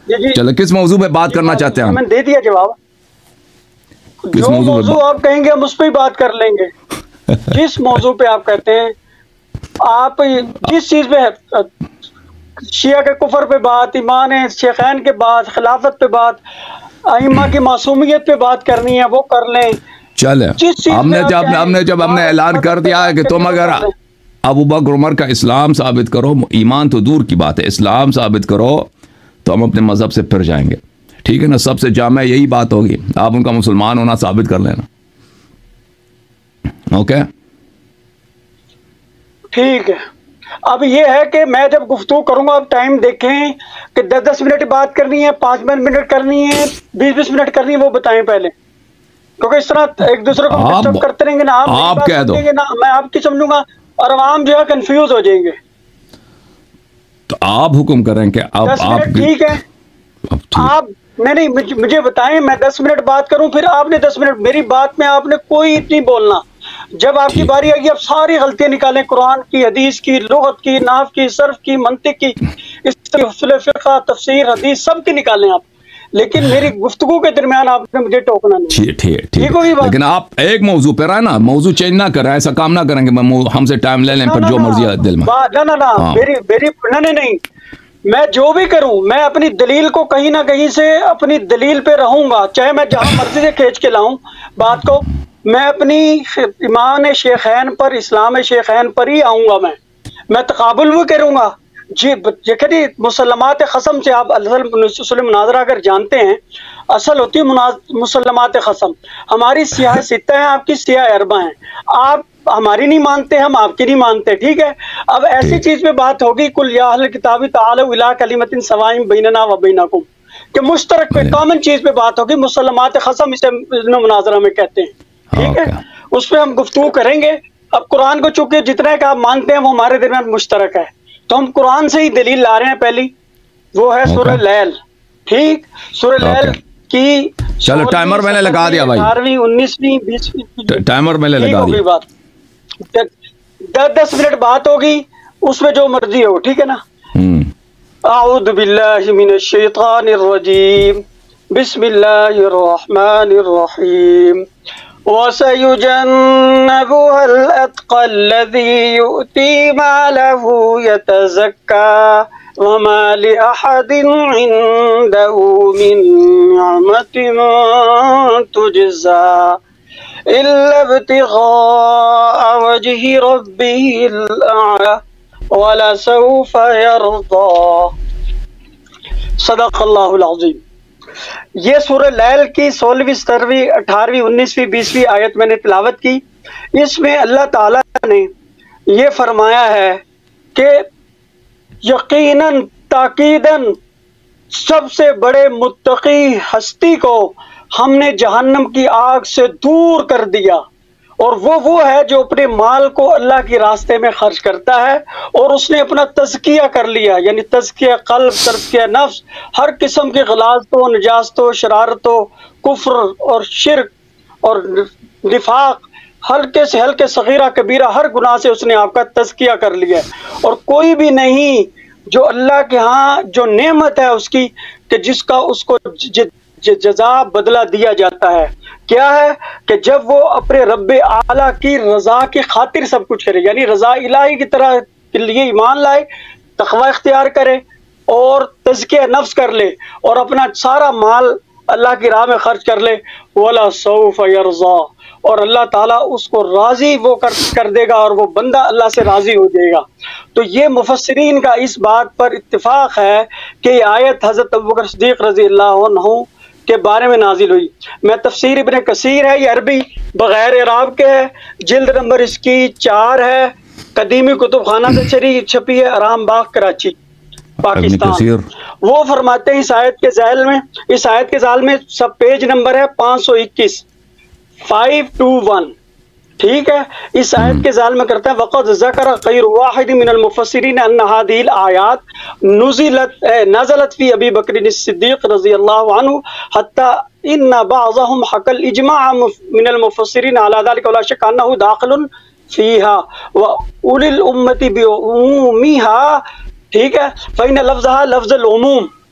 चलो किस मौजू पे बात करना चाहते हैं? मैंने दे दिया जवाब। जो मौजू आप कहेंगे हम उस पर ही बात कर लेंगे। जिस मौजू पे आप कहते हैं, आप जिस चीज पे, शिया के कुफर पे बात, ईमान शेखैन के बात, खिलाफत पे बात, अइम्मा की मासूमियत पे बात करनी है वो कर लें। चले, हमने जब ऐलान कर दिया है कि तुम अगर अबू बकर उमर का इस्लाम साबित करो, ईमान तो दूर की बात है, इस्लाम साबित करो तो हम अपने मजहब से फिर जाएंगे। ठीक है ना? सबसे जामे यही बात होगी, आप उनका मुसलमान होना साबित कर लेना। ओके, ठीक है। अब ये है कि मैं जब गुफ्तगू करूंगा, आप टाइम देखें कि 10-10 मिनट बात करनी है, 5 मिनट करनी है, 20-20 मिनट करनी है, वो बताएं पहले, क्योंकि इस तरह एक दूसरे को डिस्टर्ब करते रहेंगे ना। आप कह दो ना, मैं आपकी समझूंगा और आवाम जो है कंफ्यूज हो जाएंगे। तो आप हुक्म करें कि आप ठीक है, आप नहीं, मुझे बताएं, मैं 10 मिनट बात करूं, फिर आपने 10 मिनट। मेरी बात में आपने कोई नहीं बोलना। जब आपकी बारी आएगी, आप सारी गलतियां निकालें, कुरान की, हदीस की, लुगत की, नाफ की, सर्फ की, मंतिक की, इस फिक़्ह, तफसीर, हदीस सब की निकालें आप। लेकिन मेरी गुफ्तगू के दरमियान आपने मुझे टोकना नहीं। ठीक होगी बात। लेकिन आप एक मौजू पर है ना, मौजू चेंज ना करें, ऐसा काम ना करेंगे हमसे टाइम ले लें पर जो मर्जी है दिल में। ना मेरी नहीं, मैं जो भी करूं, मैं अपनी दलील को कहीं ना कहीं से अपनी दलील पे रहूंगा, चाहे मैं जहां मर्जी से खींच के लाऊं बात को। मैं अपनी ईमान शेखैन पर, इस्लाम शेखैन पर ही आऊंगा। मैं तकाबुल भी करूंगा जी। देखिए, मुसल्लमात ख़सम से आप असल मुनाजरा अगर जानते हैं, असल होती है मुसल्लमात ख़सम। हमारी सियाह सित्ता है, आपकी सियाह अरबा है। आप हमारी नहीं मानते, हम आपकी नहीं मानते। ठीक है, अब ऐसी चीज पे बात होगी, कुल या अहल किताबी तालू इला कलिमतिन सवाइम बैनना व बैनकुम, कि मुश्तरक पे कॉमन चीज पे बात होगी। मुसल्लमात ख़सम इसे मुनाजरा में कहते हैं। ठीक है, उस पर हम गुफ्तगू करेंगे। अब कुरान को चूंकि जितने का आप मानते हैं वो हमारे दरमियान मुश्तरक है, तो हम कुरान से ही दलील ला रहे हैं। पहली वो है सूरह लैल। ठीक, सूरह लैल की, चलो टाइमर मैंने लगा दिया भाई, 18वीं 19वीं 20वीं टाइमर मैंने लगा दिया। बात 10-10 मिनट बात होगी, उसमें जो मर्जी हो। ठीक है ना? आऊज़ु बिल्लाहि मिनश शैतानिर रजीम, बिस्मिल्लाहिर रहमानिर रहीम। वसयुजन्नबुहल अत्क़ल्लज़ी युअती मालहु यतज़क्का वमा लिअहदिन इंदहु मिन निअमतिन तुजज़ा इल्ला इब्तिग़ाअ वजहि रब्बिहिल अअला वलसौफ़ यर्ज़ा। सदक़ल्लाहुल अज़ीम। ये सूरह लैल की 16वीं, 17वीं, 18वीं, 19वीं, 20वीं आयत मैंने तिलावत की। इसमें अल्लाह ताला ने ये फरमाया है कि यकीनन, ताकीदन सबसे बड़े मुत्तकी हस्ती को हमने जहन्नम की आग से दूर कर दिया, और वो है जो अपने माल को अल्लाह के रास्ते में खर्च करता है और उसने अपना तज़किया कर लिया, यानी तज़किया क़ल्ब, तज़किया नफ्स, हर किस्म की गलाज़तों, नजास्तों, शरारतों, कुफ्र और शिर्क और निफाक, हल्के से हल्के, सगीरा कबीरा, हर गुनाह से उसने आपका तज़किया कर लिया। और कोई भी नहीं जो अल्लाह के यहाँ जो नेमत है उसकी, कि जिसका उसको जज़ा बदला दिया जाता है। क्या है कि जब वो अपने रब्बे आला की रजा की खातिर सब कुछ करे, यानी रजा इलाही की तरह के लिए ईमान लाए, तक़वा इख्तियार करे और तज़किया नफ्स कर ले और अपना सारा माल अल्लाह की राह में खर्च कर ले। वला सौफ़ यर्ज़ा, और अल्लाह ताला उसको राजी वो कर देगा और वो बंदा अल्लाह से राजी हो जाएगा। तो ये मुफस्सिरीन का इस बात पर इत्तिफाक है कि आयत हज़रत अबू बकर सिद्दीक़ रज़ी अल्लाह अन्हु के बारे में नाजिल हुई। मैं तफसीर इब्न कसीर है, ये अरबी बगैर इराब के है, जिल्द नंबर इसकी 4 है, कदीमी कुतुब खाना से छपी है, आराम बाग कराची पाकिस्तान। वो फरमाते हैं इस आयत के ज़ैल में, इस आयत के ज़ैल में सब पेज नंबर है 521, 521। ठीक है, इस आयत के ज़ाल में करते हैं वक़द ज़करा गैर वाहिद मिनल मुफ़स्सिरीन अन्न हाज़िहिल आयात नज़लत फ़ी अबी बकर सिद्दीक़ रज़ियल्लाहु अन्हु हत्ता इन्न बअज़हुम हक़ल इज्मा' मिनल मुफ़स्सिरीन अला ज़ालिका वला शक अन्नहु दाख़िलुन फ़ीहा व उलिल उम्मति बिउमूमिहा। ठीक है, फ़इन लफ़्ज़हा लफ़्ज़ुल उमूम।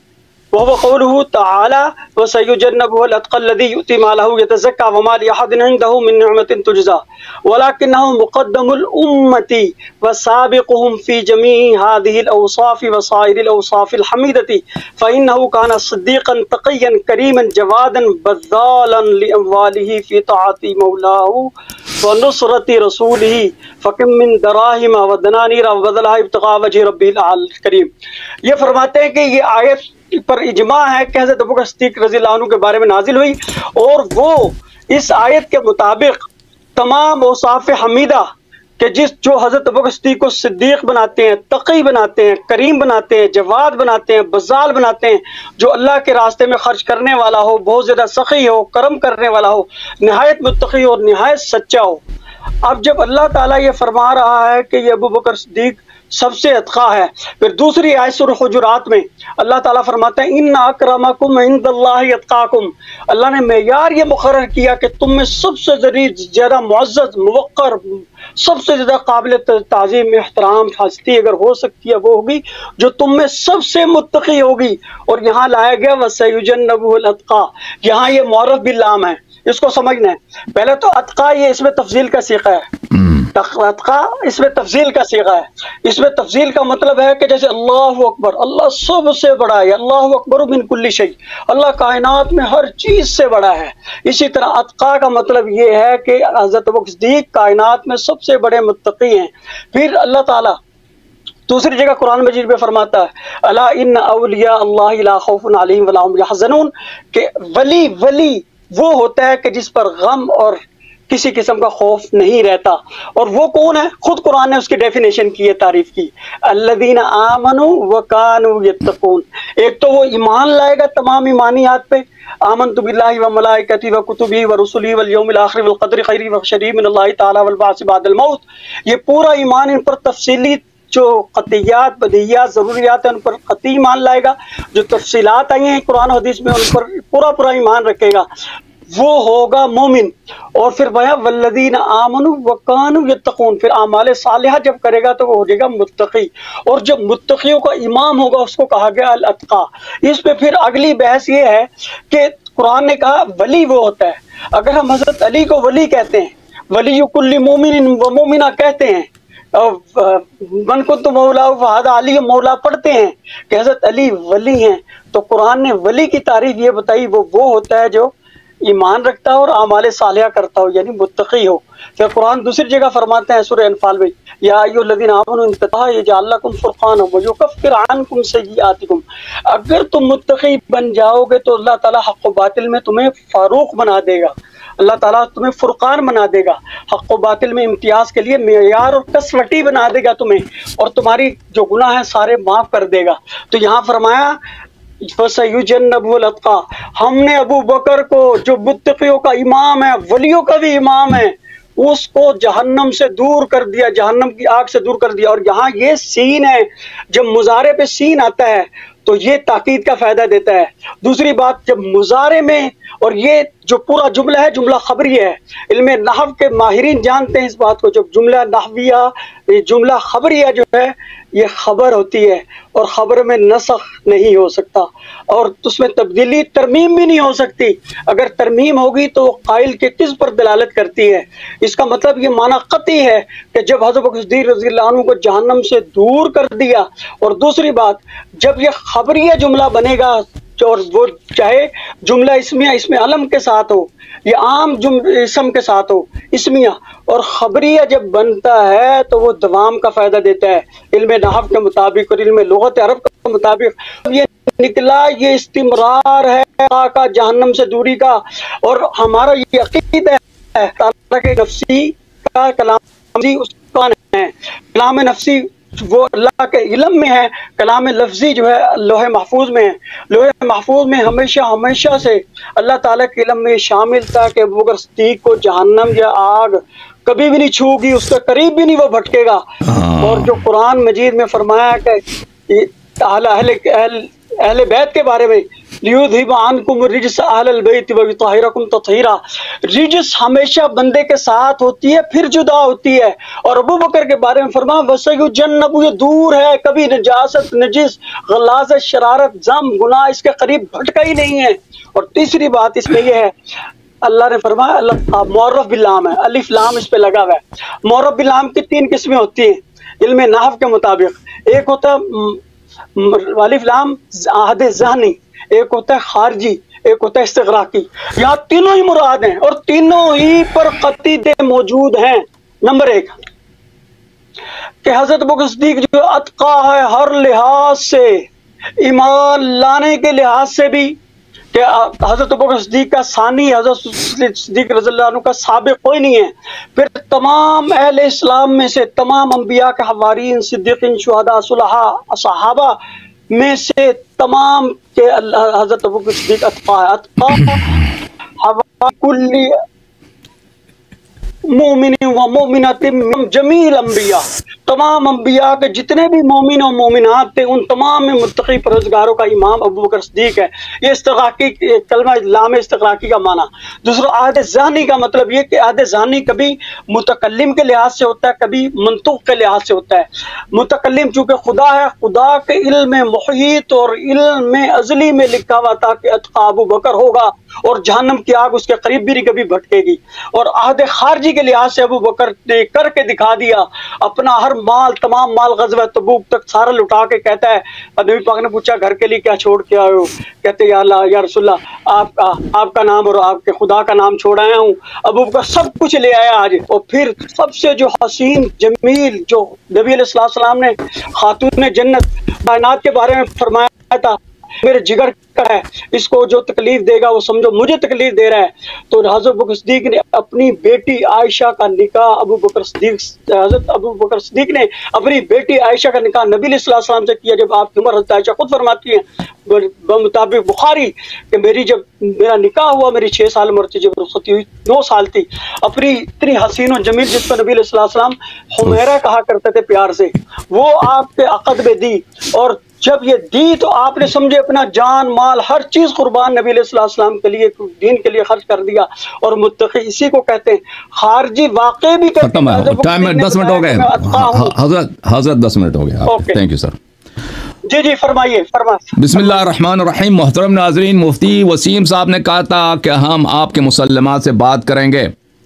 वह कौलुहु तआला व सयुजन्नबुहुल अत्क़ल्लज़ी यु'ती मालहु यतज़क्का व मा लिअहदिन इंदहु मिन निअमतिन तुजज़ा वलाकिन्नहु मुक़द्दमुल उम्मती व साबिक़ुहुम फ़ी जमीइ हाज़िहिल औसाफ़ि व साइरिल औसाफ़िल हमीदति फ़इन्नहु कान सिद्दीक़न तक़िय्यन करीमन जवादन बज़्ज़ालन लिअमवालिहि फ़ी ताअति मौलाहु व नुसरति रसूलिही फ़कम मिन दराहिम व दनानीर व बज़लहा इब्तिग़ा वजहि रब्बिल करीम। ये फरमाते हैं कि ये आयत पर इजमा है कि हज़रत अबू बकर सिद्दीक़ रज़ियल्लाहु अन्हु के बारे में नाजिल हुई और वो इस आयत के मुताबिक तमाम औसाफ़ हमीदा कि जो हज़रत अबू बकर सिद्दीक़ को सिद्दीक़ बनाते हैं, तक़ी बनाते हैं, करीम बनाते हैं, जवाद बनाते हैं, बज़ाल बनाते हैं, जो अल्लाह के रास्ते में खर्च करने वाला हो, बहुत ज़्यादा सख़ी हो, करम करने वाला हो, निहायत मुत्तक़ी और निहायत सच्चा हो। अब जब अल्लाह ताला ये फरमा रहा है कि ये अबू बकर सिद्दीक़ सबसे अतक़ा है, फिर दूसरी आयत सूरह हुजुरात में अल्लाह ताला फरमाते हैं इन्ना अक्रमकुम इंदल्लाहि अतक़ाकुम। अल्लाह ने मेयार ये मुक़र्रर किया कि तुम में सबसे ज़्यादा मुअज़्ज़ज़ मुवक़्क़र, सबसे ज़्यादा काबिल ताज़ीम एहतराम हस्ती अगर हो सकती है वो होगी जो तुम में सबसे मुत्तक़ी होगी। और यहाँ लाया गया वसयुजन्नबुहुल अत्क़ा, यहाँ ये मुअर्रफ़ बिल लाम है, इसको समझना है। पहले तो अतक़ा ये इसमें तफ़ज़ील का सीगा है, अतक़ा इसमें तफ़ज़ील का सीगा है। इसमें तफ़ज़ील का मतलब है कि जैसे अल्लाहु अकबर, अल्लाह सबसे बड़ा है, अल्लाहु अकबर मिन कुल्ली शै, अल्लाह कायनात में हर चीज़ से बड़ा है। इसी तरह अतक़ा का मतलब ये है कि हज़रत अबू बकर सिद्दीक़ कायनात में सबसे बड़े मुत्तक़ी हैं। फिर अल्लाह ताला दूसरी जगह कुरान मजीद में फरमाता है अला इन्ना औलिया अल्लाहि ला खौफुन अलैहिम वला हुम यहज़नून, कि वली वो होता है कि जिस पर गम और किसी किस्म का खौफ नहीं रहता। और वो कौन है? खुद कुरान ने उसकी डेफिनेशन की है, तारीफ की, अल्लज़ीना आमनू व कानू यत्तकून। एक तो वो ईमान लाएगा तमाम ईमानियात पे, आमनतु बिल्लाहि व मलाइकतिही व कुतुबिही व रुसुलिही वल यौमिल आखिर वल क़द्रि खैरिही व शर्रिही मिनल्लाहि तआला वल बाअस बअदल मौत। ये पूरा ईमान इन पर तफसीली जो क़तियात बदियात ज़रूरियात है उन पर क़ती ईमान लाएगा। जो तफसीलात आई हैं कुरान हदीस में उन पर पूरा ईमान रखेगा, वो होगा मोमिन। और फिर भया वल्लज़ीना आमनू व कानू यत्तकून, फिर आमाले सालिहा जब करेगा तो वो हो जाएगा मुत्तकी। और जब मुत्तकियों का इमाम होगा उसको कहा गया अल अत्का। इस पे फिर अगली बहस ये है कि कुरान ने कहा वली वो होता है। अगर हम हज़रत अली को वली कहते हैं, वली कुल्ली मोमिन व मोमिना कहते हैं, मन को तो मौला फहादा अली मौला पढ़ते हैं कि हज़रत अली वली हैं, तो कुरान ने वली की तारीफ ये बताई वो होता है जो ईमान रखता हो और आमाले सालिहा करता हो, यानी मुत्तकी हो। फिर कुरान दूसरी जगह फरमाते हैं सूरह अनफाल में या अय्युहल्लज़ीना आमनू इत्तक़ू यजअल लकुम फुरक़ाना व युकफ्फिर अन्कुम सय्यिआतिकुम। अगर तुम मुत्तकी बन जाओगे तो अल्लाह ताला हक़ व बातिल में तुम्हें फारूक बना देगा, अल्लाह ताला तुम्हें फुरकान बना देगा, हक़ व बातिल में इम्तियाज़ के लिए मेयार और कसवटी बना देगा तुम्हें, और तुम्हारी जो गुनाह है सारे माफ़ कर देगा। तो यहाँ फरमाया फसयुजन्नबुहुल अत्क़ा, हमने अबू बकर को जो मुत्तकियों का इमाम है, वलियों का भी इमाम है, उसको जहन्नम से दूर कर दिया, जहन्नम की आग से दूर कर दिया। और यहाँ ये सीन है, जब मुजारे पे सीन आता है तो ये ताकीद का फायदा देता है। दूसरी बात, जब मुजारे में, और ये जो पूरा जुमला है जुमला खबरी है, इल्मे नहव के माहिरीन जानते हैं इस बात को, जब जुमला नहविया जुमला खबरिया जो है ये खबर होती है और खबर में नसख नहीं हो सकता और उसमें तब्दीली तरमीम भी नहीं हो सकती। अगर तरमीम होगी तो कायल के किस पर दलालत करती है। इसका मतलब ये माना कती है कि जब हज़रत अबू बकर सिद्दीक़ रज़ियल्लाहु अन्हु को जहन्नम से दूर कर दिया। और दूसरी बात, जब ये खबरिया जुमला बनेगा और वो चाहे जुमला इसमिया इसमें अलम के साथ हो या आम इसम के साथ हो, इसमिया और खबरिया जब बनता है तो वो दवाम का फायदा देता है इल्मे नहव के मुताबिक और इल्मे लुगत अरब के मुताबिक। ये निकला, ये इस्तिमरार है का जहन्नम से दूरी का। और हमारा ये अकीदा है ताला के नफ्सी का कलाम उसका है, कलाम नफ्सी वो अल्लाह के इल्म में है, कलाम लफ्जी जो है लोहे महफूज में है। लोहे महफूज में हमेशा हमेशा से अल्लाह ताला के इल्म में शामिल था कि अबू बकर सिद्दीक़ को जहन्नम या आग कभी भी नहीं छूगी, उसके करीब भी नहीं वो भटकेगा। और जो कुरान मजीद में फरमाया कि अहले बैत के बारे में लियुज़हिब अन्कुम रिज्स अहलल बैत व युतहिरकुम तत्हीरा। रिज्स हमेशा बंदे के साथ होती है फिर जुदा होती है। और अबू बकर के बारे में फरमाया वसयुजन्नबु, ये दूर है, कभी नजासत, नजिस, गलाजत, शरारत, जम, गुनाह इसके करीब भटका ही नहीं है। और तीसरी बात इसमें यह है, अल्लाह ने फरमाया मुअर्रफ बिल्लाम है, अलिफ लाम इस पे लगा हुआ है। मुअर्रफ बिल्लाम की 3 किस्में होती हैं इल्म नहव के मुताबिक। एक होता है अलिफ लाम आहद ज़हनी, एक होता है खारजी, एक होता है इस्तिग़राक़ी। यहाँ तीनों ही मुराद हैं और तीनों ही पर कतीदे मौजूद हैं। नंबर 1 कि हजरत अबू बकर सिद्दीक जो अतका है हर लिहाज से, ईमान लाने के लिहाज से भी, कि हजरत अबू बकर सिद्दीक का सानी हजरत सिद्दीक रज़ियल्लाहु अन्हु का साबिक़ कोई नहीं है। फिर तमाम अहले इस्लाम में से, तमाम अंबिया के हवारीन, सिद्दीकीन, शुहदा, सुलहा, सहाबा में से तमाम के हजरत अबू बकर सिद्दीक अतका है। अतका हवा कुल्ली मोमिन व मोमिनातिन जमील अंबिया, तमाम अंबिया के जितने भी मोमिन और मोमिनात थे उन तमाम में मुत्तकी परहेज़गारों का इमाम अबू बकर सिद्दीक है। ये इस्तिग़राक़ी कलमा लाम इस्तिग़राक़ी का माना। दूसरा आहद ज़हनी का मतलब ये कि आहद ज़हनी कभी मुतकल्लिम के लिहाज से होता है, कभी मंतूक़ के लिहाज से होता है। मुतकल्लिम चूँकि खुदा है, खुदा के इल्म मुहीत और इल्म अज़ली में लिखा हुआ था कि अतका अबू बकर होगा और जहन्नम की आग उसके करीब भी नहीं कभी भटकेगी। और आहद खारजी के लिहाज से अबू बकर ने करके दिखा दिया, अपना हर माल, तमाम माल ग़ज़वा तबूक तक सारा लुटा के कहता है। नबी पाक ने पूछा घर के लिए क्या छोड़ के आए हो? कहते या अल्लाह या रसूलल्लाह आपका नाम और आपके खुदा का नाम छोड़ आया हूँ। अबू बकर सब कुछ ले आया आज। और फिर सबसे जो हसीन जमील जो नबी अलैहि सलाम ने खातून जन्नत कायनात के बारे में फरमाया था, मेरे जिगर का है, इसको जो तकलीफ देगा वो समझो मुझे तकलीफ दे रहा है। तो हज़रत अबू बकर सिद्दीक ने अपनी बेटी आयशा का निकाह हज़रत अबू बकर सिद्दीक ने अपनी बेटी आयशा का निकाह नबी अलैहि सलाम से किया। जब आपकी उम्र हज़रत आयशा खुद फरमाती हैं मुताबिक बुखारी कि जब मेरा निकाह हुआ मेरी 6 साल उम्र थी, जब रुखसती हुई 9 साल थी। अपनी इतनी हसीन और जमील जिस पर नबी अलैहि सलाम हुमैरा कहा करते थे प्यार से, वो आपके अक़द में दी। और जब ये दी तो आपने समझे अपना जान माल हर चीज कुर्बान नबी अलैहिस्सलाम के लिए, दीन के लिए खर्च कर दिया। और मुत्तकी इसी को कहते हैं। खारजी वाकई भी खत्म है, टाइम में 10 मिनट हो गए हजरत 10 मिनट हो गए। Thank you sir. जी जी फरमाइए। बिस्मिल्लाहिर्रहमानिर्रहीम। मोहतरम नाज़रीन, मुफ्ती वसीम साहब ने कहा था कि हम आपके मुसल्लमात से बात करेंगे।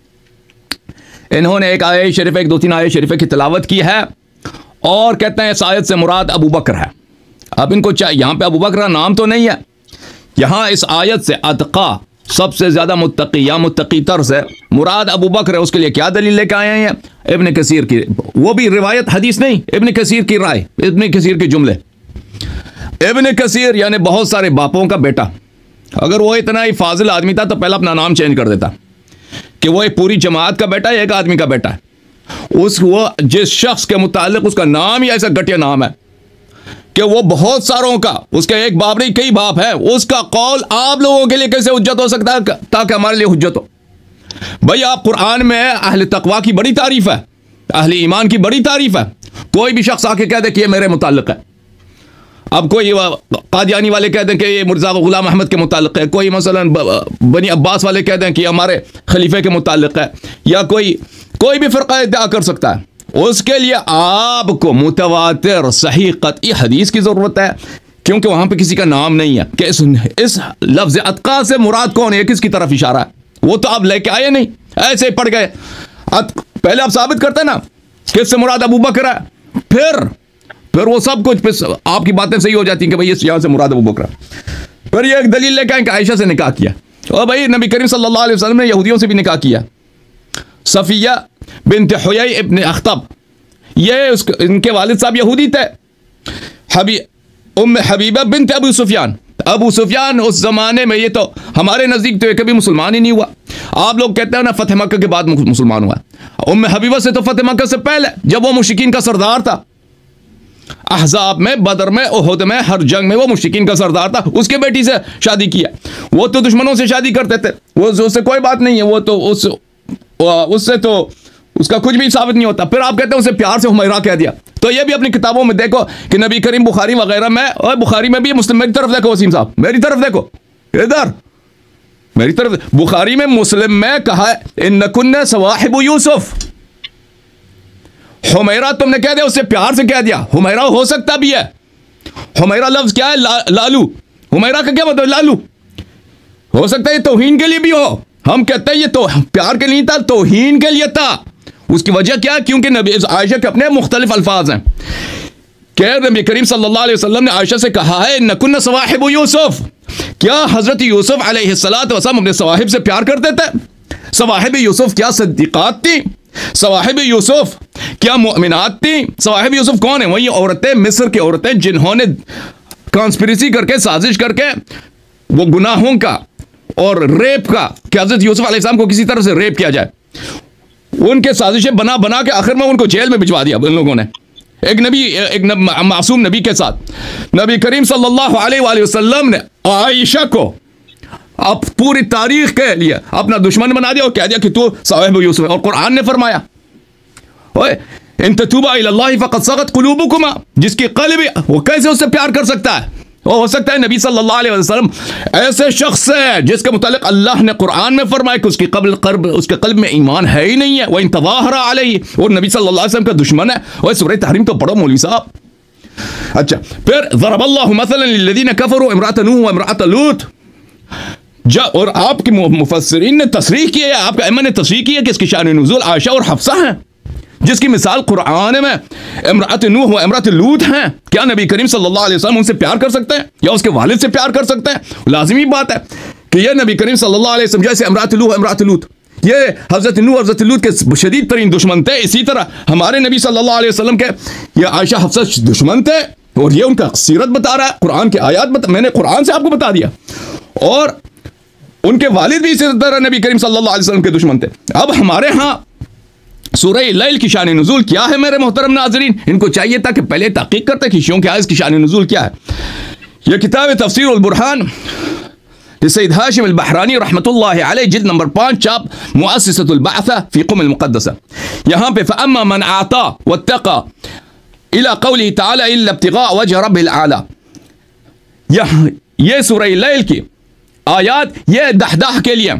इन्होंने एक आयत शरीफ, 1-2-3 आयत शरीफ की तिलावत की है और कहते हैं इस आयत से मुराद अबू बकर है। अब इनको यहाँ पे अबू बकर का नाम तो नहीं है, यहाँ इस आयत से अतका सबसे ज्यादा मुत्तकी या मुत्तकी तर से मुराद अबू बकर है। उसके लिए क्या दलील लेके आए हैं? इब्न कसीर की, वो भी रिवायत हदीस नहीं, इब्न कसीर की राय, इब्न कसीर के जुमले। इब्न कसीर यानी बहुत सारे बापों का बेटा। अगर वो इतना ही फाजिल आदमी था तो पहले अपना नाम चेंज कर देता कि वो एक पूरी जमात का बेटा है, एक आदमी का बेटा है। वो जिस शख्स के मुतालिक उसका नाम ही ऐसा घटिया नाम है कि वो बहुत सारों का, उसके एक बाप नहीं कई बाप है, उसका कौल आप लोगों के लिए कैसे हुज्जत हो सकता है ताकि हमारे लिए हुज्जत हो? भाई आप कुरान में अहले तकवा की बड़ी तारीफ है, अहले ईमान की बड़ी तारीफ है। कोई भी शख्स आके कह दे कि ये मेरे मुतालिक है। अब कोई कादियानी वाले कह दें कि ये मिर्जा गुलाम अहमद के मुतालिक है, कोई मसलन बनी अब्बास वाले कह दें कि हमारे खलीफे के मुतालिक है, या कोई भी फ़िरक़ा इद्दा कर सकता है। उसके लिए आपको मुतवातिर सही क़तई हदीस की ज़रूरत है, क्योंकि वहाँ पे किसी का नाम नहीं है कि इस लफ्ज़ अतका से मुराद कौन है, किसकी तरफ इशारा है। वो तो आप लेके आए नहीं, ऐसे ही पढ़ गए। पहले आप साबित करते हैं ना कि इससे मुराद अबू बकर है, फिर वो सब कुछ आपकी बातें सही हो जाती हैं कि भाई इस यहाँ से मुराद अबू बकर है। फिर ये एक दलील लेके आए कि आयशा से निकाह किया, और भाई नबी करीम सल्लल्लाहु अलैहि वसल्लम ने यहूदियों से भी निकाह किया। सफिया बिन्त हुयई इब्न अख्तब, ये इनके वालिद साहब यहूदी थे। उम्म हबीबा बिन्त अबू सुफियान उस जमाने में, ये तो हमारे नजदीक तो कभी मुसलमान ही नहीं हुआ। आप लोग कहते हैं ना फतेह मक्का के बाद मुसलमान हुआ। उम्म हबीबा से तो फतेह मक्का से पहले, जब वो मुशरिकीन का सरदार था, अहज़ाब में, बदर में, उहुद में, हर जंग में वो मुशरिकीन का सरदार था, उसके बेटी से शादी किया। वो तो दुश्मनों से शादी करते थे, वो उससे कोई बात नहीं है, वो तो उससे तो उसका कुछ भी साबित नहीं होता। फिर आप कहते हैं उसे प्यार से हुमैरा कह दिया, तो ये भी अपनी किताबों में देखो कि नबी करीम बुखारी वगैरह में, और बुखारी में भी, मुस्लिम, मेरी तरफ देखो वसीम साहब, मेरी तरफ देखो, इधर मेरी तरफ, बुखारी में, मुस्लिम में कहा है इन्नकुन्ना सवाहिबु यूसुफ। हुमैरा तुमने कह दिया, उससे प्यार से कह दिया। हुमैरा हो सकता भी है, हुमैरा लफ्ज क्या है? लालू। हुमैरा का क्या मतलब? लालू। हो सकता है ये तौहीन के लिए भी हो। हम कहते हैं ये तो प्यार के लिए था, तौहीन के लिए था। उसकी वजह क्या है? क्योंकि नबी आयशा के अपने मुख्तलिफ अल्फाज हैं। क्या नबी करीम सल्लल्लाहु अलैहि वसल्लम ने आयशा से कहा है नकुन्ना सवाहिबु यूसुफ। क्या हजरत यूसुफ अलैहिस्सलातु वस्सलाम अपने सवाहिब से प्यार करते थे? सवाहिब यूसुफ क्या सिद्दीकात थी? सवाहिब यूसुफ क्या मुअमिनात थी? सवाहिब यूसुफ कौन है? वही औरतें, मिस्र की औरतें जिन्होंने कॉन्स्पिरेसी करके, साजिश करके वो गुनाहों का और रेप का, कि हजरत यूसुफ अलैहिस्सलाम को किसी तरह से रेप किया जाए, उनके साजिशें बना बना के आखिर में उनको जेल में भिजवा दिया उन लोगों ने। एक मासूम नबी के साथ नबी करीम सल्लल्लाहु अलैहि वसल्लम ने आयशा को अब पूरी तारीख के लिए अपना दुश्मन बना दिया और कह दिया कि तू साहिब यूसुफ। और कुरान ने फरमाया ओए इन ततूबा इलल्लाहि फक़द सग़त क़ुलूबुकुमा, जिसकी क़ल्ब, वो कैसे उससे प्यार कर सकता है? वो हो सकता है नबी सल्लल्लाहु अलैहि वसल्लम ऐसे शख्स है जिसके मुतालिक अल्लाह ने कुरान में फरमाया कि उसके कल्ब में ईमान है ही नहीं है, वह इंतज़ाहरा अलैहि, और नबी सल्लल्लाहु अलैहि वसल्लम का दुश्मन है। और सूरह तहरीम तो पढ़ो मौलवी साहब। अच्छा, फिर ज़रबल्लाहु मसलन लिल्लज़ीना कफ़रू इम्राअत नूह व इम्राअत लूत। और आपके मुफस्सिरीन ने तस्रीह की है, आपका इमाम ने तस्रीह की है कि इसकी शान नुज़ूल आयशा और हफ्सा हैं, जिसकी मिसाल कुरान में इम्राअत नूह व इम्राअत लूत हैं। क्या नबी करीम सल्लल्लाहु अलैहि वसल्लम उनसे प्यार कर सकते हैं या उसके वालिद से प्यार कर सकते हैं? लाजिमी बात है कि यह नबी करीम सल्लल्लाहु अलैहि वसल्लम जैसे इम्राअत नूह इम्राअत लूत, ये हजरत नूह हजरत लूत के शदीद तरीन दुश्मन थे, इसी तरह हमारे नबी सल्लल्लाहु अलैहि वसल्लम के ये आयशा हफ्सा दुश्मन थे। और ये उनका सीरत बता रहा है, कुरान के आयात मैंने कुरान से आपको बता दिया। और उनके वालिद भी इसी तरह नबी करीम सल्लल्लाहु अलैहि वसल्लम के दुश्मन थे। अब हमारे यहाँ सूरह लैल की शान नुज़ूल क्या है मेरे मोहतरम नाज़रीन? इनको चाहिए था कि पहले तहक़ीक़ करते कि शियों क्या है, इसकी शान नुज़ूल क्या है। यह किताब तफ़सीर उल बुरहान सैयद हाशिम अल बहरानी रहमतुल्लाहि अलैह, जिल्द नंबर 5, चाप मुअस्सिसतुल बअसा फी क़ुम अल मुक़द्दसा। यहाँ पे फ़अम्मा मन आता वत्तक़ा इला क़ौलिही तआला इल्ला इब्तिग़ाअ वजह रब्बिल आला। ये सूरह लैल की आयात ये दहदाह के लिए,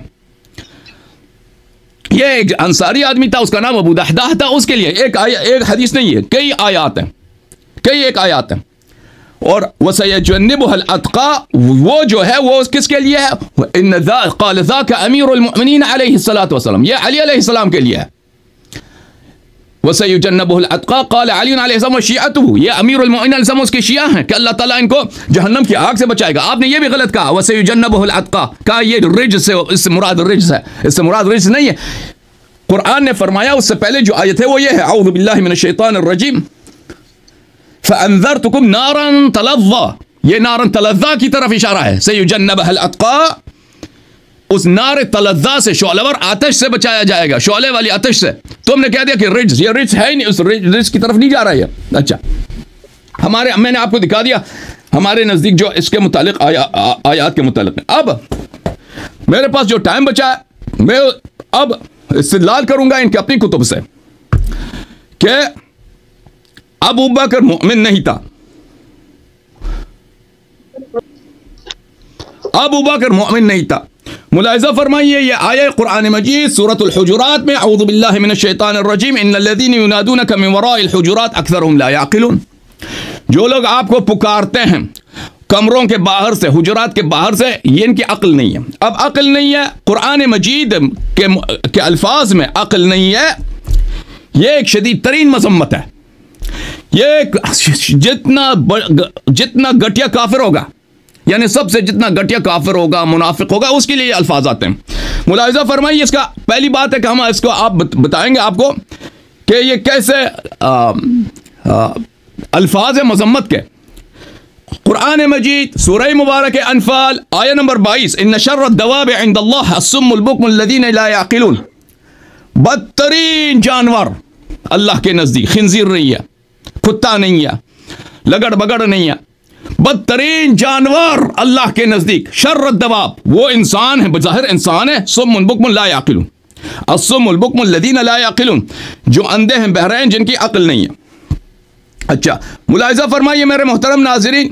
ये एक अंसारी आदमी था, उसका नाम अबू दहदाह था, उसके लिए एक हदीस नहीं है, कई आयात हैं, एक आयात हैं। और वसयजुन्निबुहुल अत्क़ा, वो जो है वो किसके लिए है? इन क़ाल ज़ाका अमीरुल मुअमिनीन अलैहिस्सलातु वस्सलाम, ये अली अलैहिस्सलाम के लिए है। वसयजुन्निबुहुल अत्क़ा क़ाल अली अलैहिस्सलाम व शिअतुहु, ये अमीरुल मुअमिनीन अलैहिस्सलाम उसके शिया हैं कि अल्लाह ताला इनको जहन्नम की आग से बचाएगा। आपने ये भी गलत कहा, वसयजुन्निबुहुल अत्क़ा, कहा ये रिज्स से, इससे मुराद रिज्स है, इससे मुराद रिज्स नहीं है। कुरान ने फरमाया उससे पहले जो आयत है वो ये है, औज़ु बिल्लाहि मिनश शैतानिर रजीम फ़अन्ज़रतुकुम नारन तलज़्ज़ा, ये नारन तलज़्ज़ा की तरफ इशारा है। सयुजन्नबुहुल अत्क़ा, उस नार तलज़्ज़ा से, शोलेवर आतिश से बचाया जाएगा, शोले वाली आतिश से। तुमने कह दिया कि रिज्स, ये रिज्स है ही नहीं, उस रिज्स की तरफ नहीं जा रहा है। अच्छा, मैंने आपको दिखा दिया हमारे नज़दीक जो इसके मुतालिक आयात के मुतालिक। अब मेरे पास जो टाइम बचा है, मैं अब इस्तिदलाल करूंगा इनके अपनी कुतुब से कि अबू बकर मोमिन नहीं था। अबू बकर मोमिन नहीं था। मुलाहिज़ा फरमाइए, ये आया कुरान मजीद सूरतुल हुजुरात में, औज़ु बिल्लाहि मिनश शैतानिर रजीम इन्नल्लज़ीना युनादूनका मिन वराइल हुजुरात अक्सरुहुम ला याक़िलून। जो लोग आपको पुकारते हैं कमरों के बाहर से, हुजुरात के बाहर से, ये इनकी अक्ल नहीं है। अब अक्ल नहीं है, कुरान मजीद के अल्फाज में अक्ल नहीं है, ये एक शदीद तरीन मज़म्मत है। ये जितना घटिया काफिर होगा, यानी सबसे जितना घटिया काफिर होगा, मुनाफिक होगा, उसके लिए ये अल्फाज आते हैं। मुलाहिज़ा फरमाइए, इसका पहली बात है कि हम इसको आप बताएंगे आपको कि ये कैसे अल्फाज है मज़म्मत के। कुरान मजीद सूरह मुबारक अनफाल आया नंबर 22, इन्न शर्रद दवाब इंदल्लाह अस्सुम्मुल बुक्मुल लज़ीना ला याक़िलून। बदतरीन जानवर अल्लाह के नज़दीक खिंजीर नहीं है, कुत्ता नहीं है, लगड़ बगड़ नहीं है, बदतरीन जानवर अल्लाह के नज़दीक शर्रद दवाब, वो इंसान है, बज़ाहिर इंसान है। सुम्मुल बुक्मुल ला याक़िलून, अस्सुम्मुल बुक्मुल लज़ीना ला याक़िलून, जो अंधे हैं, बहरे हैं, जिनकी अक्ल नहीं है। अच्छा, मुलाहिजा फरमाइए मेरे मोहतरम नाज़रीन,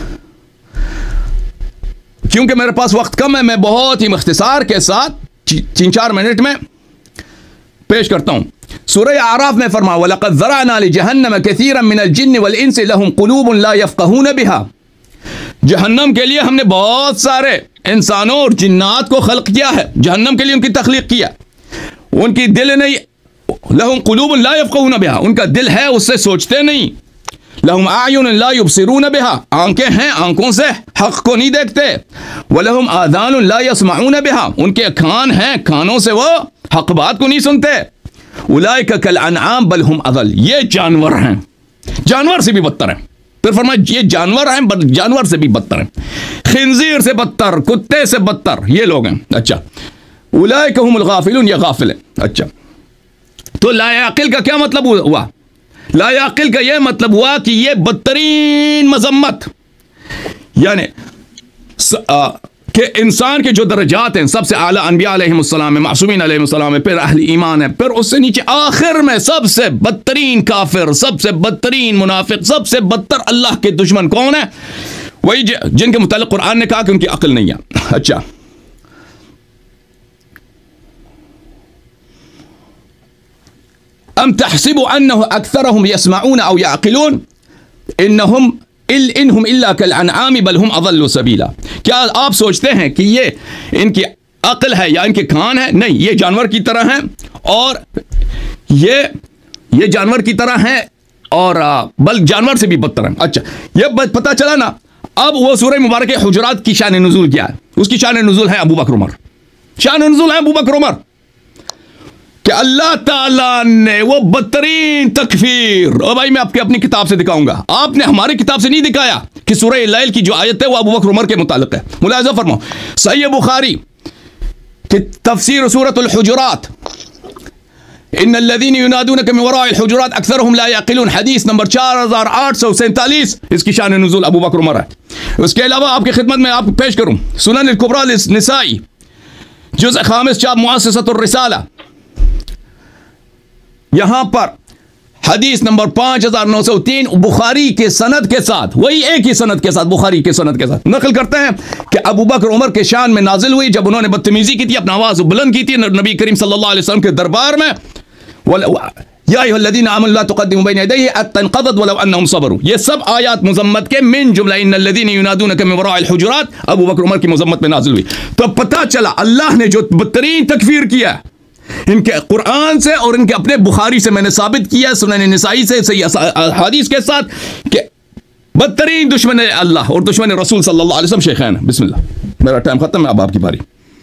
क्योंकि मेरे पास वक्त कम है, मैं बहुत ही मुख्तसार के साथ 3-4 मिनट में पेश करता हूं। सूरह आराफ में फरमा, वलक़द ज़रअना लिजहन्नम कसीरन मिनल जिन्न वल इंसि लहुम क़ुलूबुन ला यफ़क़हून बिहा। जहन्नम के लिए हमने बहुत सारे इंसानों और जिन्नात को खल्क किया है, जहन्नम के लिए उनकी तख्लीक किया। उनकी दिल नहीं, लहुम क़ुलूबुन ला यफ़क़हून बिहा, उनका दिल है उससे सोचते नहीं। लहुम आयुन ला युबसिरून बिहा, आंखें हैं आंखों से हक को नहीं देखते। वलहुम आज़ानुन ला यस्मऊन बिहा, उनके कान हैं कानों से वो हक बात को नहीं सुनते। उलाइका कल अनआम बल हुम अज़ल, ये जानवर हैं, जानवर से भी बदतर हैं। फिर फरमाया ये जानवर हैं, जानवर से भी बदतर हैं, खिंजीर से बदतर, कुत्ते से बदतर ये लोग हैं। अच्छा, उलाइका हुमुल गाफिलून, ये गाफिल है। अच्छा, तो लायाकिल का क्या मतलब हुआ? लायाकिल का यह मतलब हुआ कि यह बदतरीन मजम्मत, यानी कि इंसान के जो दर्जात हैं, सबसे आला अनबिया अलैहिमुस्सलाम है, मासूमीन अलैहिमुस्सलाम है, फिर अहले ईमान है, फिर उससे नीचे आखिर में सबसे बदतरीन काफिर, सबसे बदतरीन मुनाफिक, सबसे बदतर अल्लाह के दुश्मन कौन है? वही जिनके मुतालिक कुरान ने कहा कि उनकी अक्ल नहीं है। अच्छा, अम तहसिबु अन्नहु अक्सरहुम यस्मऊन औ याक़िलून इन्नहुम इल्ला कल अनआम बल हुम अज़ल्लु सबीला। क्या आप सोचते हैं कि ये इनकी अक्ल है या इनके कान है? नहीं, ये जानवर की तरह हैं, और ये जानवर की तरह हैं, और बल जानवर से भी बदतर हैं। अच्छा, ये पता चला ना। अब वो सूरह मुबारक हुजुरात की शान नुज़ूल क्या है? उसकी शान नुज़ूल है अबू बकर उमर, शान नुज़ूल है अबू बकर उमर, कि अल्लाह ताला ने वो बदतरीन तकफीर, और भाई मैं आपके अपनी किताब से दिखाऊंगा, आपने हमारी किताब से नहीं दिखाया, कि सूरह लैल की जो आयत है वो अबू बकर उमर के मुतालिक है। मुलाहिज़ा फरमाओ, सहीह बुखारी कि तफसीर सूरतुल हुजुरात, इन्नल्लज़ीना युनादूनका मिन वराइल हुजुरात अक्सरुहुम ला याक़िलून, हदीस नंबर 4847, इसकी शान नुज़ूल अबू बकर उमर है। उसके अलावा आपकी खिदमत में आपको पेश करूं सुनन अल-कुबरा लिस-निसाई, जुज़ खामिस, चाप मुअस्ससतुर रिसाला, यहां पर हदीस नंबर 5903 बुखारी के सनद के साथ, वही एक ही सनद के साथ, बुखारी के सनद के साथ नकल करते हैं कि अबू बकर उमर के शान में नाजिल हुई जब उन्होंने बदतमीजी की थी, अपना आवाज बुलंद की थी नबी करीम सल्लल्लाहु अलैहि वसल्लम के दरबार में। या अय्युहल्लज़ीना आमनु ला तुक़द्दिमू बैन यदैहि अत्तनक़दत वलौ अन्नहुम सबरू, ये सब आयात मुज़म्मत के मिन जुमला इन्नल्लज़ीना युनादूनका मिन वराइल हुजुरात अबू बकर उमर की मुज़म्मत में नाजिल हुई। तो पता चला अल्लाह ने जो बदतरीन तकफीर किया इनके कुरान से और इनके अपने बुखारी से मैंने साबित किया, सुनन निसाई से हदीस के साथ, कि बदतरीन दुश्मन है अल्लाह और दुश्मन रसूल सल्लल्लाहु अलैहि वसल्लम शेखैन है। बिस्मिल्लाह, मेरा टाइम खत्म है, अब आपकी बारी।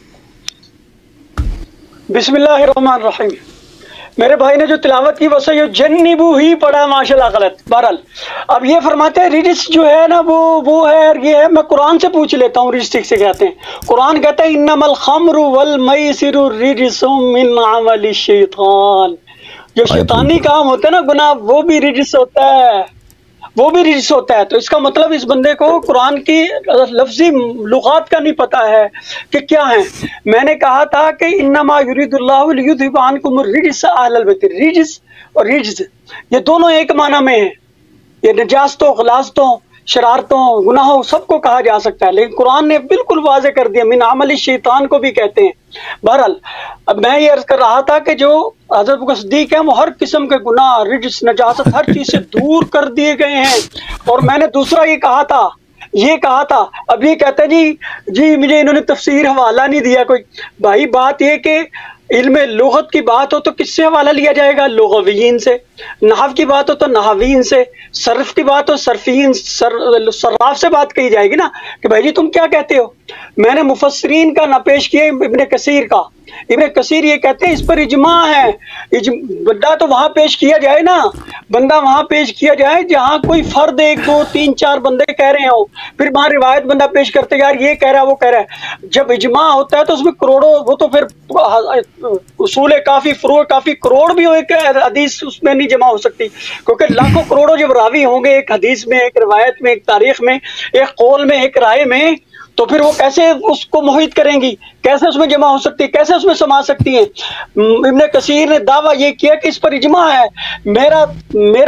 बिस्मिल्लाहिर्रहमानिर्रहीम। मेरे भाई ने जो तिलावत की वैसे ये जन्निबू ही पढ़ा, माशाल्लाह गलत। बहरहाल अब ये फरमाते हैं रिजिस जो है ना वो है और ये है। मैं कुरान से पूछ लेता हूँ रिजिस ठीक से कहते हैं। कुरान कहता है इन्नमल खम्रु वल मैसिरु रिजिसुम मिन अमलि शैतान, जो शैतानी काम होता है ना गुनाह, वो भी रिजिस होता है, वो भी रिजिस होता है। तो इसका मतलब इस बंदे को कुरान की लफ्जी लुगात का नहीं पता है कि क्या है। मैंने कहा था कि इन्नमा युरिदुल्लाहु लियुज़हिबा अन्कुम रिजिस अहलल बैत, रिजिस और रिज्स ये दोनों एक माना में है। ये नजास्तों, गलास्तों, शरारतों, गुनाहों सबको कहा जा सकता है, लेकिन कुरान ने बिल्कुल वाज़े कर दिया मिन अमल शैतान को भी कहते हैं। बहरहाल अब मैं ये अर्ज कर रहा था कि जो हज़रत अबू बकर सिद्दीक़ हैं वो हर किस्म के गुनाह, रिज्स, नजासत हर चीज से दूर कर दिए गए हैं। और मैंने दूसरा ये कहा था, अब ये कहते हैं जी मुझे इन्होंने तफसीर हवाला नहीं दिया कोई। भाई बात ये कि इल्म लुगत की बात हो तो किससे हवाला लिया जाएगा? लुगवीन से। नहव की बात हो तो नहवीन से। सर्फ की बात हो सर्फीन, सर्राफ से बात कही जाएगी ना कि भाई जी तुम क्या कहते हो। मैंने मुफस्सिरीन का ना पेश किया, इब्ने कसीर का। इब्ने कसीर ये कहते हैं इस पर इजमा है। बंदा तो वहां पेश किया जाए ना, बंदा वहां पेश किया जाए जहां कोई फर्द 1 2 3 4 बंदे कह रहे हो, फिर वहां रिवायत बंदा पेश करते यार ये कह रहा है वो कह रहा है। जब इजमा होता है तो उसमें करोड़ों, वो तो फिर उसूल काफी, फुरू काफी करोड़ भी हो, एक हदीस उसमें नहीं जमा हो सकती, क्योंकि लाखों करोड़ों जब रावी होंगे एक हदीस में, एक रिवायत में, एक तारीख में, एक कौल में, एक राय में, तो फिर वो कैसे उसको मोहित करेंगी, कैसे उसमें जमा हो सकती है, कैसे उसमें समा सकती हैं। इब्ने कसीर ने दावा ये किया कि इस पर इजमा है। मेरा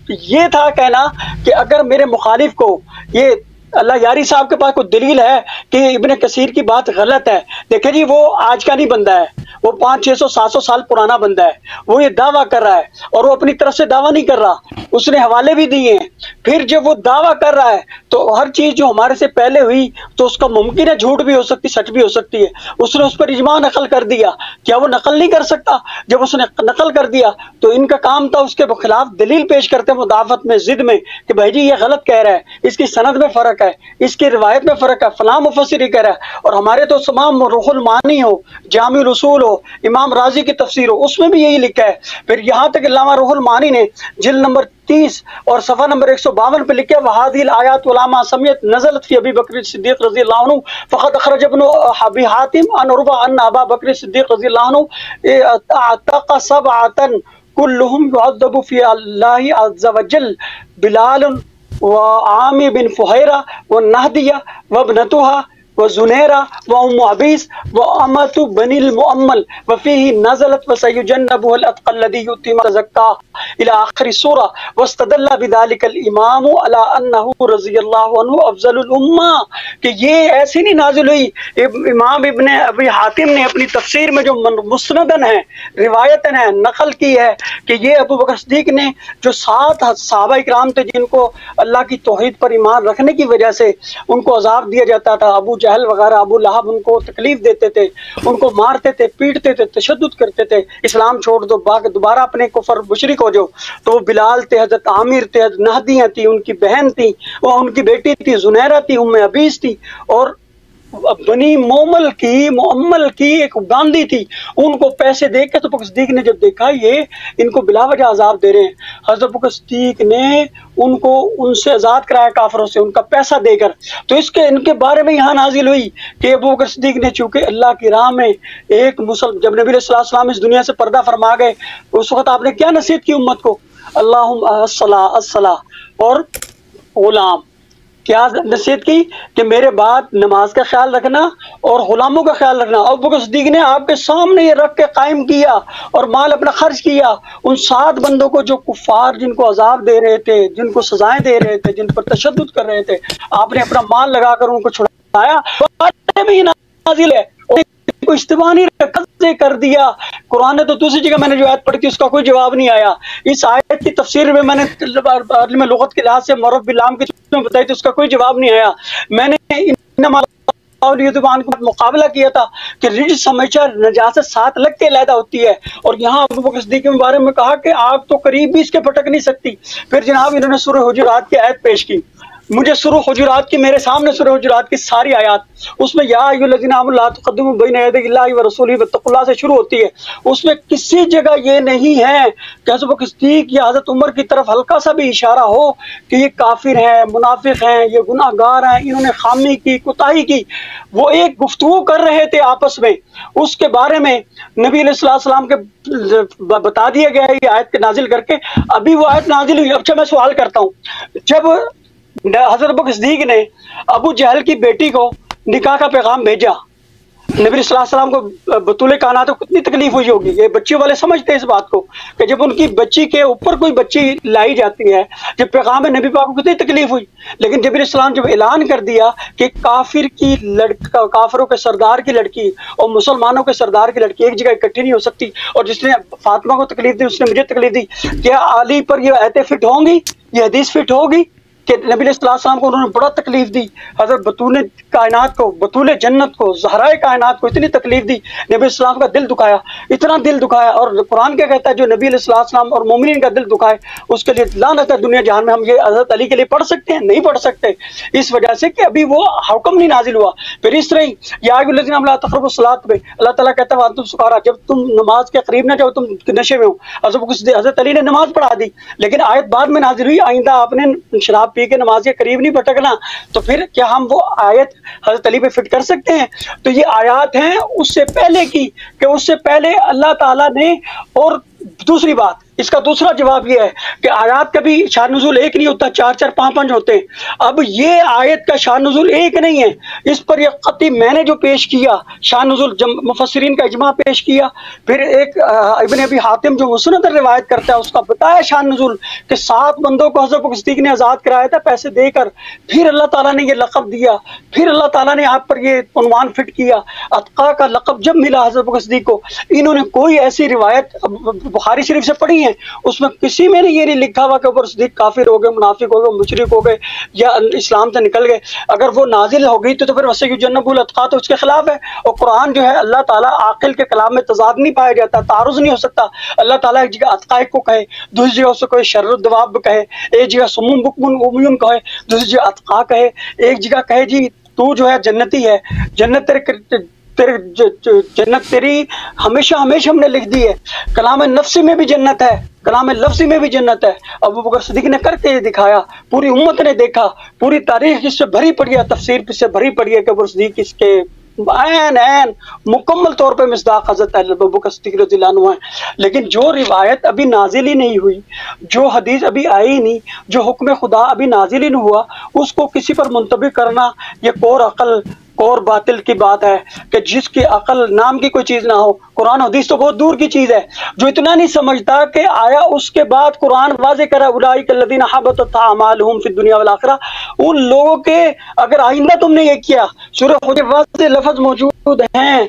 ये था कहना कि अगर मेरे मुखालिफ को ये अल्लाह यारी साहब के पास कोई दलील है कि इब्ने कसीर की बात गलत है, देखिए जी वो आज का नहीं बंदा है, वो 500-600-700 साल पुराना बंदा है, वो ये दावा कर रहा है और वो अपनी तरफ से दावा नहीं कर रहा, उसने हवाले भी दिए हैं। फिर जब वो दावा कर रहा है तो हर चीज जो हमारे से पहले हुई तो उसका मुमकिन है झूठ भी हो सकती, सच भी हो सकती है। उसने उस पर इजमा नकल कर दिया, क्या वो नकल नहीं कर सकता? जब उसने नकल कर दिया तो इनका काम था उसके खिलाफ दलील पेश करते मुदाफत में, जिद में कि भाई जी ये गलत कह रहा है, इसकी सनद में फर्क है, इसकी रिवायत में फर्क है, फलां मुफस्सिर ही कह रहा है। और हमारे तो तमाम रुहुल मानी हो, जामिउल उसूल हो, इमाम राजी की तफसीर हो, उसमें भी यही लिखा है। फिर यहाँ तक अल्लामा रुहुल मानी ने जिल्द नंबर 30 और सफ़ा नंबर 152 पे लिखा वहादिल आयात उलामा समियत नज़लत फी अबी बकर सिद्दीक़ रज़ियल्लाहु अन्हु फ़क़द अख़रज इब्न अबी हातिम अन उरवा अन अबा बकर सिद्दीक़ रज़ियल्लाहु अन्हु अतक़ सबअतन कुल्लुहुम युअज़्ज़बु फी अल्लाहि अज़्ज़ वजल बिलाल व आमिर बिन फुहैरा व नहदिया व इब्नतुहा व जुनैरा व उम्मु अबीस व अमतु बनिल मुअम्मल व फीही नज़लत व सयुजन्नबुहुल अत्क़ल लज़ी यु'ती मा ज़क्का इला आखिर सूरा वस्तदल्ला बिज़ालिकल इमाम अला अन्नहु रज़ियल्लाहु अन्हु अफ़ज़लुल उम्मा। कि ये ऐसी नहीं नाज़िल हुई, इमाम इब्ने अबी हातिम ने अपनी तफसीर में जो मुस्नदन है, रिवायतन है, नकल की है कि ये अबू बकर सिद्दीक़ ने जो 7 सहाबा इकराम थे जिनको अल्लाह की तौहीद पर ईमान रखने की वजह से उनको अजाब दिया जाता था, अबू जहल वगैरह, अबू लहब उनको तकलीफ देते थे, उनको मारते थे, पीटते थे, तशद्दुद करते थे, इस्लाम छोड़ दो, दोबारा अपने कुफर मुशरिक हो जाओ। तो वो बिलाल थे, हज़रत आमिर थे, हज़रत नहदिया थी, उनकी बहन थी, वो उनकी बेटी थी, जुनैरा थी, उम्मे अबीस थी, और बनी मुअम्मल की एक गांधी थी, उनको पैसे दे के तो बकर सिद्दीक ने जब देखा ये इनको बिलावजह अजाब दे रहे हैं, हज़रत बकर सिद्दीक ने उनको उनसे आज़ाद कराया काफरों से, उनका पैसा देकर। तो इसके इनके बारे में यहाँ नाजिल हुई कि अबू बकर सिद्दीक ने चूंकि अल्लाह की राह में एक जब नबी सल्लल्लाहु अलैहि वसल्लम इस दुनिया से पर्दा फरमा गए, उस वक्त आपने क्या नसीहत की उम्मत को? अल्लाहुम्मा अस्सला और गुलाम, क्या नसीहत की कि मेरे बाद नमाज का ख्याल रखना और गुलामों का ख्याल रखना। अबू बकर सिद्दीक ने आपके सामने ये रख के कायम किया और माल अपना खर्च किया उन 7 बंदों को जो कुफार जिनको अजाब दे रहे थे, जिनको सजाएं दे रहे थे, जिन पर तशद्दुद कर रहे थे, आपने अपना माल लगाकर उनको छुड़ाया। भी नाजिल है, को इस्तेमाल नहीं कब्जे कर दिया। कुरान ने तो दूसरी जगह मैंने जो आयत पढ़ी थी उसका कोई जवाब नहीं आया। इस आयत की तफसीर में मैंने लुगत के लिहाज से मरफ बिलाम की बताई थी, उसका कोई जवाब नहीं आया। मैंने मुकाबला किया था कि रिज हमेशा नजासत 7 लग के अलहदा होती है, और यहाँ अबू बकर सिद्दीक के बारे में कहा कि आग तो करीब भी इसके फटक नहीं सकती। फिर जनाब इन्होंने सूरह हुजुरात की आयत पेश की। मुझे सूरह हुजुरात की, मेरे सामने सूरह हुजुरात की सारी आयत, उसमें या अय्युहल्लज़ीना आमनू ला तुक़द्दिमू बैना यदैहिल्लाहि व रसूलिही वत्तक़ुल्लाह से शुरू होती है। उसमें किसी जगह ये नहीं है कि हज़रत बकर सिद्दीक या हज़रत उमर की तरफ हल्का सा भी इशारा हो कि ये काफिर हैं, मुनाफिक हैं, ये गुनाहगार हैं, इन्होंने खामी की, कुताही की। वो एक गुफ्तगू कर रहे थे आपस में, उसके बारे में नबी अलैहिस्सलातु वस्सलाम के बता दिया गया है ये आयत नाजिल करके। अभी वो आयत नाजिल हुई। अच्छा मैं सवाल करता हूँ, जब हज़रत बकर सिद्दीक ने अबू जहल की बेटी को निकाह का पैगाम भेजा, नबी सल्लल्लाहु अलैहि वसल्लम को बतूले कानात को कितनी तकलीफ हुई होगी। ये बच्चे वाले समझते हैं इस बात को कि जब उनकी बच्ची के ऊपर कोई बच्ची लाई जाती है, जब पैगाम नबी पाक को कितनी तकलीफ हुई। लेकिन नबी सल्लल्लाहु जब ऐलान कर दिया कि काफिर की लड़का, काफिरों के सरदार की लड़की और मुसलमानों के सरदार की लड़की एक जगह इकट्ठी नहीं हो सकती, और जिसने फातिमा को तकलीफ दी उसने मुझे तकलीफ दी, क्या अली पर ये आयतें फिट होंगी, ये हदीस फिट होगी कि नबी सल्लल्लाहु अलैहि वसल्लम को उन्होंने बड़ा तकलीफ दी। हज़रत बतूले कायनात को, बतूले जन्नत को, ज़हराए कायनात को इतनी तकलीफ दी, नबी सल्लल्लाहु अलैहि वसल्लम का दिल दुखाया, इतना दिल दुखाया। और कुरान क्या कहता है, जो नबी सल्लल्लाहु अलैहि वसल्लम और मोमिनीन का दिल दुखाए उसके लिए लानत है दुनिया जहान में। हम ये हज़रत अली के लिए पढ़ सकते हैं? नहीं पढ़ सकते, इस वजह से कि अभी वो हुक्म नहीं नाजिल हुआ। फिर इस तरह या अय्युहल्लज़ीना ला तक़रबू सलात में अल्लाह ताला कहता है तुम सुकारा, जब तुम नमाज के करीब ना जाओ, तुम नशे में हो। हज़रत अली ने नमाज पढ़ा दी, लेकिन आयत बाद में नाजिल हुई, आइंदा आपने शराब पी के नमाज के करीब नहीं भटकना। तो फिर क्या हम वो आयत हज़रत अली पे फिट कर सकते हैं? तो ये आयत हैं उससे पहले की, कि उससे पहले अल्लाह ताला ने। और दूसरी बात, इसका दूसरा जवाब यह है कि आयत का भी शान नुज़ूल एक नहीं होता, 4-4 5-5 होते हैं। अब ये आयत का शान नुज़ूल एक नहीं है, इस पर यह कतई मैंने जो पेश किया शान नुज़ूल मुफस्सिरीन का इजमा पेश किया, फिर एक इब्न अबी हातिम जो मुस्नद रिवायत करता है उसका बताया शान नुज़ूल कि 7 बंदों को हज़रत सिद्दीक़ ने आज़ाद कराया था पैसे देकर, फिर अल्लाह ताला ने ये लक़ब दिया, फिर अल्लाह ताला ने आप पर ये उन्वान फिट किया। अतक़ा का लक़ब जब मिला हज़रत सिद्दीक़ को, इन्होंने कोई ऐसी रिवायत बुखारी शरीफ से पढ़ी है, उसमें किसी में ने ये नहीं लिखा हुआ कि अबू बकर सिद्दीक़ काफिर हो गए, मुनाफिक हो गए, मुशरिक हो गए या इस्लाम से निकल गए। अगर वो नाजिल हो गई तो फिर वसयुजन्नबुल अत्क़ा तो उसके खिलाफ है। और कुरान जो है अल्लाह ताला आकिल के कलाम में तज़ाद नहीं पाया जाता, तारुज़ नहीं हो सकता। अल्लाह ताला एक जगह अत्क़ा को कहे, दूसरी जगह उसको कोई शर्रुद्दवाब कहे, एक जगह सुम्मुन बुक्मुन उम्युन कहे, दूसरी जगह अत्क़ा कहे, एक जगह कहे जी तू जो है जन्नती है, जन्नत जन्नत तेरी हमेशा हमेशा हमने लिख दी है। कलाम नफ्सी में भी जन्नत है, कलाम लफ्ज़ी में भी जन्नत है। अबू बकर सिद्दीक़ ने करके ये दिखाया, पूरी उम्मत ने देखा, पूरी तारीख इससे भरी पड़ी है, तफसीर इससे भरी पड़ी है कि अबू बकर सिद्दीक़ इसके ऐन मुकम्मल तौर पे मिस्दाक हज़रत अबू बकर सिद्दीक़ रज़ियल्लाहु अन्हु है। लेकिन जो रिवायत अभी नाजिल ही नहीं हुई, जो हदीस अभी आई ही नहीं, जो हुक्म खुदा अभी नाजिल ही नहीं हुआ, उसको किसी पर मुंतबिक करना ये कोर अकल और बातिल की बात है कि जिसकी अकल नाम की कोई चीज़ ना हो। कुरान हदीस तो बहुत दूर की चीज़ है, जो इतना नहीं समझता कि आया उसके बाद कुरान वाज़े करा उलाइका लज़ीना हबतत अमालुहुम फिद दुनिया वल आखिरा, उन लोगों के अगर आइंदा तुमने ये किया, सूरह हुजरात से लफ्ज़ मौजूद हैं,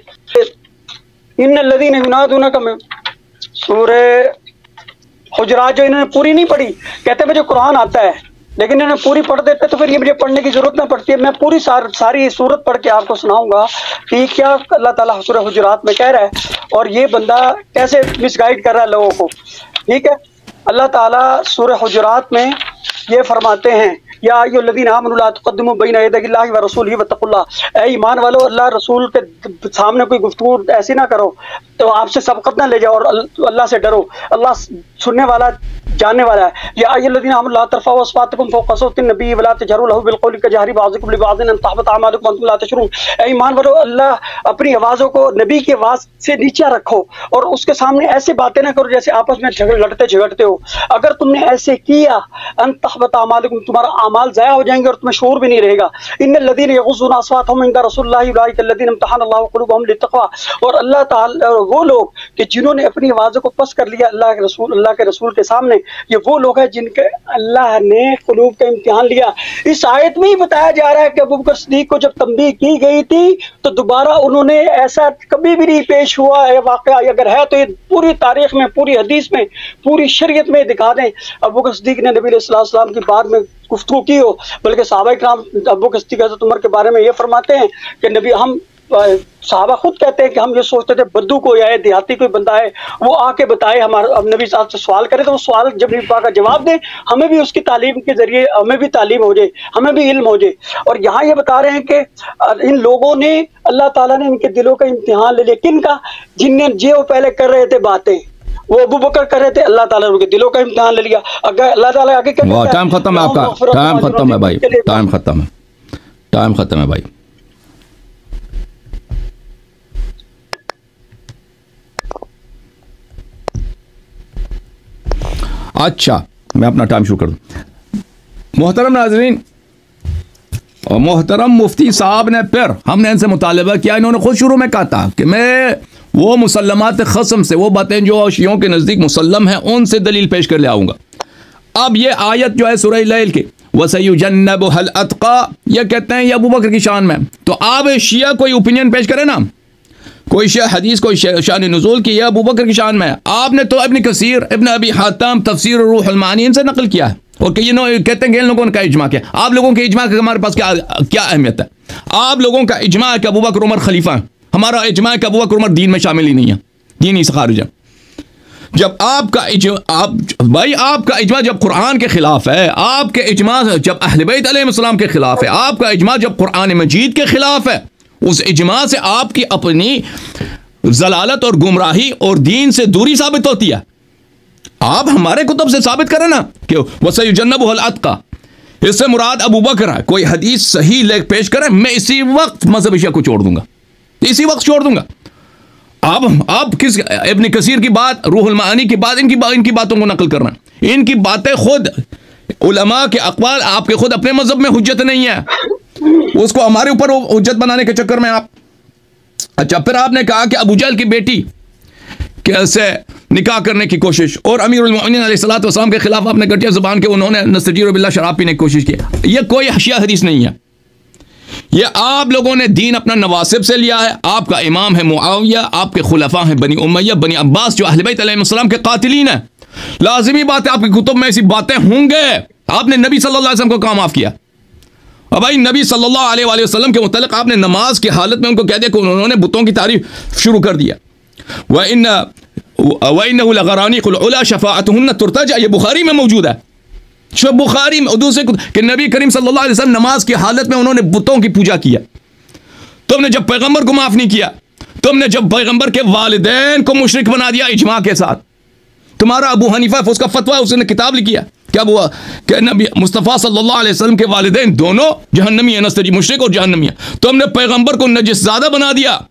इन्नल लज़ीना युनादूनका में सूरह हुजरात जो इन्होंने पूरी नहीं पढ़ी, कहते मुझे कुरान आता है लेकिन इन्हें पूरी पढ़ देते तो फिर ये मुझे पढ़ने की जरूरत ना पड़ती है। मैं पूरी सारी सूरत पढ़ के आपको सुनाऊंगा कि क्या अल्लाह ताला सूरह हुजरात में कह रहा है और ये बंदा कैसे मिसगाइड कर रहा है लोगों को। ठीक है, अल्लाह ताला सूरह हुजरात में ये फरमाते हैं, या अय्युहल्लज़ीना आमनू ला तुक़द्दिमू बैना यदैहिल्लाहि व रसूलिही वत्तक़ुल्लाह, ए ईमान वालो अल्लाह रसूल के सामने कोई गुफ्तगू ऐसी ना करो तो आपसे सबकत ना ले जाओ और अल्लाह से डरो, अल्लाह सुनने वाला जानने वाला है। या अय्युहल्लज़ीना आमनू ला तरफ़ऊ अस्वातकुम फ़ौक़ सौतिन नबी व ला तजहरू लहू बिलक़ौलि कजहरि बअज़िकुम लिबअज़िन अन तहबता अमालुकुम व अंतुम ला तशऊरून, ए ईमान वालो अल्लाह अपनी आवाज़ों को नबी की आवाज़ से नीचा रखो और उसके सामने ऐसे बातें ना करो जैसे आपस में लड़ते झगड़ते हो। अगर तुमने ऐसे किया अन तहबता अमालुकुम, तुम्हारा अमाल ज़ाया हो जाएंगे और तुम्हें शऊर भी नहीं रहेगा। इन्नल लज़ीना यग़ुज़्ज़ूना अस्वातहुम इंदा रसूलिल्लाहि उलाइका लज़ीना इम्तहनल्लाहु क़ुलूबहुम लित्तक़वा, और अल्लाह ताला वो लोग कि जिन्होंने अपनी आवाज़ों को पस कर लिया अल्लाह के रसूल के सामने, ये वो लोग हैं जिनके अल्लाह ने क़ुलूब का इम्तिहान लिया। इस आयत में ही बताया जा रहा है कि अबू बकर सिद्दीक़ को जब तंबीह की गई थी तो दोबारा उन्होंने ऐसा कभी भी नहीं पेश हुआ है वाक़या, अगर है तो ये पूरी तारीख में, पूरी हदीस में, पूरी शरीयत में दिखा दें। अबू बकर सिद्दीक़ ने नबी सल्लल्लाहु अलैहि वसल्लम की बाद में गुफ्तगू की हो, बल्कि सहाबा इकराम अबू बकर सिद्दीक़ हज़रत उमर के बारे में ये फरमाते हैं कि नबी हम साहबा खुद कहते हैं कि हम ये सोचते थे बद्दू कोई आए, देहाती कोई बंदा है, वो आके बताए, हमारा अब नबी साहब से सवाल करे तो वो सवाल जब नबी पाक का जवाब दे, हमें भी उसकी तालीम के जरिए हमें भी तालीम हो जाए, हमें भी इल्म हो जाए। और यहाँ ये बता रहे हैं कि इन लोगों ने, अल्लाह ताला ने इनके दिलों का इम्तिहान ले लिया। किन का? जिनने जो पहले कर रहे थे बातें, वो अबू बकर कर रहे थे, अल्लाह ताला ने उनके दिलों का इम्तिहान ले लिया। अगर अल्लाह ताला आगे टाइम खत्म है आपका, टाइम खत्म है भाई, टाइम खत्म है, टाइम खत्म है भाई। अच्छा, मैं अपना टाइम शुरू कर दूं। मोहतरम नाज़रीन और मोहतरम मुफ्ती साहब ने फिर हमने इनसे मुतालबा किया, इन्होंने खुद शुरू में कहा था कि मैं वो मुसल्लमात ख़स्म से, वो बातें जो शियों के नज़दीक मुसल्लम हैं, उनसे दलील पेश कर ले आऊँगा। अब ये आयत जो है सूरह लैल की, वसयुजन्नबुहुल अत्क़ा, ये कहते हैं ये अबू बकर की शान में। तो आप शिया कोई ओपिनियन पेश करें ना, कोई हदीस, कोई शान नुज़ूल की, यह अबू बकर की शान में है। आपने तो इब्न कसीर, इब्न अबी हातिम, तफसीर रूहुल मानी इनसे नकल किया है और कहते हैं कि इन लोगों ने इजमा किया। आप लोगों के इजमा का हमारे पास क्या अहमियत है? आप लोगों का इजमा है कि अबू बकर उमर खलीफा है, हमारा इजमा है कि अबू बकर उमर दीन में शामिल ही नहीं है, दीन ही से खारिज है। जब आपका आपका इजमा जब कुरान के खिलाफ है, आपके इजमा जब अहले बैत अलैहिस्सलाम के खिलाफ है, आपका इजमा जब कुरान मजीद के खिलाफ है, उस इजमा से आपकी अपनी जलालत और गुमराही और दीन से दूरी साबित होती है। आप हमारे कुतुब से साबित करें ना कि वसयुजन्नबुहुल अत्क़ा, इससे मुराद अबू बकर है। कोई हदीस सही लेख पेश करें, मैं इसी वक्त मज़हब शिया को छोड़ दूंगा, इसी वक्त छोड़ दूंगा। आप किस इब्न कसीर की बात, रूहुल मानी की बात, इनकी बातों को नकल कर रहे हैं। इनकी बातें खुद उलमा के अक़वाल आपके खुद अपने मजहब में हुज्जत नहीं है, उसको हमारे ऊपर हुज्जत बनाने के चक्कर में आप। अच्छा, फिर आपने कहा कि अबू जहल की बेटी कैसे निकाह करने की कोशिश, और अमीरुल मोमिनीन अलैहिस्सलातु वस्सलाम के खिलाफ आपने घटिया ज़ुबान के उन्होंने नस्तजीर बिल्लाह शराब पीने की कोशिश की। यह कोई हशिया हदीस नहीं है, ये आप लोगों ने दीन अपना नवासिब से लिया है। आपका इमाम है मुआविया, आपके खुलफा हैं बनी उमैया, बनी अब्बास, जो अहले बैत अलैहिस्सलाम के कातिलीन है। लाजिमी बात है आपकी कुतुब में ऐसी बातें होंगे। आपने नबी सल्लल्लाहु अलैहि वसल्लम को काम माफ किया। अब भाई नबी सल्लल्लाहु अलैहि वसल्लम के मुतल्लिक़ आपने नमाज की हालत में उनको कह दिया कि उन्होंने बुतों की तारीफ शुरू कर दिया। वइन्नहु लगरानीक़ुल उला शफ़ाअतुहुन्ना तुरतजा, ये बुखारी में मौजूद है। बुखारी में दूसरे कि नबी करीम सल्लल्लाहु अलैहि वसल्लम नमाज की हालत में उन्होंने बुतों की पूजा किया। तुमने जब पैगंबर को माफ नहीं किया, तुमने जब पैगंबर के वालिदैन को मुशरिक बना दिया इजमा के साथ। तुम्हारा अबू हनीफा उसका फतवा है, उसने किताब लिखी है, क्या हुआ कि नबी मुस्तफ़ा सल्लल्लाहु अलैहि वसल्लम के वालिदैन दोनों जहन्नमी है, नस्तजी मुशरिक और जहन्नमी है। तुमने पैगंबर को नजिसज़ादा बना दिया।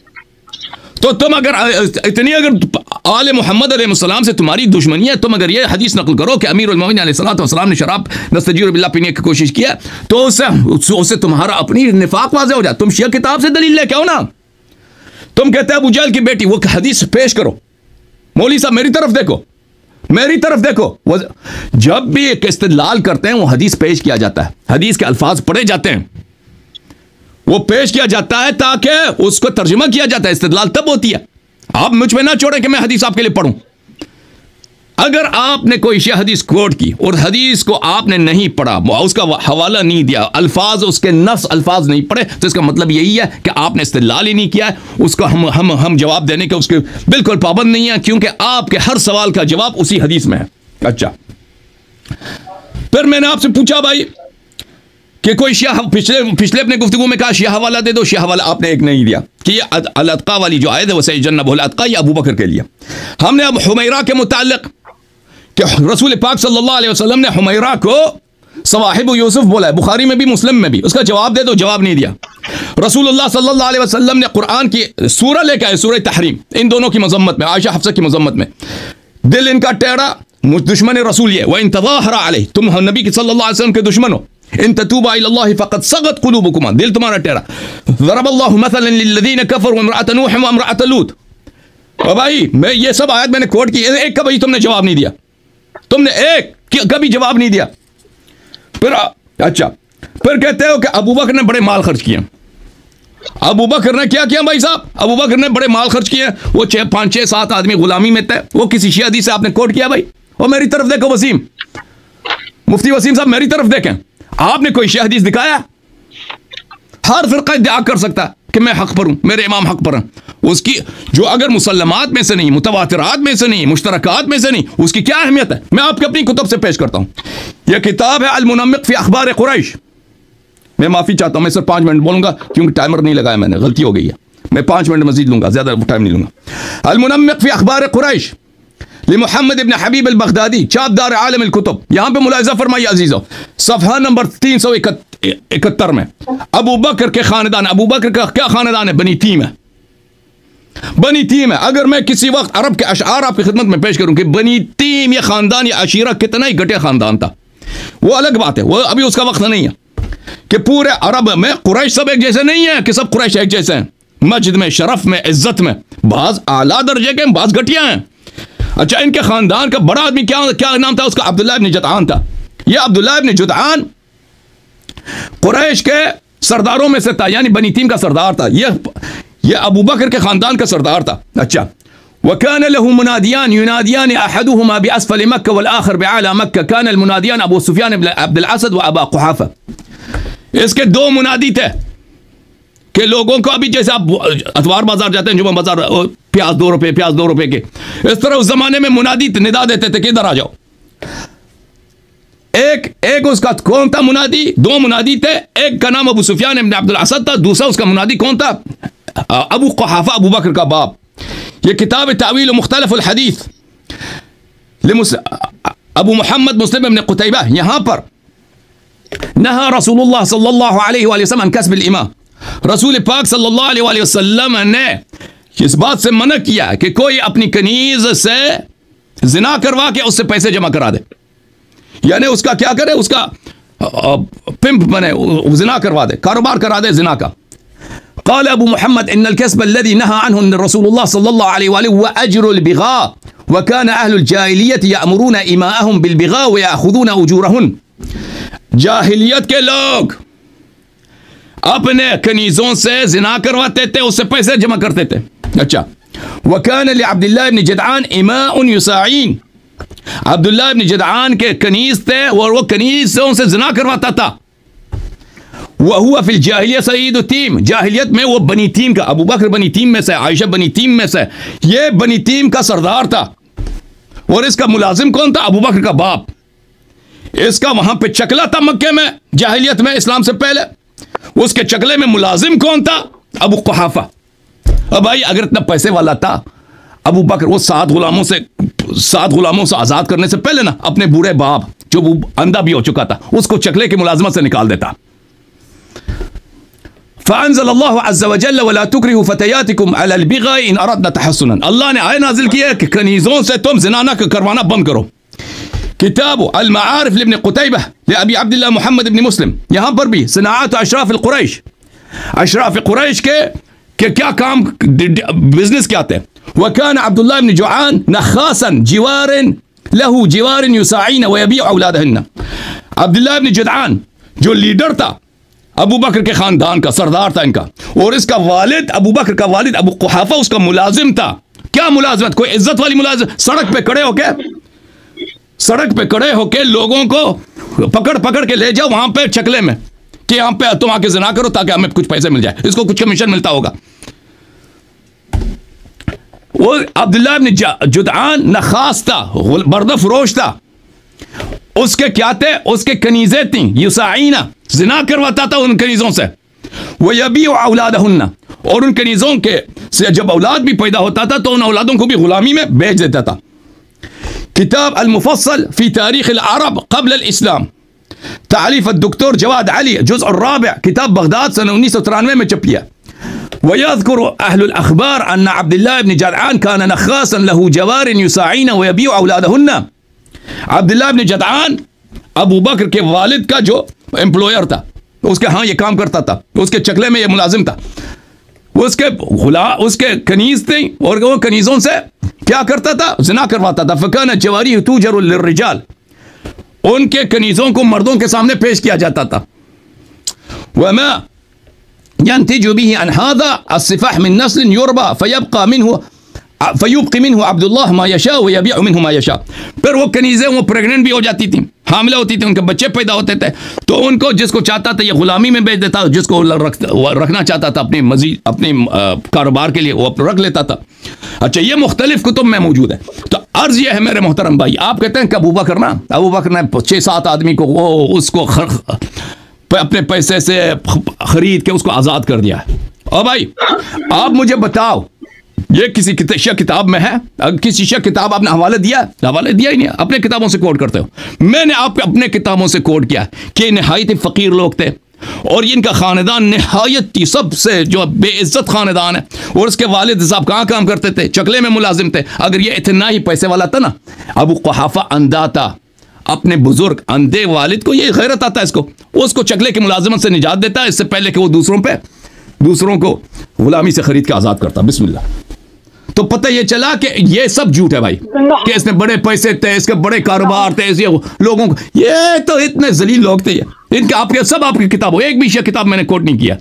तो तुम अगर इतनी आले मोहम्मद अलैहिस्सलाम से तुम्हारी दुश्मनी है, तुम अगर ये हदीस नकल करो कि अमीरुल मोमिनीन अलैहिस्सलातु वस्सलाम ने शराब नस्तजीर बिल्लाह पीने की कोशिश किया, तो उससे तुम्हारा अपनी निफाक वाज़ेह हो जाए। तुम शिया किताब से दलील लेके आओ ना। तुम कहते हैं अबू जहल की बेटी, वो हदीस पेश करो। मौलवी साहब मेरी तरफ देखो, मेरी तरफ देखो। जब भी एक इस्तेदलाल करते हैं वो हदीस पेश किया जाता है, हदीस के अल्फाज पढ़े जाते हैं, वो पेश किया जाता है ताकि उसको तर्जुमा किया जाता है। इस्तेदलाल तब होती है। आप मुझ पे ना छोड़े कि मैं हदीस आपके लिए पढ़ूं। अगर आपने कोई शे हदीस कोट की और हदीस को आपने नहीं पढ़ा, उसका हवाला नहीं दिया, अल्फाज उसके नफ्स अल्फाज नहीं पढ़े, तो इसका मतलब यही है कि आपने इस्तेदलाल ही नहीं किया है। उसका हम जवाब देने के उसके बिल्कुल पाबंद नहीं है, क्योंकि आपके हर सवाल का जवाब उसी हदीस में है। अच्छा, फिर मैंने आपसे पूछा भाई कि कोई शिया, पिछले अपने गुफ्तगू में कहा शिया हवाला दे दो, शिया हवाला आपने एक नहीं दिया कि ये अल-अत्का वाली जो आयत है वो सयजन्नबुहुल अत्का, ये अबू बकर के लिए। हमने अब हुमैरा के मुताल्लिक कि रसूल पाक सल्लल्लाहु अलैहि वसल्लम ने हुमैरा को सवाहिब यूसुफ बोला है, बुखारी में भी मुस्लिम में भी, उसका जवाब दे दो, जवाब नहीं दिया। रसूलुल्लाह सल्लल्लाहु अलैहि वसल्लम ने कुरान की सूरह लेकर आए, सूरह तहरीम, इन दोनों की मजम्मत में, आयशा हफ्सा की मजम्मत में। दिल इनका टेढ़ा, दुश्मन रसूल ये, व इन तज़ाहरा अलैहि, तुम नबी की सल्लल्लाहु अलैहि वसल्लम के दुश्मन हो, इन ततूबा इलल्लाहि फ़क़द सग़त क़ुलूबुकुमा, दिल तुम्हारा टेढ़ा। ज़रबल्लाहु मसलन लिल्लज़ीना कफ़रू इम्रअत नूह व इम्रअत लूत। और भाई मैं ये सब आयत मैंने कोट की, एक का भाई तुमने जवाब नहीं दिया, तुमने एक कभी जवाब नहीं दिया। फिर अच्छा, फिर कहते हो कि अबू बकर ने बड़े माल खर्च किए। अबू बकर ने क्या किया भाई साहब? अबू बकर ने बड़े माल खर्च किए। वो 5, 6, 7 आदमी गुलामी में थे। वो किसी शिया हदीस से आपने कोट किया भाई? और मेरी तरफ देखो वसीम, मुफ्ती वसीम साहब मेरी तरफ देखें, आपने कोई शिया हदीस दिखाया? हर फिरका इद्दिआ कर सकता है कि मैं हक पर हूं, मेरे इमाम हक पर हैं। उसकी जो अगर मुसल्लमात में से नहीं, मुतवातिरात में से नहीं, मुश्तरकात में से नहीं, उसकी क्या अहमियत है? मैं आपके अपनी कुतुब से पेश करता हूं। यह किताब है अल-मुनम्मिक़ फ़ी अख़बार कुरैश। मैं माफ़ी चाहता हूं, मैं सिर्फ 5 मिनट बोलूंगा क्योंकि टाइमर नहीं लगाया मैंने, गलती हो गई है। मैं 5 मिनट मजीद लूंगा, ज्यादा टाइम नहीं लूंगा। अल-मुनम्मिक़ फ़ी अख़बार कुरैश लिमुहम्मद इब्न हबीब अल-बगदादी, चापदार आलम अल-कुतुब। यहां पे मुलाहिज़ा फरमाइए अजीज़ों, सफ़हा नंबर 371 में अबू बकर के खानदान, अबू बकर का क्या खानदान है? बनी तीम है, बनी तीम है। अगर मैं किसी वक्त अरब के अशआर आपकी खिदमत में पेश करूं कि बनी तीम ये खानदान, ये अशीरा कितना ही घटिया खानदान था, वो अलग बात है, वो अभी उसका वक्त नहीं है कि पूरे अरब में कुरैश सब एक जैसे नहीं है कि सब कुरैश एक जैसे हैं। मस्जिद में, शरफ में, इज्जत में, बाज आला दर्जे के, बाज घटिया हैं। अच्छा, इनके खानदान का बड़ा आदमी क्या नाम था उसका? अब्दुल्लाह इब्न जुदआन था। यह अब्दुल्लाह इब्न जुदआन कुरैश के सरदारों में से था, यानी बनी तीम का सरदार था। यह अबू बकर के खानदान का सरदार था। अच्छा, वकान लहू मुनादियान युनादियान अहदुहुमा बिअस्फल मक्का वल आखर बिअला मक्का, कान अल मुनादियान अबू सुफियान इब्न अब्दुल असद व अबा कुहाफा। इसके 2 मुनादी थे कि लोगों को, अभी जैसे आप अतवार बाजार जाते हैं, जुमा बाजार, प्याज 2 रुपए, प्याज 2 रुपए के, इस तरह उस जमाने में मुनादी निदा देते थे कि इधर आ जाओ। एक उसका कौन था मुनादी? 2 मुनादी थे। एक का नाम अबू सुफियान इब्न अब्दुल असद था, दूसरा उसका मुनादी कौन था? अबू कुहाफा, अबू बकर का बाप। यह किताब तावील मुख्तलिफ अल हदीस अबू मोहम्मद मुस्लिम इब्न कुतैबा। यहां पर नहा रसूलुल्लाह सल्लल्लाहु अलैहि वसल्लम अन कस्ब अल इमाम, रसूल पाक सल्लल्लाहु अलैहि वसल्लम ने इस बात से मना किया है कि कोई अपनी कनीज से जिना करवा के उससे पैसे जमा करा दे, यानी उसका क्या करे, उसका पिंप बने, जिना करवा दे, कारोबार करा दे जिना का। क़ाल अबू मुहम्मद इन्नल कसब अल्लज़ी नहा अन्हु रसूलुल्लाह सल्लल्लाहु अलैहि व अजरुल बिग़ा व कान अहलुल जाहिलिय्यति यअमुरूना इमाअहुम बिल बिग़ा व याख़ुज़ूना उजूरहुन। जाहिलियत के लोग अपने कनीजों से जिना करवाते थे, उससे पैसे जमा करते थे। अच्छा, वकान li अब्दुल्लाह इब्न जदआन इमाउन युसाईन, अब्दुल्लाह इब्न जदआन के कनीज थे और वो कनीजों से जिना करवाता था। वह हुआ फिल जाहिलिया सईद तीम, जाहिलियत में वो बनी तीम का, अबू बकर बनी तीम में से, आयशा बनी तीम में से, ये बनी तीम का सरदार था। और इसका मुलाजिम कौन था? अबू बकर का बाप। इसका वहां पे चकला था मक्के में, जाहिलियत में, इस्लाम से पहले। उसके चकले में मुलाजिम कौन था? अबू कुहाफा। अब भाई अगर इतना पैसे वाला था अबू बकर, वो 7 गुलामों से आजाद करने से पहले ना अपने बूढ़े बाप, जो वो अंधा भी हो चुका था, उसको चकले की मुलाजमत से निकाल देता। फ़अंज़लल्लाहु अज़्ज़ा व जल्ल वला तुक्रिहू फ़तयातिकुम अलल बिग़ा इन अरदना तहस्सुनन। अल्लाह ने आयत नाज़िल की है कि कनीज़ों से तुम ज़िना न करवाना बंद करो। किताब अल मआरिफ लिब्न कुतैबह लिअबी अब्दुल्लाह मुहम्मद इब्न मुस्लिम, यहाँ पर भी सनाअत अशराफ कुरैश, अशराफ कुरैश के क्या काम, बिजनेस क्या थे। वकान अब्दुल्लाह इब्न जुआन नखासन जिवारन लहू जिवारन युसाईन व यबीउ औलादहन। अब्दुल्लाह इब्न जुआन जो लीडर था अबू बकर के खानदान का, सरदार था इनका, और इसका वालिद, अबू बकर का वालिद अबू कुहाफा उसका मुलाजिम था। क्या मुलाजमत? कोई इज्जत वाली मुलाजिम, सड़क पे खड़े होके लोगों को पकड़ के ले जाओ वहां पे चकले में कि यहाँ पे तुम आके ज़िना करो ताकि हमें कुछ पैसे मिल जाए, इसको कुछ कमीशन मिलता होगा। वो अब्दुल्लाह इब्न जुदआन नखास था, बर्द फरोश था। उसके क्या थे? उसके कनीज़ें थी युसाईना, ज़िना करवाता था उन कनीज़ों से। वो यबीउ औलादहुन्ना, और उन कनीज़ों के से जब औलाद भी पैदा होता था तो उन औलादों को भी गुलामी में बेच देता था। किताब अल मुफस्सल फी तारीख़ अल अरब क़ब्ल अल इस्लाम, तालीफ डॉक्टर जवाद अली, जुज़ अर्राबिअ, किताब बगदाद सन 1993 में छपिया। वयज़कुरु अहलुल अख़बार अन्ना अब्दुल्लाह इब्न जदआन कान नख़ासन लहू जवारिन युसाईन व यबीउ औलादहुन्ना। अब्दुल्लाह इब्न जदआन अबू बकर के वालिद का जो एम्प्लॉयर था, उसके हाँ ये काम करता था, उसके चकले में ये मुलाजिम था, उसके कनीज थे और वो कनीजों से क्या करता था? ज़िना करवाता था। फ़कान जवारी तुजरु लिर्रिजाल, उनके कनीजों को मर्दों के सामने पेश किया जाता था। वमा यंतिजु बिही अन हाज़ा अस्सिफ़ाह मिन नस्ल युरबा फयुब्क़ी मिन्हु अब्दुल्लाह मा यशा व यबीउ मिन्हु मा यशा। फिर वो कनीज़ें वो प्रेग्नेंट भी हो जाती थी, हामिला होती थी, उनके बच्चे पैदा होते थे, तो उनको जिसको चाहता था ये गुलामी में बेच देता, जिसको रखना चाहता था अपने कारोबार के लिए वो रख लेता था। अच्छा, ये मुख्तलिफ कुतुब में मौजूद है। तो अर्ज ये है मेरे मोहतरम भाई, आप कहते हैं कि अबू बकर ने 6-7 आदमी को उसको अपने पैसे से खरीद के उसको आज़ाद कर दिया है। और भाई आप मुझे बताओ, ये किसी किताब में है? अगर किसी किताब आपने हवाला दिया ही नहीं, अपने किताबों से कोट करते हो। मैंने आपको अपने किताबों से कोट किया कि नहायत फ़कीर लोग थे और इनका ख़ानदान नहायत सबसे जो बेइज्जत ख़ानदान है, और उसके वालिद साहब कहाँ काम करते थे? चकले में मुलाजिम थे। अगर ये इतना ही पैसे वाला था ना, अबू कुहाफा अंधा था, अपने बुजुर्ग अंधे वालिद को ये गैरत आता है, उसको चकले की मुलाजिमत से निजात देता है, इससे पहले कि वो दूसरों को गुलामी से खरीद के आज़ाद करता। बिस्मिल्लाह। तो पता ये चला कि ये सब झूठ है भाई, कि इसने बड़े पैसे थे, इसके बड़े कारोबार थे, ऐसे लोगों को, ये तो इतने जलील लोग थे। इनके आपकी किताबों, एक भी किताब मैंने कोट नहीं किया।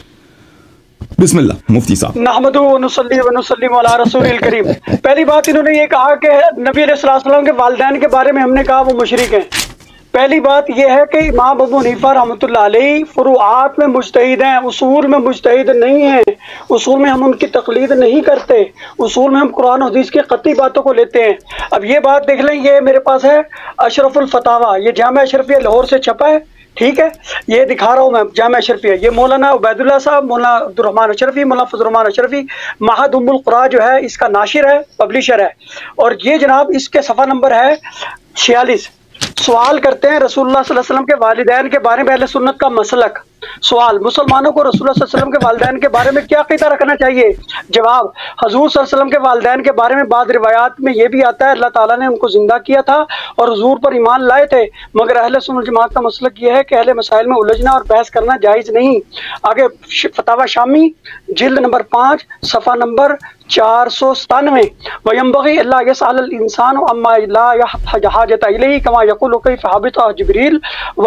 बिस्मिल्लाह मुफ्ती साहब। नहमदु व नुसल्ली व नुसल्लिमु अला रसूलिल करीम। पहली बात इन्होंने ये कहा कि नबी अलैहि सल्लम के वालिदैन के बारे में हमने कहा वो मुशरिक हैं। पहली बात यह है कि इमाम अबू हनीफा रहमतुल्लाह अलैह फुरूआत में मुज्तहिद हैं, उसूल में मुज्तहिद नहीं हैं। उसूल में हम उनकी तकलीद नहीं करते, उसूल में हम कुरान और हदीस की कतई बातों को लेते हैं। अब ये बात देख लें, ये मेरे पास है अशरफुल फतावा, ये जामा अशरफिया लाहौर से छपा है, ठीक है, ये दिखा रहा हूँ मैं जामा अशरफिया। ये मौलाना उबैदुल्लाह साहब, मौलाना अब्दुर्रहमान अशरफी, मौलाना फजलुर्रहमान अशरफी, महद उम्मुल कुरा जो है इसका नाशिर है, पब्लिशर है। और ये जनाब इसके सफ़ा नंबर है 46। सवाल करते हैं रसूलुल्लाह सल्लल्लाहु अलैहि वसल्लम के वालिदैन के बारे में अहले सुन्नत का मसलक। सवाल, मुसलमानों को रसूलुल्लाह सल्लल्लाहु अलैहि वसल्लम के वालिदैन के बारे में क्या अक़ीदा रखना चाहिए? जवाब, हजूर सल्लल्लाहु अलैहि वसल्लम के वालिदैन के बारे में बाद रिवायात में ये भी आता है अल्लाह ताला ने उनको जिंदा किया था और हुजूर पर ईमान लाए थे, मगर अहले सुन्नत वल जमात का मसलक यह है कि अहले मसाइल में उलझना और बहस करना जायज़ नहीं। आगे फतावा शामी जिल्द नंबर 5 सफ़ा नंबर 497, वयंबगी अल्ला यसअल इंसान अम्मा ला हाजत इलैहि कमा यक़ूलु कैफ़ हबिता जिब्रील व